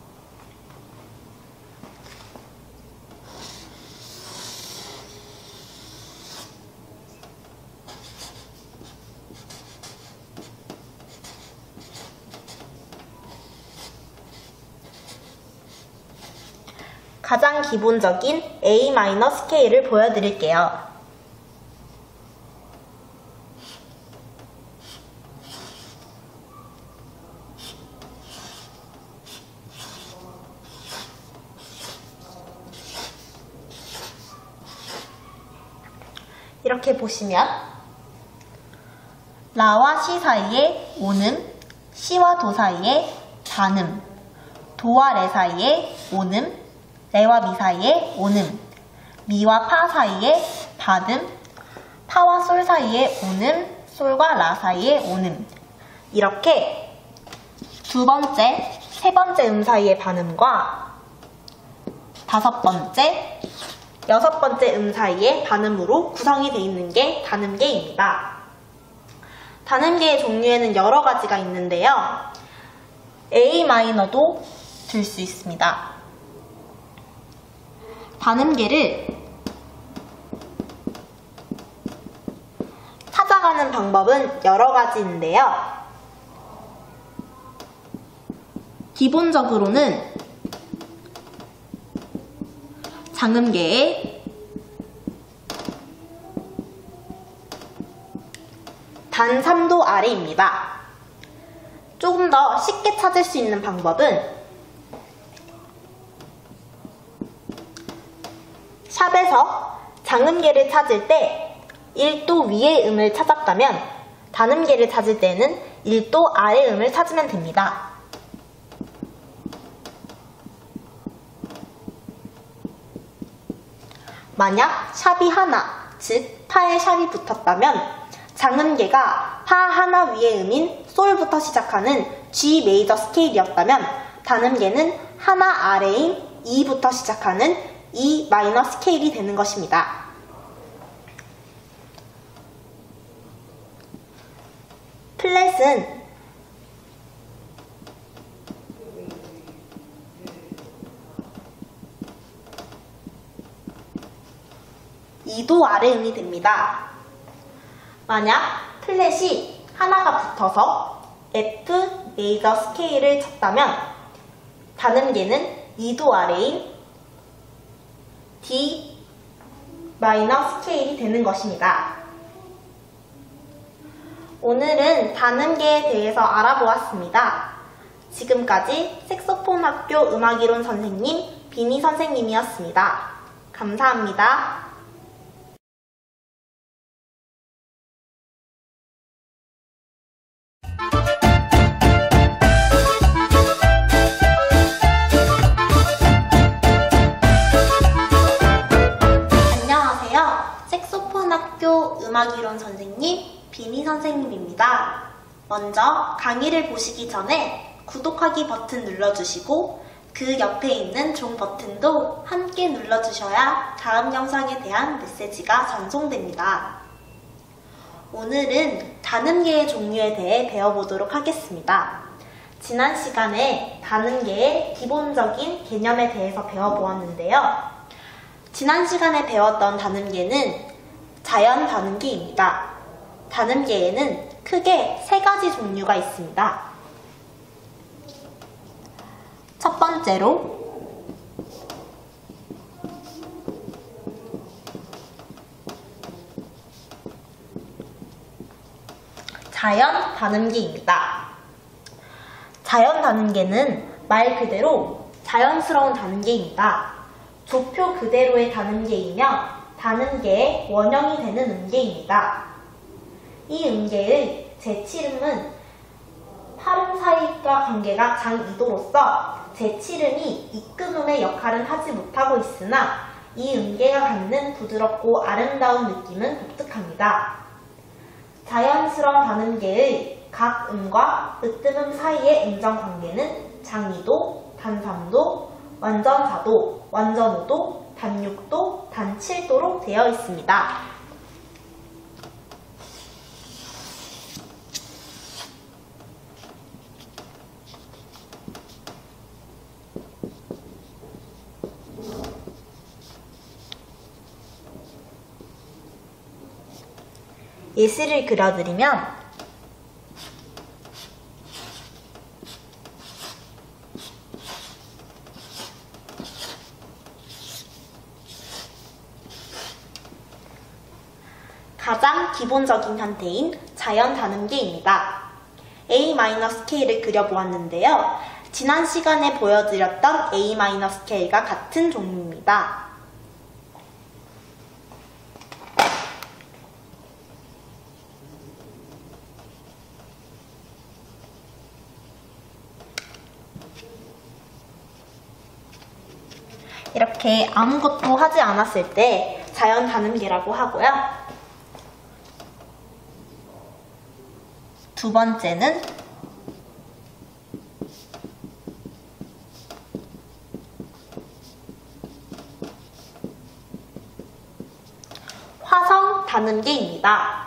Speaker 1: 가장 기본적인 A 마이너 스케일을 보여드릴게요. 이렇게 보시면 라와 시 사이에 온음, 시와 도 사이에 반음, 도와 레 사이에 온음, 레와 미 사이에 온음, 미와 파 사이에 반음, 파와 솔 사이에 온음, 솔과 라 사이에 온음, 이렇게 두 번째, 세 번째 음 사이의 반음과 다섯 번째, 여섯 번째 음 사이의 반음으로 구성이 되어 있는 게 단음계입니다. 단음계의 종류에는 여러 가지가 있는데요. A 마이너도 들 수 있습니다. 단음계를 찾아가는 방법은 여러 가지인데요. 기본적으로는 장음계의 단 3도 아래입니다. 조금 더 쉽게 찾을 수 있는 방법은 샵에서 장음계를 찾을 때 1도 위의 음을 찾았다면 단음계를 찾을 때는 1도 아래 음을 찾으면 됩니다. 만약 샵이 하나, 즉 파에 샵이 붙었다면 장음계가 파 하나 위의 음인 솔부터 시작하는 G 메이저 스케일이었다면 단음계는 하나 아래인 E부터 시작하는 E 마이너 스케일이 되는 것입니다. 플랫은 E도 아래 음이 됩니다. 만약 플랫이 하나가 붙어서 F 메이저 스케일을 쳤다면 단음계는 E도 아래인 D 마이너 스케일이 되는 것입니다. 오늘은 단음계에 대해서 알아보았습니다. 지금까지 색소폰 학교 음악이론 선생님 비니 선생님이었습니다. 감사합니다. 학교 음악이론 선생님 비니 선생님입니다. 먼저 강의를 보시기 전에 구독하기 버튼 눌러주시고 그 옆에 있는 종 버튼도 함께 눌러주셔야 다음 영상에 대한 메시지가 전송됩니다. 오늘은 단음계의 종류에 대해 배워보도록 하겠습니다. 지난 시간에 단음계의 기본적인 개념에 대해서 배워보았는데요. 지난 시간에 배웠던 단음계는 자연 단음계입니다. 단음계에는 크게 3가지 종류가 있습니다. 첫 번째로 자연 단음계입니다. 자연 단음계는 말 그대로 자연스러운 단음계입니다. 조표 그대로의 단음계이며 단음계의 원형이 되는 음계입니다. 이 음계의 제7음은 팔음 사이과 관계가 장2도로서 제7음이 입금음의 역할은 하지 못하고 있으나 이 음계가 갖는 부드럽고 아름다운 느낌은 독특합니다. 자연스러운 단음계의 각 음과 으뜸음 사이의 음정 관계는 장2도, 단3도, 완전4도, 완전5도, 단6도, 단7도로 되어 있습니다. 예시를 그려드리면 가장 기본적인 형태인 자연 단음계입니다. A 마이너 스케일을 그려보았는데요. 지난 시간에 보여드렸던 A 마이너 스케일과 같은 종류입니다. 이렇게 아무것도 하지 않았을 때 자연 단음계라고 하고요. 두 번째는 화성 단음계입니다.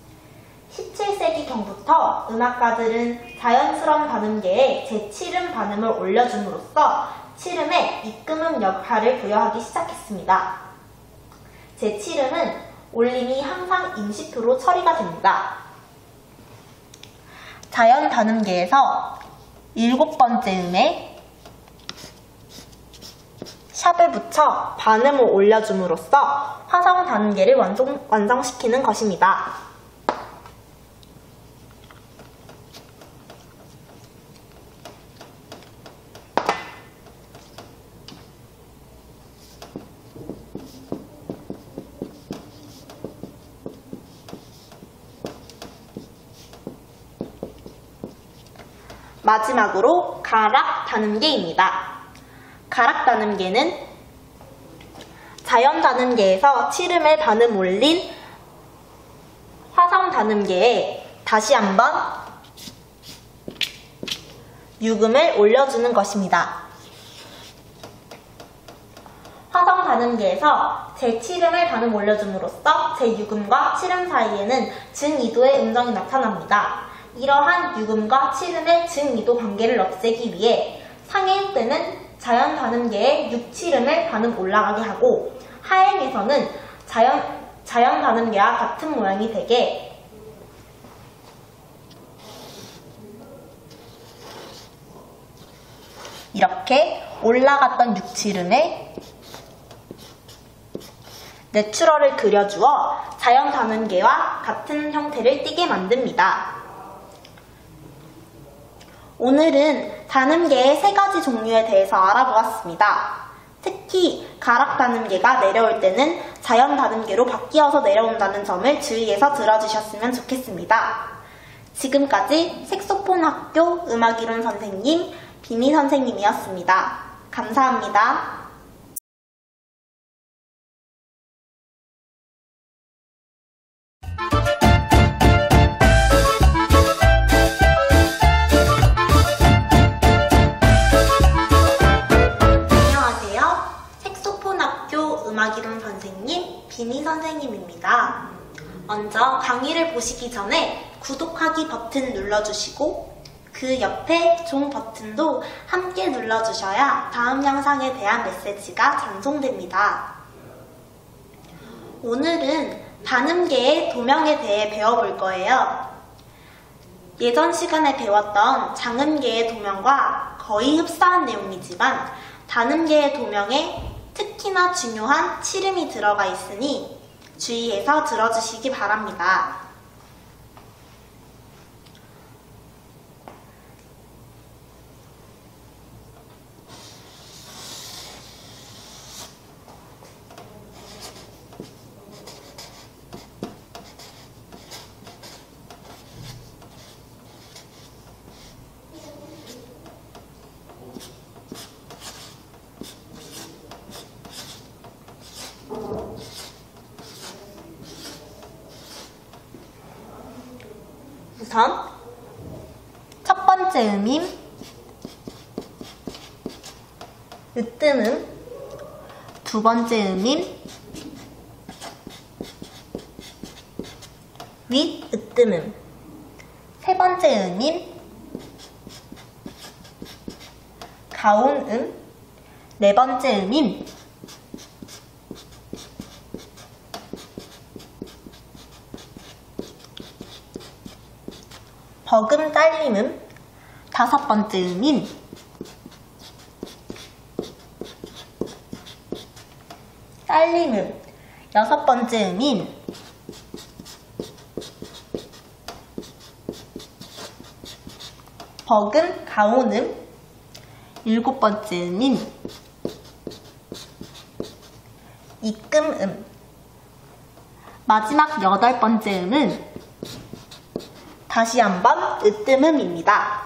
Speaker 1: 17세기경부터 음악가들은 자연스러운 단음계에 제7음 반음을 올려줌으로써 7음에 입금음 역할을 부여하기 시작했습니다. 제7음은 올림이 항상 임시표로 처리가 됩니다. 자연 단음계에서 7번째 음에 샵을 붙여 반음을 올려줌으로써 화성 단음계를 완성시키는 것입니다. 마지막으로 가락 단음계입니다. 가락 단음계는 자연 단음계에서 칠음을 반음 올린 화성 단음계에 다시 한번 유금을 올려주는 것입니다. 화성 단음계에서 제7음을 반음 올려줌으로써 제6음과 7음 사이에는 증2도의 음정이 나타납니다. 이러한 6음과 7음의 증2도 관계를 없애기 위해 상행 때는 자연 단음계에 6, 7음을 반음 올라가게 하고 하행에서는 자연 단음계와 같은 모양이 되게 이렇게 올라갔던 6, 7음에 내추럴을 그려주어 자연 단음계와 같은 형태를 띠게 만듭니다. 오늘은 단음계의 3가지 종류에 대해서 알아보았습니다. 특히 가락 단음계가 내려올 때는 자연 단음계로 바뀌어서 내려온다는 점을 주의해서 들어주셨으면 좋겠습니다. 지금까지 색소폰 학교 음악이론 선생님 비니 선생님이었습니다. 감사합니다. 음악이론 선생님 비니 선생님입니다. 먼저 강의를 보시기 전에 구독하기 버튼 눌러주시고 그 옆에 종 버튼도 함께 눌러주셔야 다음 영상에 대한 메시지가 전송됩니다. 오늘은 단음계의 도명에 대해 배워볼 거예요. 예전 시간에 배웠던 장음계의 도명과 거의 흡사한 내용이지만 단음계의 도명에 특히나 중요한 7음이 들어가 있으니 주의해서 들어주시기 바랍니다. 우선 첫 번째 음인 으뜸음, 두 번째 음인 윗으뜸음, 세 번째 음인 가운음, 네 번째 음인 버금 딸림음, 다섯 번째 음인 딸림음, 여섯 번째 음인 버금 가온음, 일곱 번째 음인 이끔음, 마지막 여덟 번째 음은 다시 한번 으뜸음입니다.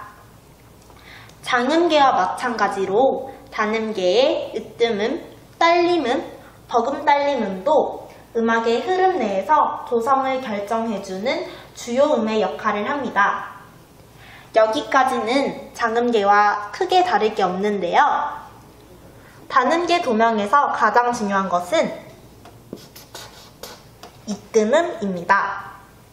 Speaker 1: 장음계와 마찬가지로 단음계의 으뜸음, 딸림음, 버금딸림음도 음악의 흐름 내에서 조성을 결정해주는 주요 음의 역할을 합니다. 여기까지는 장음계와 크게 다를 게 없는데요. 단음계 도명에서 가장 중요한 것은 이끔음입니다.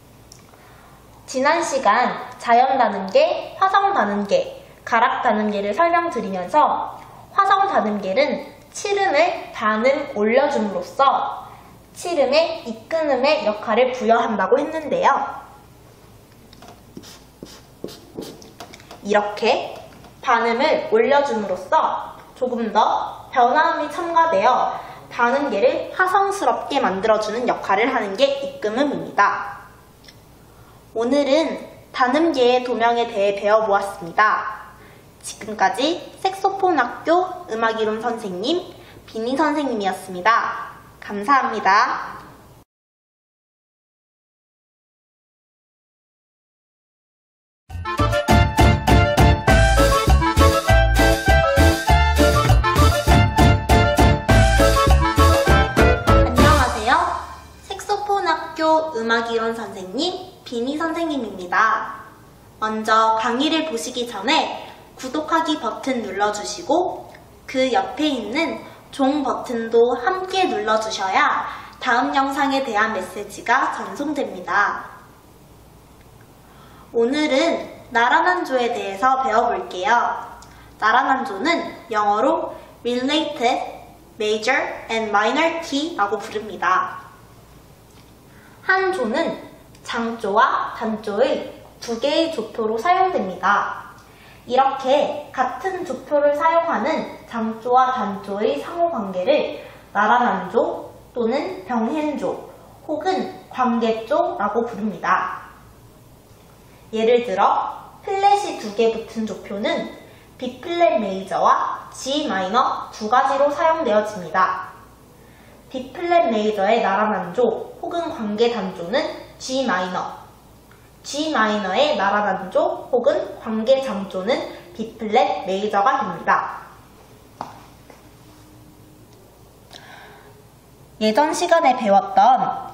Speaker 1: 지난 시간 자연 단음계, 화성 단음계, 가락 단음계를 설명드리면서 화성 단음계는 7음을 반음 올려줌으로써 7음의 이끈음의 역할을 부여한다고 했는데요. 이렇게 반음을 올려줌으로써 조금 더 변화음이 첨가되어 단음계를 화성스럽게 만들어주는 역할을 하는 게 이끔음입니다. 오늘은 단음계의 도명에 대해 배워보았습니다. 지금까지 색소폰 학교 음악이론 선생님 비니 선생님이었습니다. 감사합니다. 음악이론 선생님, 비니 선생님입니다. 먼저 강의를 보시기 전에 구독하기 버튼 눌러주시고 그 옆에 있는 종 버튼도 함께 눌러주셔야 다음 영상에 대한 메시지가 전송됩니다. 오늘은 나라난조에 대해서 배워볼게요. 나라난조는 영어로 related, major and minor key라고 부릅니다. 한 조는 장조와 단조의 두 개의 조표로 사용됩니다. 이렇게 같은 조표를 사용하는 장조와 단조의 상호관계를 나라난조 또는 병행조 혹은 관계조라고 부릅니다. 예를 들어 플랫이 두 개 붙은 조표는 B플랫 메이저와 G 마이너 두 가지로 사용되어집니다. B플랫 메이저의 나라난조 혹은 관계단조는 G 마이너, G 마이너의 나라난조 혹은 관계장조는 B플랫 메이저가 됩니다. 예전 시간에 배웠던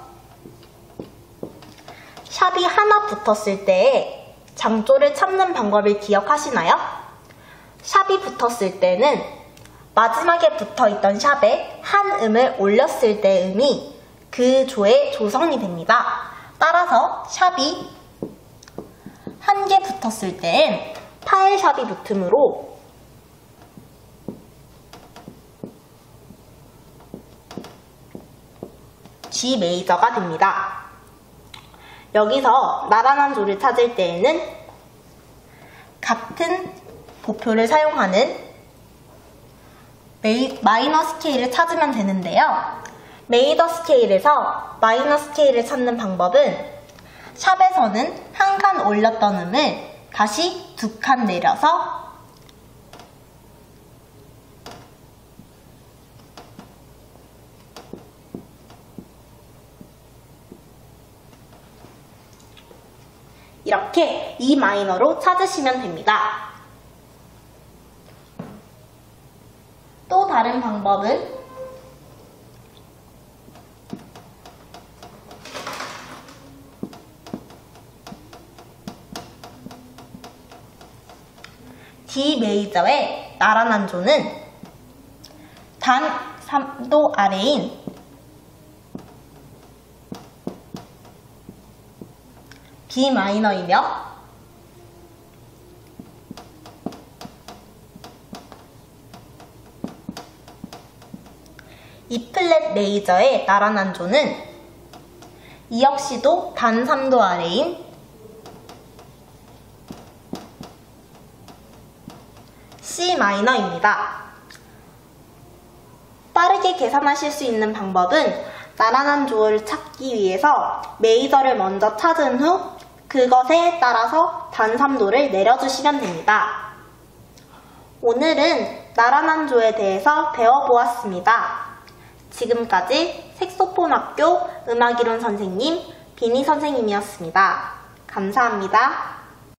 Speaker 1: 샵이 하나 붙었을 때에 장조를 찾는 방법을 기억하시나요? 샵이 붙었을 때는 마지막에 붙어있던 샵에 한 음을 올렸을 때 음이 그 조의 조성이 됩니다. 따라서 샵이 한 개 붙었을 때엔 타일샵이 붙으므로 G 메이저가 됩니다. 여기서 나라난조를 찾을 때에는 같은 보표를 사용하는 마이너 스케일을 찾으면 되는데요. 메이저 스케일에서 마이너 스케일을 찾는 방법은 샵에서는 한 칸 올렸던 음을 다시 두 칸 내려서 이렇게 E 마이너로 찾으시면 됩니다. 또 다른 방법은 D 메이저의 나라난조는 단 3도 아래인 B 마이너이며 E플랫 메이저의 나라난조는 이 역시도 단 3도 아래인 C 마이너입니다. 빠르게 계산하실 수 있는 방법은 나라난조를 찾기 위해서 메이저를 먼저 찾은 후 그것에 따라서 단 3도를 내려주시면 됩니다. 오늘은 나라난조에 대해서 배워보았습니다. 지금까지 색소폰학교 음악이론 선생님 비니 선생님이었습니다. 감사합니다.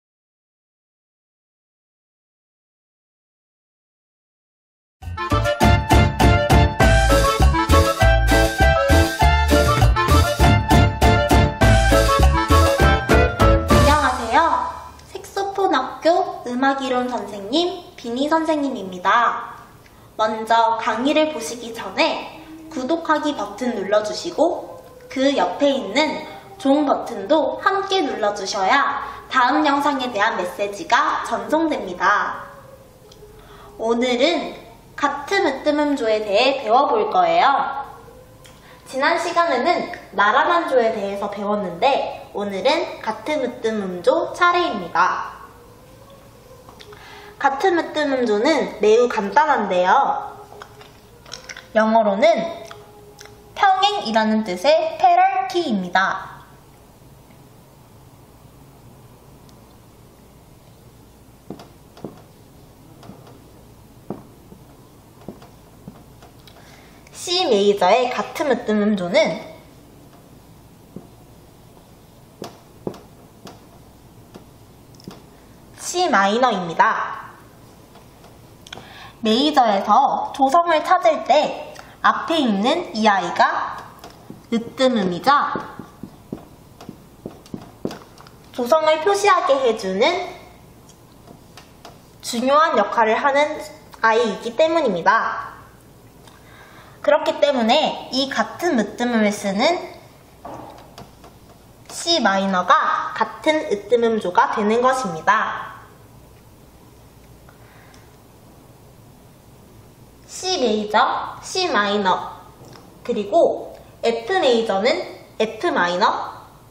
Speaker 1: 색소폰학교 음악이론 선생님 비니 선생님입니다. 먼저 강의를 보시기 전에 구독하기 버튼 눌러주시고 그 옆에 있는 종 버튼도 함께 눌러주셔야 다음 영상에 대한 메시지가 전송됩니다. 오늘은 가트무뜸음조에 대해 배워볼 거예요. 지난 시간에는 나라난조에 대해서 배웠는데 오늘은 가트무뜸음조 차례입니다. 가트무뜸음조는 매우 간단한데요. 영어로는 평행이라는 뜻의 패럴키입니다. C 메이저의 가트무뜸음조는 C 마이너입니다. 메이저에서 조성을 찾을 때 앞에 있는 이 아이가 으뜸음이자 조성을 표시하게 해주는 중요한 역할을 하는 아이이기 때문입니다. 그렇기 때문에 이 같은 으뜸음을 쓰는 C 마이너가 같은 으뜸음조가 되는 것입니다. C 메이저, C 마이너, 그리고 F 메이저는 F 마이너,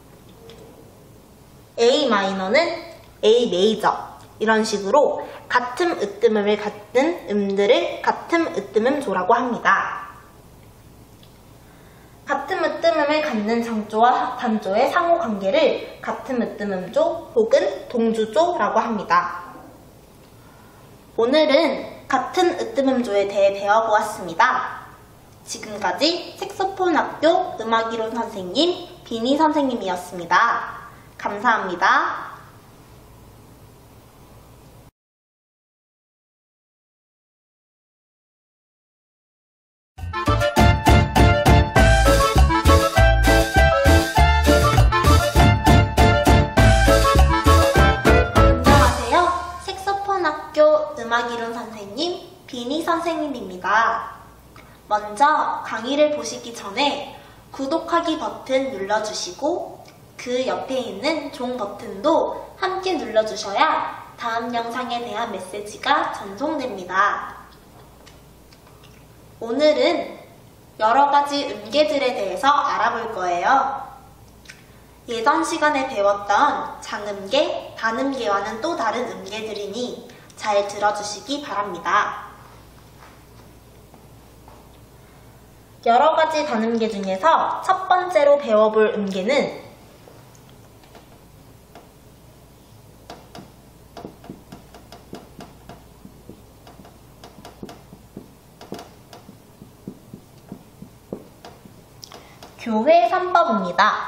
Speaker 1: A 마이너는 A 메이저, 이런 식으로 같은 으뜸음을 갖는 음들을 같은 으뜸음조라고 합니다. 같은 으뜸음을 갖는 장조와 단조의 상호관계를 같은 으뜸음조 혹은 동주조라고 합니다. 오늘은 같은 으뜸음조에 대해 배워보았습니다. 지금까지 색소폰 학교 음악이론 선생님 비니 선생님이었습니다. 감사합니다. 음악이론 선생님 비니 선생님입니다. 먼저 강의를 보시기 전에 구독하기 버튼 눌러주시고 그 옆에 있는 종 버튼도 함께 눌러주셔야 다음 영상에 대한 메시지가 전송됩니다. 오늘은 여러 가지 음계들에 대해서 알아볼 거예요. 예전 시간에 배웠던 장음계, 단음계와는 또 다른 음계들이니 잘 들어주시기 바랍니다. 여러 가지 단음계 중에서 첫 번째로 배워볼 음계는 교회 3법입니다.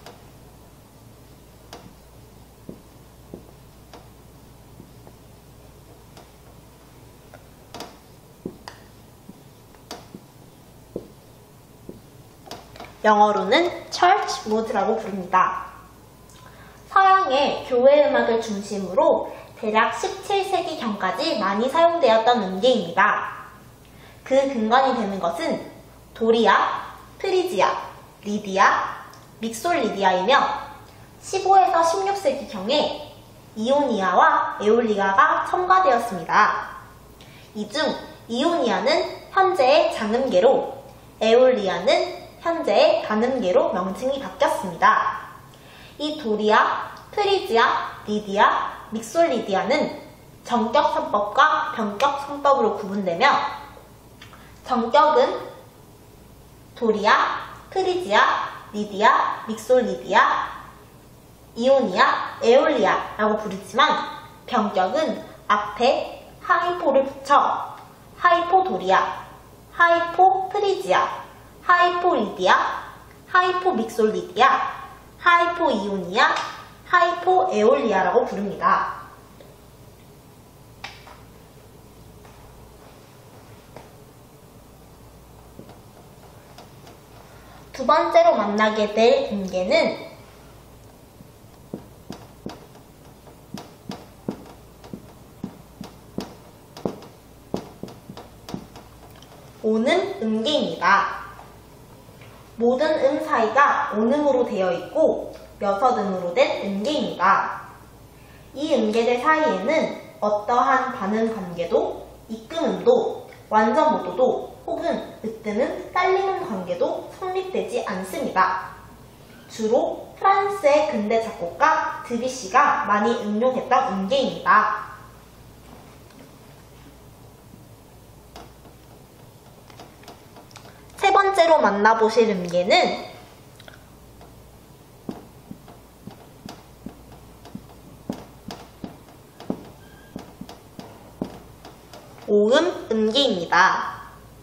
Speaker 1: 영어로는 Church Mood라고 부릅니다. 서양의 교회 음악을 중심으로 대략 17세기경까지 많이 사용되었던 음계입니다. 그 근간이 되는 것은 도리아, 프리지아, 리디아, 믹솔리디아이며 15에서 16세기경에 이오니아와 에올리아가 첨가되었습니다. 이 중 이오니아는 현재의 장음계로, 에올리아는 현재의 단음계로 명칭이 바뀌었습니다. 이 도리아, 프리지아, 리디아, 믹솔리디아는 정격 3법과 변격 3법으로 구분되며 정격은 도리아, 프리지아, 리디아, 믹솔리디아, 이오니아, 에올리아라고 부르지만 변격은 앞에 하이포를 붙여 하이포 도리아, 하이포 프리지아, 하이포 리디아, 하이포 믹솔리디아, 하이포 이오니아, 하이포 에올리아라고 부릅니다. 두 번째로 만나게 될 음계는 오는 음계입니다. 모든 음 사이가 온음으로 되어 있고 몇어음으로 된 음계입니다. 이 음계들 사이에는 어떠한 반음 관계도, 입금음도, 완전 모도도 혹은 으뜸음, 딸림음 관계도 성립되지 않습니다. 주로 프랑스의 근대 작곡가 드뷔시가 많이 응용했던 음계입니다. 세 번째로 만나보실 음계는 오음 음계입니다.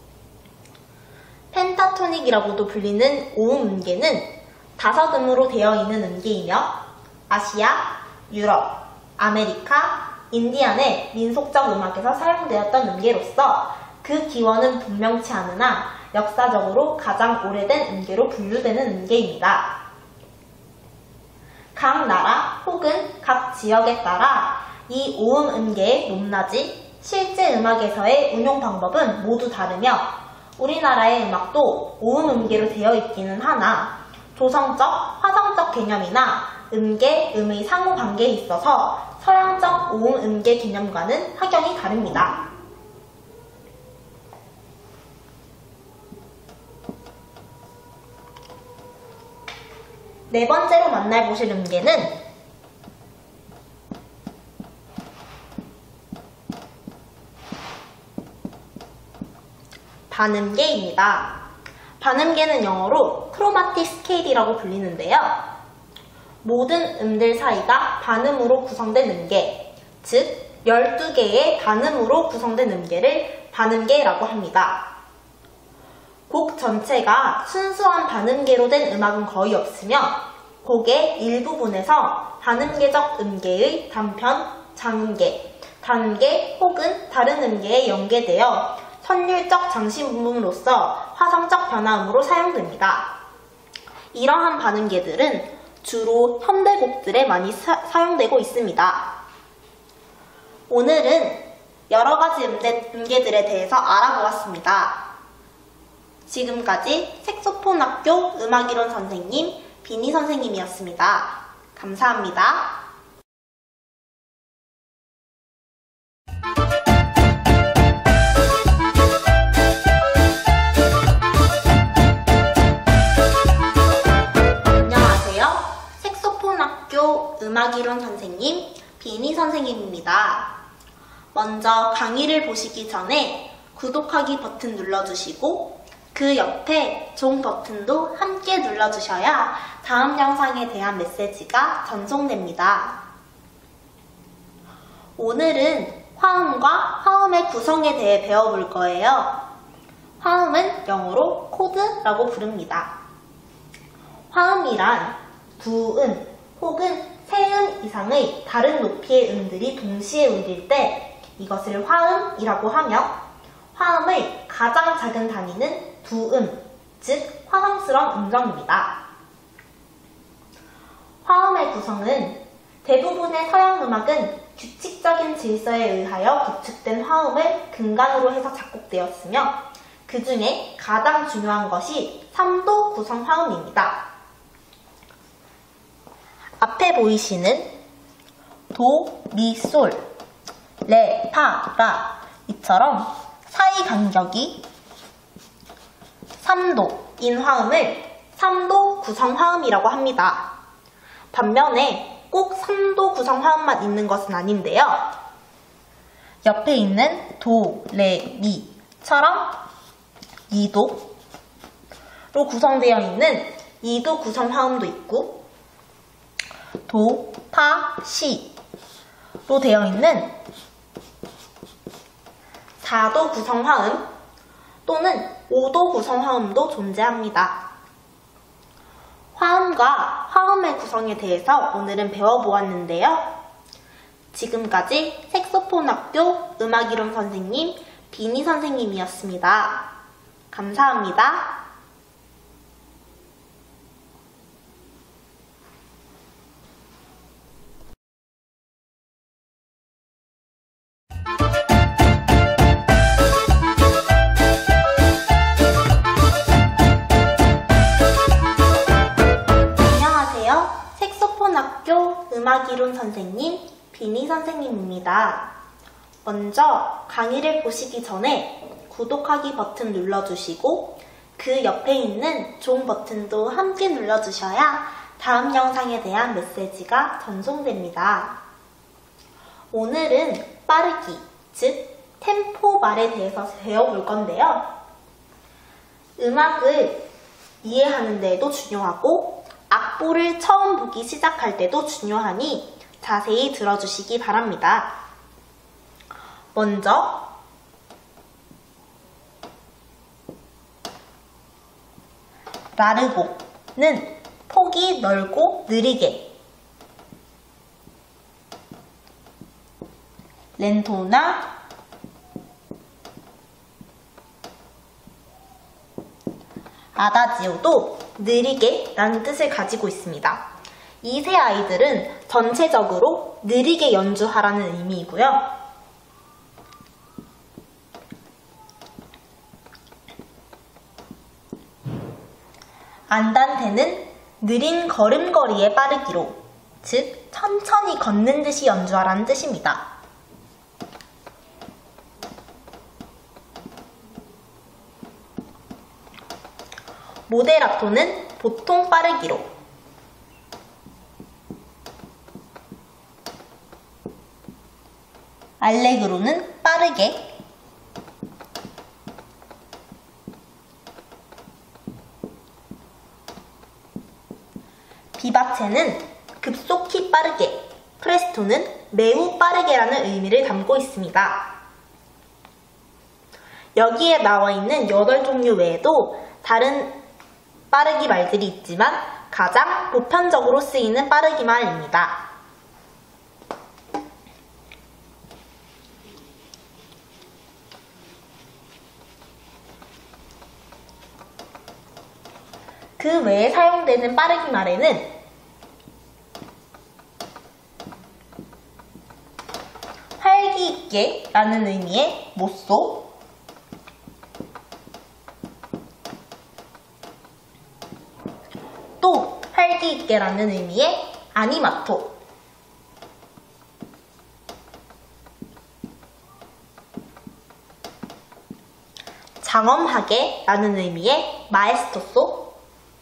Speaker 1: 펜타토닉이라고도 불리는 오음 음계는 5음으로 되어 있는 음계이며 아시아, 유럽, 아메리카, 인디안의 민속적 음악에서 사용되었던 음계로서 그 기원은 분명치 않으나 역사적으로 가장 오래된 음계로 분류되는 음계입니다. 각 나라 혹은 각 지역에 따라 이 오음 음계의 높낮이, 실제 음악에서의 운용 방법은 모두 다르며 우리나라의 음악도 오음 음계로 되어 있기는 하나 조성적, 화성적 개념이나 음계, 음의 상호관계에 있어서 서양적 오음 음계 개념과는 확연히 다릅니다. 네 번째로 만나보실 음계는 반음계입니다. 반음계는 영어로 크로마틱 스케일이라고 불리는데요. 모든 음들 사이가 반음으로 구성된 음계, 즉 12개의 반음으로 구성된 음계를 반음계라고 합니다. 곡 전체가 순수한 반음계로 된 음악은 거의 없으며 곡의 일부분에서 반음계적 음계의 단편, 장음계, 단계 혹은 다른 음계에 연계되어 선율적 장신부음으로서 화성적 변화음으로 사용됩니다. 이러한 반음계들은 주로 현대곡들에 많이 사용되고 있습니다. 오늘은 여러가지 음계들에 대해서 알아보았습니다. 지금까지 색소폰학교 음악이론 선생님 비니 선생님이었습니다. 감사합니다. 음악이론 선생님 비니 선생님입니다. 먼저 강의를 보시기 전에 구독하기 버튼 눌러주시고 그 옆에 종 버튼도 함께 눌러주셔야 다음 영상에 대한 메시지가 전송됩니다. 오늘은 화음과 화음의 구성에 대해 배워볼 거예요. 화음은 영어로 코드라고 부릅니다. 화음이란 두 음 혹은 세 음 이상의 다른 높이의 음들이 동시에 울릴 때 이것을 화음이라고 하며 화음의 가장 작은 단위는 두 음, 즉 화성스러운 음정입니다. 화음의 구성은 대부분의 서양 음악은 규칙적인 질서에 의하여 구축된 화음을 근간으로 해서 작곡되었으며 그 중에 가장 중요한 것이 3도 구성 화음입니다. 앞에 보이시는 도, 미, 솔, 레, 파, 라 이처럼 사이 간격이 3도인 화음을 3도 구성 화음이라고 합니다. 반면에 꼭 3도 구성 화음만 있는 것은 아닌데요. 옆에 있는 도, 레, 미처럼 2도로 구성되어 있는 2도 구성 화음도 있고 도, 파, 시로 되어 있는 4도 구성 화음 또는 5도 구성 화음도 존재합니다. 화음과 화음의 구성에 대해서 오늘은 배워보았는데요. 지금까지 색소폰학교 음악이론 선생님 비니 선생님이었습니다. 감사합니다. 음악이론 선생님 비니 선생님입니다. 먼저 강의를 보시기 전에 구독하기 버튼 눌러주시고 그 옆에 있는 종 버튼도 함께 눌러주셔야 다음 영상에 대한 메시지가 전송됩니다. 오늘은 빠르기, 즉 템포 말에 대해서 배워볼 건데요. 음악을 이해하는 데에도 중요하고 악보를 처음 보기 시작할 때도 중요하니 자세히 들어주시기 바랍니다. 먼저 라르고는 폭이 넓고 느리게, 렌토나 아다지오도 느리게 라는 뜻을 가지고 있습니다. 이 세 아이들은 전체적으로 느리게 연주하라는 의미이고요. 안단테는 느린 걸음걸이의 빠르기로, 즉 천천히 걷는 듯이 연주하라는 뜻입니다. 모데라토는 보통 빠르기로, 알레그로는 빠르게, 비바체는 급속히 빠르게, 프레스토는 매우 빠르게라는 의미를 담고 있습니다. 여기에 나와 있는 8종류 외에도 다른 빠르기 말들이 있지만 가장 보편적으로 쓰이는 빠르기 말입니다. 그 외에 사용되는 빠르기 말에는 활기 있게 라는 의미의 모쏘, 또 활기 있게 라는 의미의 아니마토, 장엄하게 라는 의미의 마에스토소,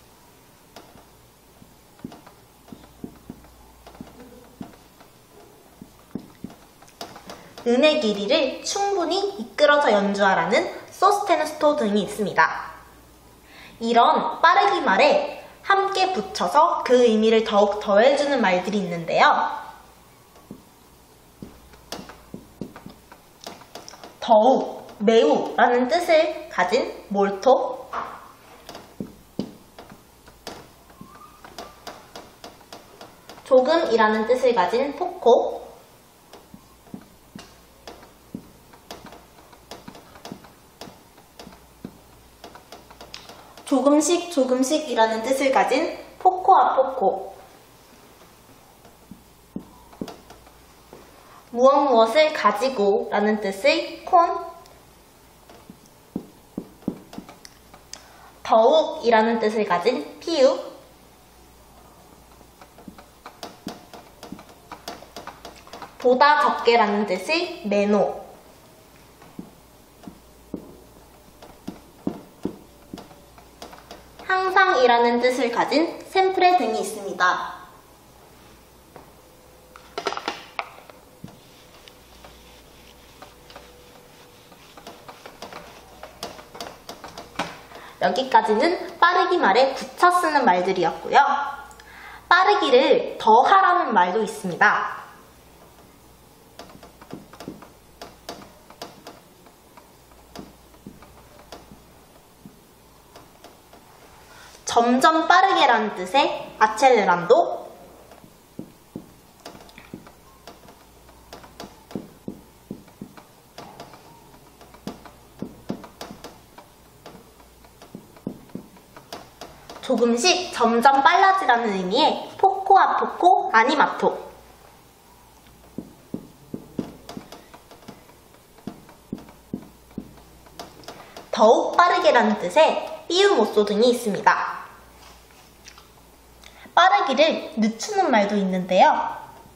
Speaker 1: 음의 길이를 충분히 이끌어서 연주하라는 소스테누스토 등이 있습니다. 이런 빠르기 말에 함께 붙여서 그 의미를 더욱 더해주는 말들이 있는데요. 더욱, 매우 라는 뜻을 가진 몰토, 조금이라는 뜻을 가진 포코, 조금씩이라는 뜻을 가진 포코아포코, 무엇을 가지고 라는 뜻의 콘, 더욱이라는 뜻을 가진 피우, 보다 적게라는 뜻의 메노, 항상이라는 뜻을 가진 샘프레 등이 있습니다. 여기까지는 빠르기 말에 붙여 쓰는 말들이었고요. 빠르기를 더하라는 말도 있습니다. 점점 빠르게라는 뜻의 아첼레란도, 조금씩 점점 빨라지라는 의미의 포코아포코 아니마토, 더욱 빠르게라는 뜻의 삐우모소 등이 있습니다. 빠르기를 늦추는 말도 있는데요.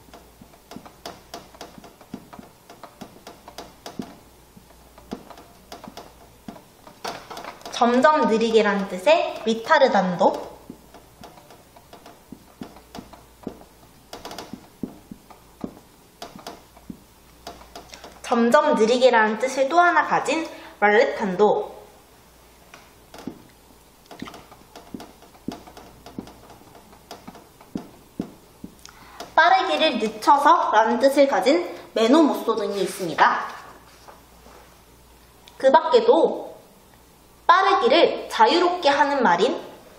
Speaker 1: 점점 느리게라는 뜻의 리타르단도, 점점 느리게라는 뜻을 또 하나 가진 랄레탄도, 빠르기를 늦춰서 라는 뜻을 가진 메노모소 등이 있습니다. 그 밖에도 빠르기를 자유롭게 하는 말인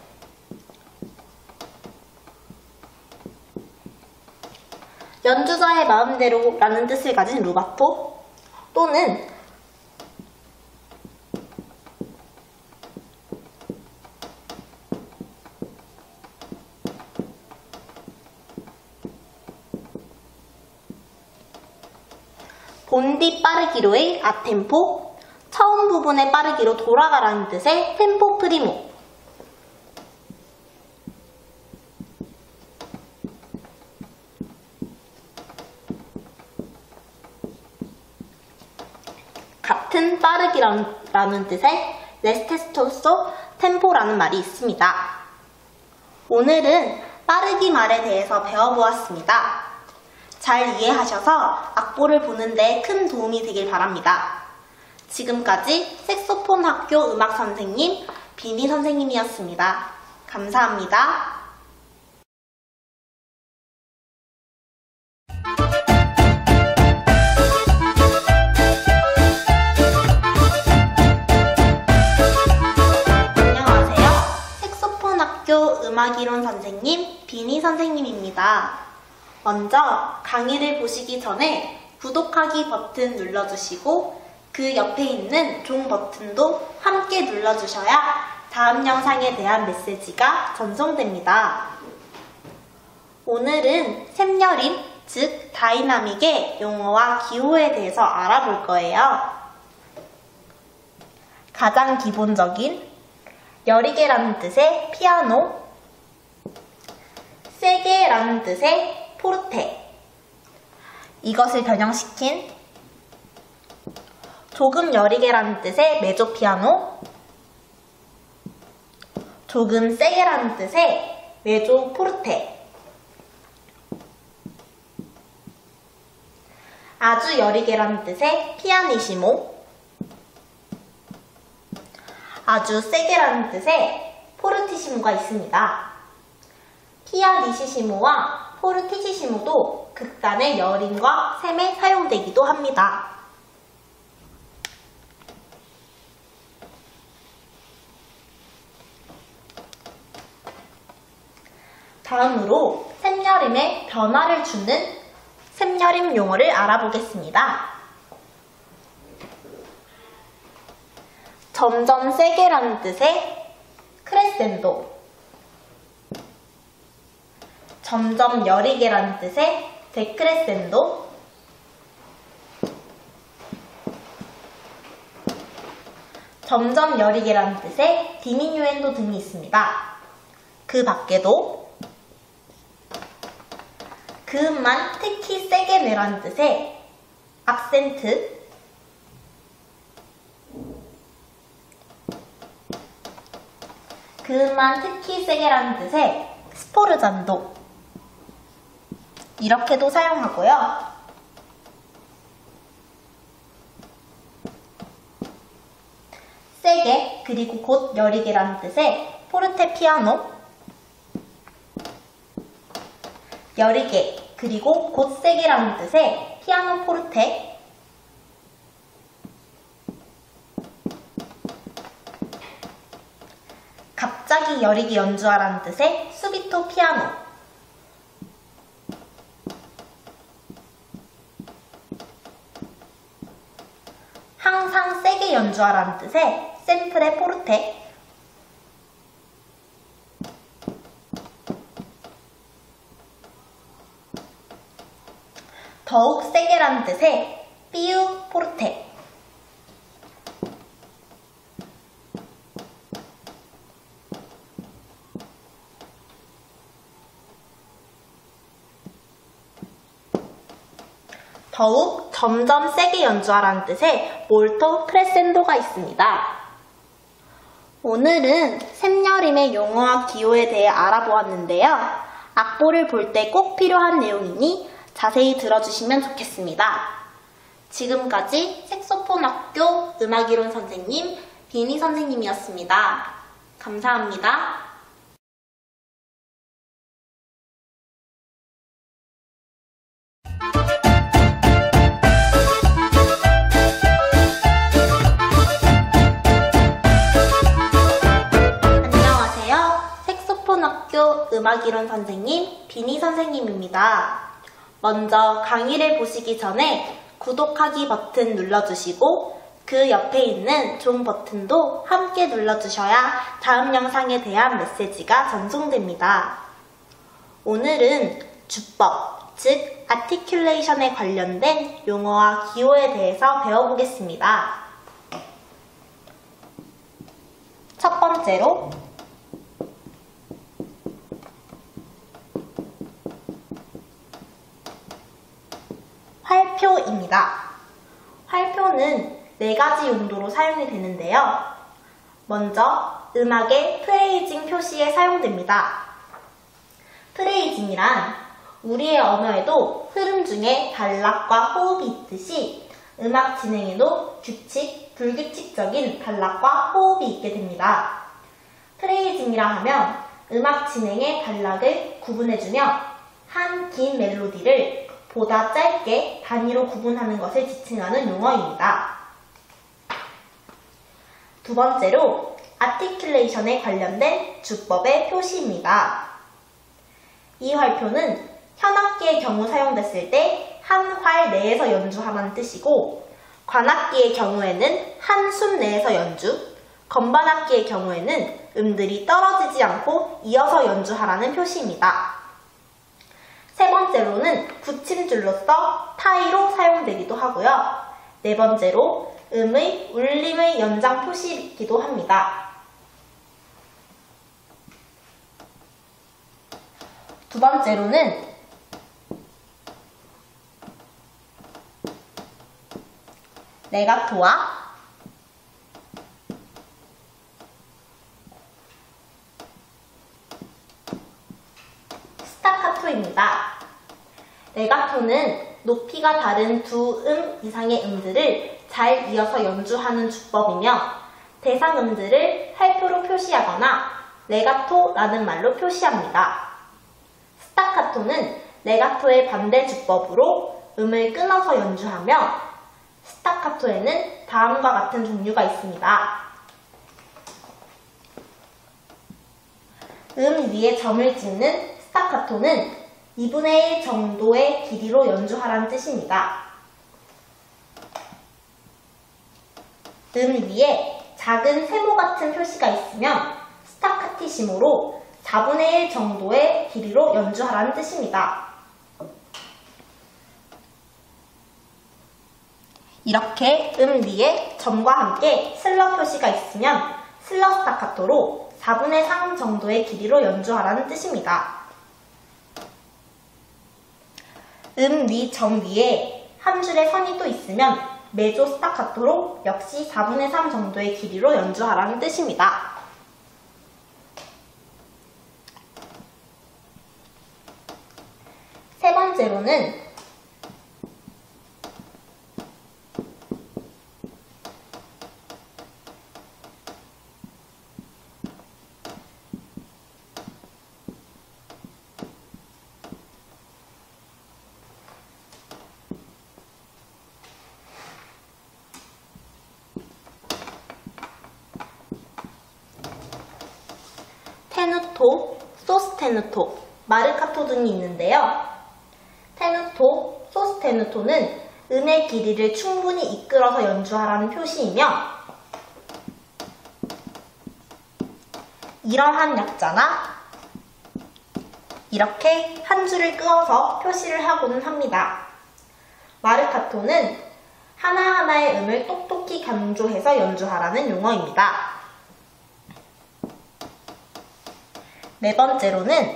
Speaker 1: 연주자의 마음대로 라는 뜻을 가진 루바토, 또는 본디 빠르기로의 아템포, 처음 부분의 빠르기로 돌아가라는 뜻의 템포 프리모. 같은 빠르기라는 뜻의 레스테스토소 템포라는 말이 있습니다. 오늘은 빠르기 말에 대해서 배워보았습니다. 잘 이해하셔서 악보를 보는데 큰 도움이 되길 바랍니다. 지금까지 색소폰 학교 음악 선생님 비니 선생님이었습니다. 감사합니다. 안녕하세요. 색소폰 학교 음악이론 선생님 비니 선생님입니다. 먼저 강의를 보시기 전에 구독하기 버튼 눌러주시고 그 옆에 있는 종 버튼도 함께 눌러주셔야 다음 영상에 대한 메시지가 전송됩니다. 오늘은 샘여림, 즉 다이나믹의 용어와 기호에 대해서 알아볼 거예요. 가장 기본적인 여리게라는 뜻의 피아노, 세게라는 뜻의 포르테, 이것을 변형시킨 조금 여리게라는 뜻의 메조피아노, 조금 세게라는 뜻의 메조 포르테, 아주 여리게라는 뜻의 피아니시모, 아주 세게라는 뜻의 포르티시모가 있습니다. 피아니시시모와 포르티시시모도 극단의 여림과 셈에 사용되기도 합니다. 다음으로 샘여림의 변화를 주는 샘여림 용어를 알아보겠습니다. 점점 세게라는 뜻의 크레센도, 점점 여리게라는 뜻의 데크레센도, 점점 여리게라는 뜻의 디미뉴엔도 등이 있습니다. 그 밖에도 그음만 특히 세게 내라는 뜻의 악센트, 그음만 특히 세게라는 뜻의 스포르잔도, 이렇게도 사용하고요. 세게 그리고 곧 여리게라는 뜻의 포르테 피아노, 여리게 그리고 곧 세게라는 뜻의 피아노 포르테, 갑자기 여리게 연주하라는 뜻의 수비토 피아노, 항상 세게 연주하라는 뜻의 샘프레 포르테, 더욱 세게라는 뜻의 피우 포르테, 더욱 점점 세게 연주하라는 뜻의 몰토 크레센도가 있습니다. 오늘은 샘여림의 용어와 기호에 대해 알아보았는데요. 악보를 볼 때 꼭 필요한 내용이니 자세히 들어주시면 좋겠습니다. 지금까지 색소폰 학교 음악이론 선생님 비니 선생님이었습니다. 감사합니다. 학교 음악이론 선생님 비니 선생님입니다. 먼저 강의를 보시기 전에 구독하기 버튼 눌러주시고 그 옆에 있는 종 버튼도 함께 눌러주셔야 다음 영상에 대한 메시지가 전송됩니다. 오늘은 주법, 즉 아티큘레이션에 관련된 용어와 기호에 대해서 배워보겠습니다. 첫 번째로 활표입니다. 활표는 4가지 용도로 사용이 되는데요. 먼저 음악의 프레이징 표시에 사용됩니다. 프레이징이란 우리의 언어에도 흐름 중에 단락과 호흡이 있듯이 음악 진행에도 규칙, 불규칙적인 단락과 호흡이 있게 됩니다. 프레이징이라 하면 음악 진행의 단락을 구분해주며 한 긴 멜로디를 보다 짧게 단위로 구분하는 것을 지칭하는 용어입니다. 두 번째로 아티큘레이션에 관련된 주법의 표시입니다. 이 활표는 현악기의 경우 사용됐을 때 한 활 내에서 연주하라는 뜻이고, 관악기의 경우에는 한 숨 내에서 연주, 건반악기의 경우에는 음들이 떨어지지 않고 이어서 연주하라는 표시입니다. 세 번째로는 붙임줄로서 타이로 사용되기도 하고요. 네 번째로 음의 울림의 연장 표시이기도 합니다. 두 번째로는 레가토와 스타카토입니다. 레가토는 높이가 다른 두 음 이상의 음들을 잘 이어서 연주하는 주법이며, 대상 음들을 활표로 표시하거나 레가토라는 말로 표시합니다. 스타카토는 레가토의 반대 주법으로 음을 끊어서 연주하며, 스타카토에는 다음과 같은 종류가 있습니다. 음 위에 점을 찍는 스타카토는 2분의 1 정도의 길이로 연주하라는 뜻입니다. 음 위에 작은 세모 같은 표시가 있으면 스타카티시모로 4분의 1 정도의 길이로 연주하라는 뜻입니다. 이렇게 음 위에 점과 함께 슬러 표시가 있으면 슬러 스타카토로 4분의 3 정도의 길이로 연주하라는 뜻입니다. 음 위 점 위에 한 줄의 선이 또 있으면 메조 스타카토로 역시 4분의 3 정도의 길이로 연주하라는 뜻입니다. 세 번째로는 테누토, 소스테누토, 마르카토 등이 있는데요. 테누토, 소스테누토는 음의 길이를 충분히 이끌어서 연주하라는 표시이며, 이러한 약자나 이렇게 한 줄을 끄어서 표시를 하고는 합니다. 마르카토는 하나하나의 음을 똑똑히 강조해서 연주하라는 용어입니다. 네 번째로는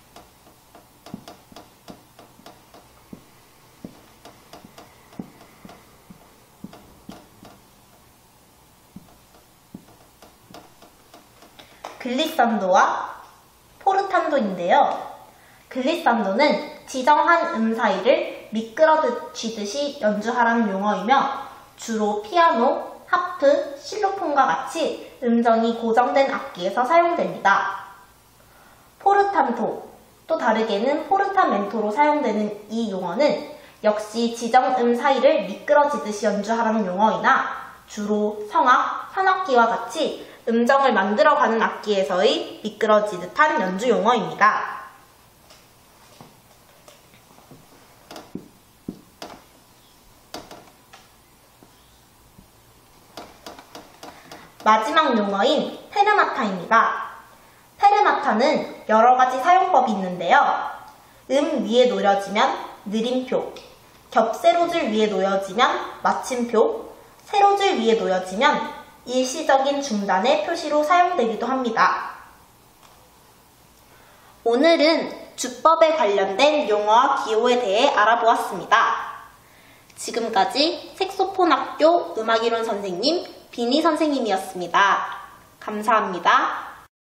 Speaker 1: 글리산도와 포르탄도인데요. 글리산도는 지정한 음 사이를 미끄러쥐듯이 연주하라는 용어이며, 주로 피아노, 하프, 실로폰과 같이 음정이 고정된 악기에서 사용됩니다. 포르탄토, 또 다르게는 포르타멘토로 사용되는 이 용어는 역시 지정음 사이를 미끄러지듯이 연주하라는 용어이나, 주로 성악, 현악기와 같이 음정을 만들어가는 악기에서의 미끄러지듯한 연주 용어입니다. 마지막 용어인 페르마타입니다. 페르마타는 여러 가지 사용법이 있는데요. 음 위에 노려지면 느림표, 겹세로줄 위에 놓여지면 마침표, 세로줄 위에 놓여지면 일시적인 중단의 표시로 사용되기도 합니다. 오늘은 주법에 관련된 용어와 기호에 대해 알아보았습니다. 지금까지 색소폰 학교 음악이론 선생님 비니 선생님이었습니다. 감사합니다.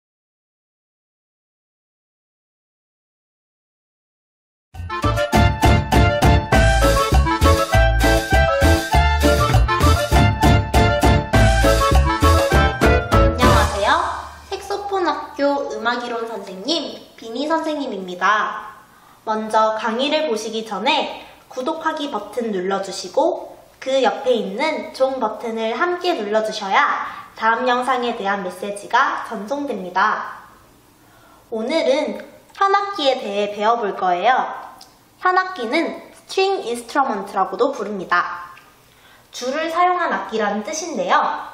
Speaker 1: 안녕하세요. 색소폰 학교 음악이론 선생님 비니 선생님입니다. 먼저 강의를 보시기 전에 구독하기 버튼 눌러주시고 그 옆에 있는 종 버튼을 함께 눌러주셔야 다음 영상에 대한 메시지가 전송됩니다. 오늘은 현악기에 대해 배워볼 거예요. 현악기는 string instrument라고도 부릅니다. 줄을 사용한 악기라는 뜻인데요.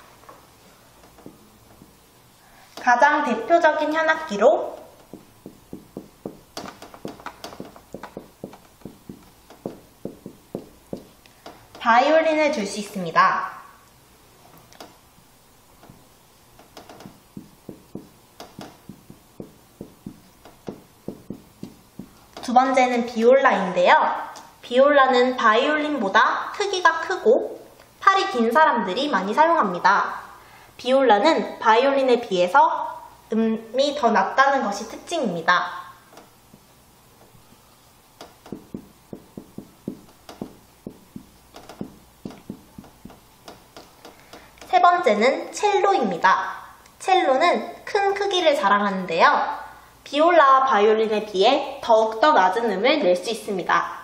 Speaker 1: 가장 대표적인 현악기로 바이올린을 들 수 있습니다. 두 번째는 비올라인데요. 비올라는 바이올린보다 크기가 크고 팔이 긴 사람들이 많이 사용합니다. 비올라는 바이올린에 비해서 음이 더 낮다는 것이 특징입니다. 세 번째는 첼로입니다. 첼로는 큰 크기를 자랑하는데요. 비올라와 바이올린에 비해 더욱더 낮은 음을 낼 수 있습니다.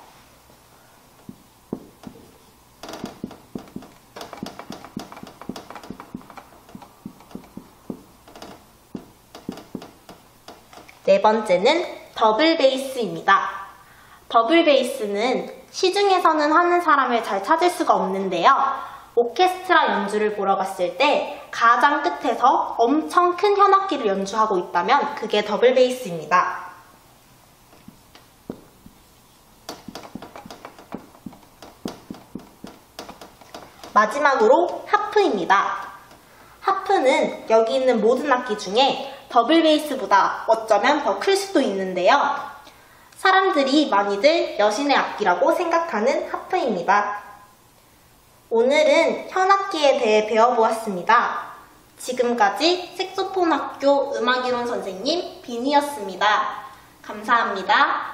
Speaker 1: 네 번째는 더블 베이스입니다. 더블 베이스는 시중에서는 하는 사람을 잘 찾을 수가 없는데요. 오케스트라 연주를 보러 갔을 때 가장 끝에서 엄청 큰 현악기를 연주하고 있다면 그게 더블 베이스입니다. 마지막으로 하프입니다. 하프는 여기 있는 모든 악기 중에 더블 베이스보다 어쩌면 더 클 수도 있는데요. 사람들이 많이들 여신의 악기라고 생각하는 하프입니다. 오늘은 현악기에 대해 배워보았습니다. 지금까지 색소폰 학교 음악이론 선생님 비니였습니다. 감사합니다.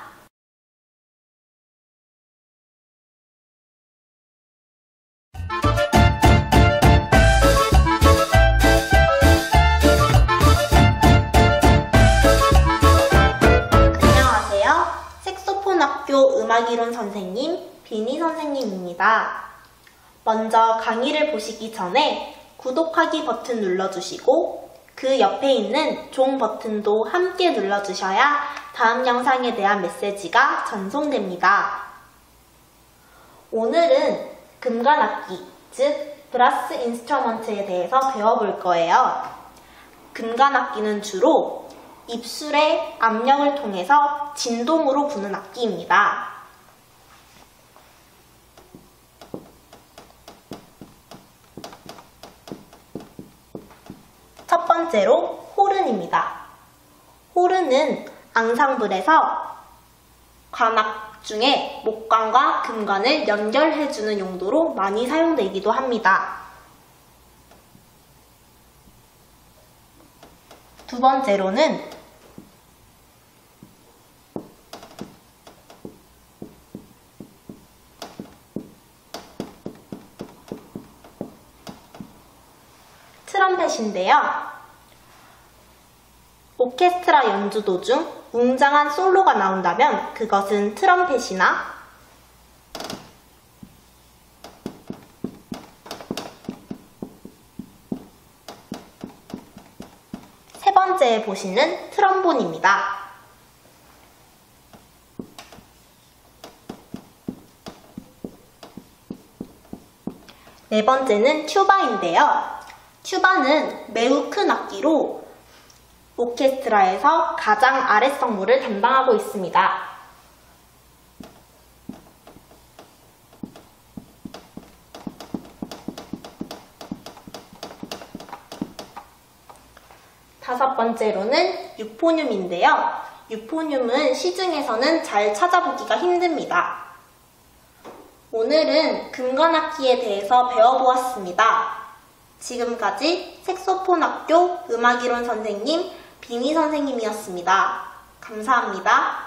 Speaker 1: 안녕하세요. 색소폰 학교 음악이론 선생님 비니 선생님입니다. 먼저 강의를 보시기 전에 구독하기 버튼 눌러주시고 그 옆에 있는 종 버튼도 함께 눌러주셔야 다음 영상에 대한 메시지가 전송됩니다. 오늘은 금관악기, 즉 브라스 인스트루먼트에 대해서 배워볼 거예요. 금관악기는 주로 입술의 압력을 통해서 진동으로 부는 악기입니다. 첫 번째로 호른입니다. 호른은 앙상블에서 관악 중에 목관과 금관을 연결해주는 용도로 많이 사용되기도 합니다. 두 번째로는 트럼펫인데요. 오케스트라 연주 도중 웅장한 솔로가 나온다면 그것은 트럼펫이나 세 번째에 보시는 트럼본입니다. 네 번째는 튜바인데요. 튜바는 매우 큰 악기로 오케스트라에서 가장 아랫 성무를 담당하고 있습니다. 다섯 번째로는 유포늄인데요. 유포늄은 시중에서는 잘 찾아보기가 힘듭니다. 오늘은 금관악기에 대해서 배워보았습니다. 지금까지 색소폰 학교 음악이론 선생님 비니 선생님이었습니다. 감사합니다.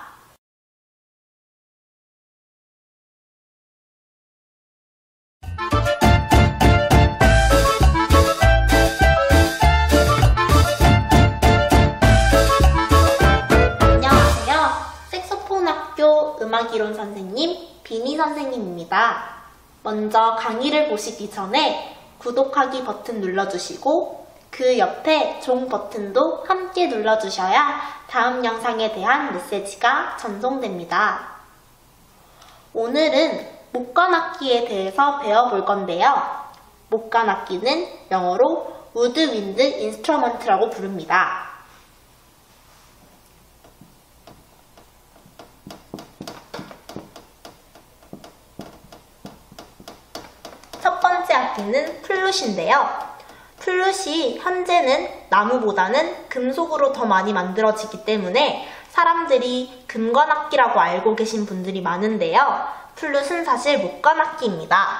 Speaker 1: 안녕하세요. 색소폰 학교 음악이론 선생님 비니 선생님입니다. 먼저 강의를 보시기 전에 구독하기 버튼 눌러주시고 그 옆에 종 버튼도 함께 눌러주셔야 다음 영상에 대한 메시지가 전송됩니다. 오늘은 목관악기에 대해서 배워볼 건데요. 목관악기는 영어로 우드윈드 인스트루먼트라고 부릅니다. 첫 번째 악기는 플룻인데요. 플룻이 현재는 나무보다는 금속으로 더 많이 만들어지기 때문에 사람들이 금관악기라고 알고 계신 분들이 많은데요. 플룻은 사실 목관악기입니다.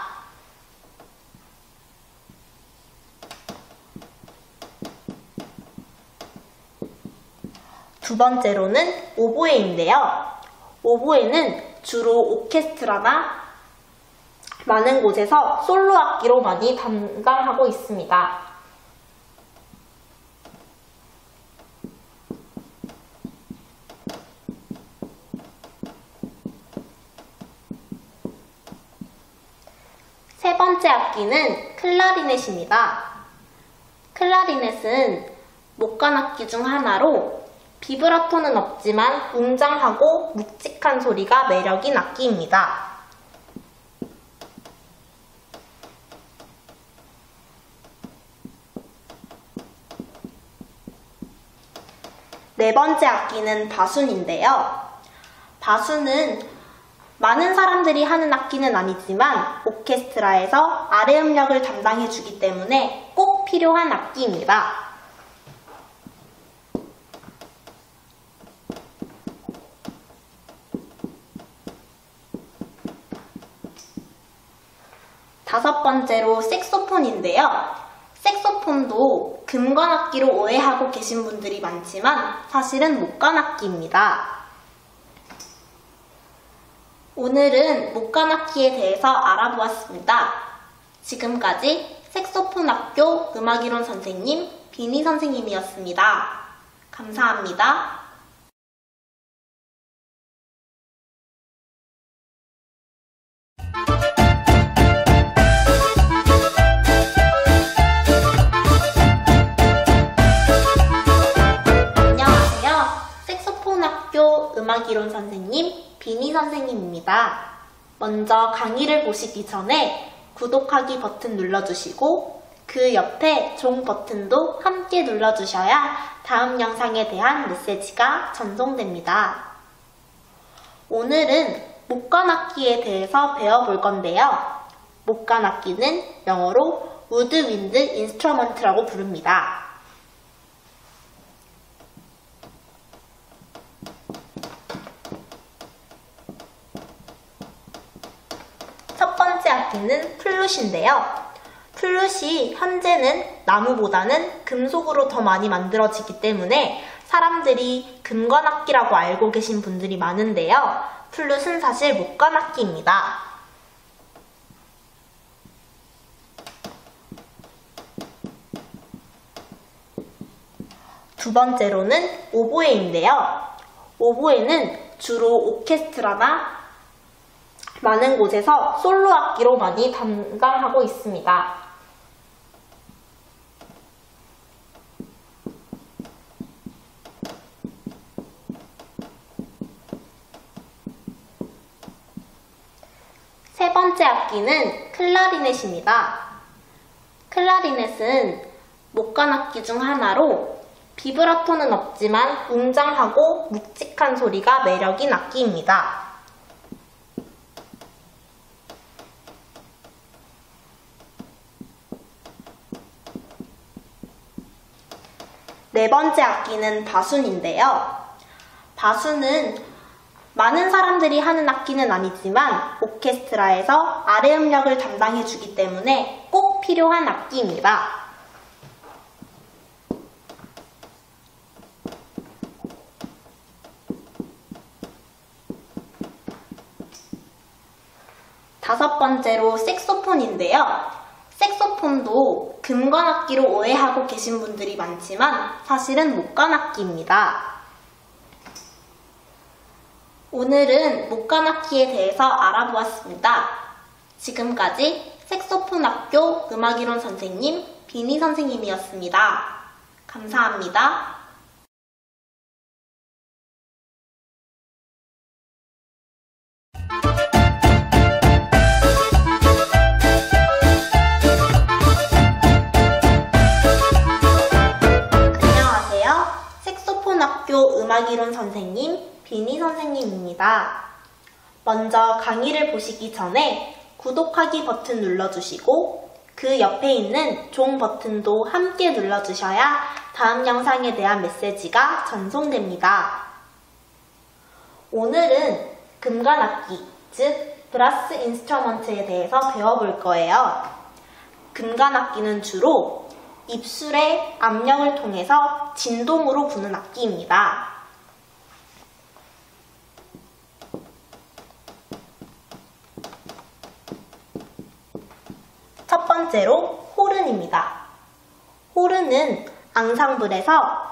Speaker 1: 두 번째로는 오보에인데요. 오보에는 주로 오케스트라나 많은 곳에서 솔로 악기로 많이 담당하고 있습니다. 세 번째 악기는 클라리넷입니다. 클라리넷은 목관악기 중 하나로 비브라토는 없지만 웅장하고 묵직한 소리가 매력인 악기입니다. 네 번째 악기는 바순인데요. 바순은 많은 사람들이 하는 악기는 아니지만 오케스트라에서 아래 음역을 담당해주기 때문에 꼭 필요한 악기입니다. 다섯 번째로 색소폰인데요. 색소폰도 금관악기로 오해하고 계신 분들이 많지만 사실은 목관악기입니다. 오늘은 목관악기에 대해서 알아보았습니다. 지금까지 색소폰 학교 음악이론 선생님 비니 선생님이었습니다. 감사합니다. 음악이론 선생님 비니 선생님입니다. 먼저 강의를 보시기 전에 구독하기 버튼 눌러주시고 그 옆에 종 버튼도 함께 눌러주셔야 다음 영상에 대한 메시지가 전송됩니다. 오늘은 목관악기에 대해서 배워볼 건데요. 목관악기는 영어로 우드윈드 인스트루먼트라고 부릅니다. 첫 번째 악기는 플룻인데요. 플룻이 현재는 나무보다는 금속으로 더 많이 만들어지기 때문에 사람들이 금관악기라고 알고 계신 분들이 많은데요. 플룻은 사실 목관악기입니다. 두 번째로는 오보에인데요. 오보에는 주로 오케스트라나 많은 곳에서 솔로 악기로 많이 담당하고 있습니다. 세 번째 악기는 클라리넷입니다. 클라리넷은 목관악기 중 하나로 비브라토는 없지만 웅장하고 묵직한 소리가 매력인 악기입니다. 네 번째 악기는 바순인데요. 바순은 많은 사람들이 하는 악기는 아니지만 오케스트라에서 아래 음역을 담당해주기 때문에 꼭 필요한 악기입니다. 다섯 번째로 색소폰인데요. 색소폰도 금관악기로 오해하고 계신 분들이 많지만 사실은 목관악기입니다. 오늘은 목관악기에 대해서 알아보았습니다. 지금까지 색소폰학교 음악이론 선생님 비니 선생님이었습니다. 감사합니다. 색소폰학교 음악이론 선생님 비니 선생님입니다. 먼저 강의를 보시기 전에 구독하기 버튼 눌러주시고 그 옆에 있는 종 버튼도 함께 눌러주셔야 다음 영상에 대한 메시지가 전송됩니다. 오늘은 금관악기, 즉 브라스 인스트루먼트에 대해서 배워볼 거예요. 금관악기는 주로 입술의 압력을 통해서 진동으로 부는 악기입니다. 첫 번째로 호른입니다. 호른은 앙상블에서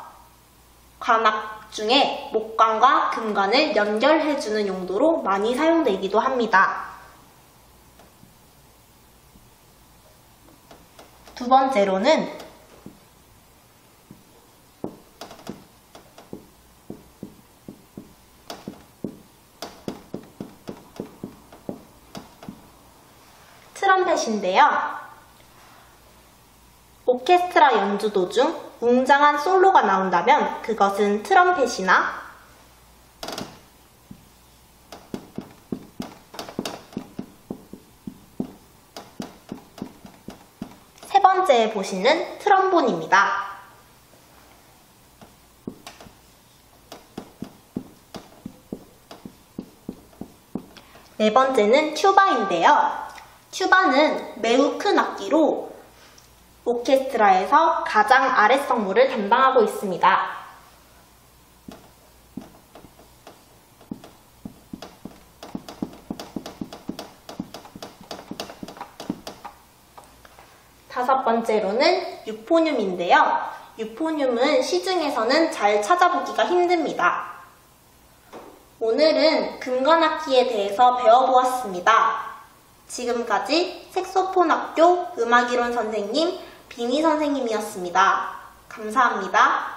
Speaker 1: 관악 중에 목관과 금관을 연결해주는 용도로 많이 사용되기도 합니다. 두 번째로는 트럼펫인데요. 오케스트라 연주 도중 웅장한 솔로가 나온다면 그것은 트럼펫이나 세 번째에 보시는 트럼본입니다. 네 번째는 튜바인데요. 튜바는 매우 큰 악기로 오케스트라에서 가장 아랫성무를 담당하고 있습니다. 다섯 번째로는 유포늄인데요. 유포늄은 시중에서는 잘 찾아보기가 힘듭니다. 오늘은 금관악기에 대해서 배워보았습니다. 지금까지 색소폰학교 음악이론 선생님 비니 선생님이었습니다. 감사합니다.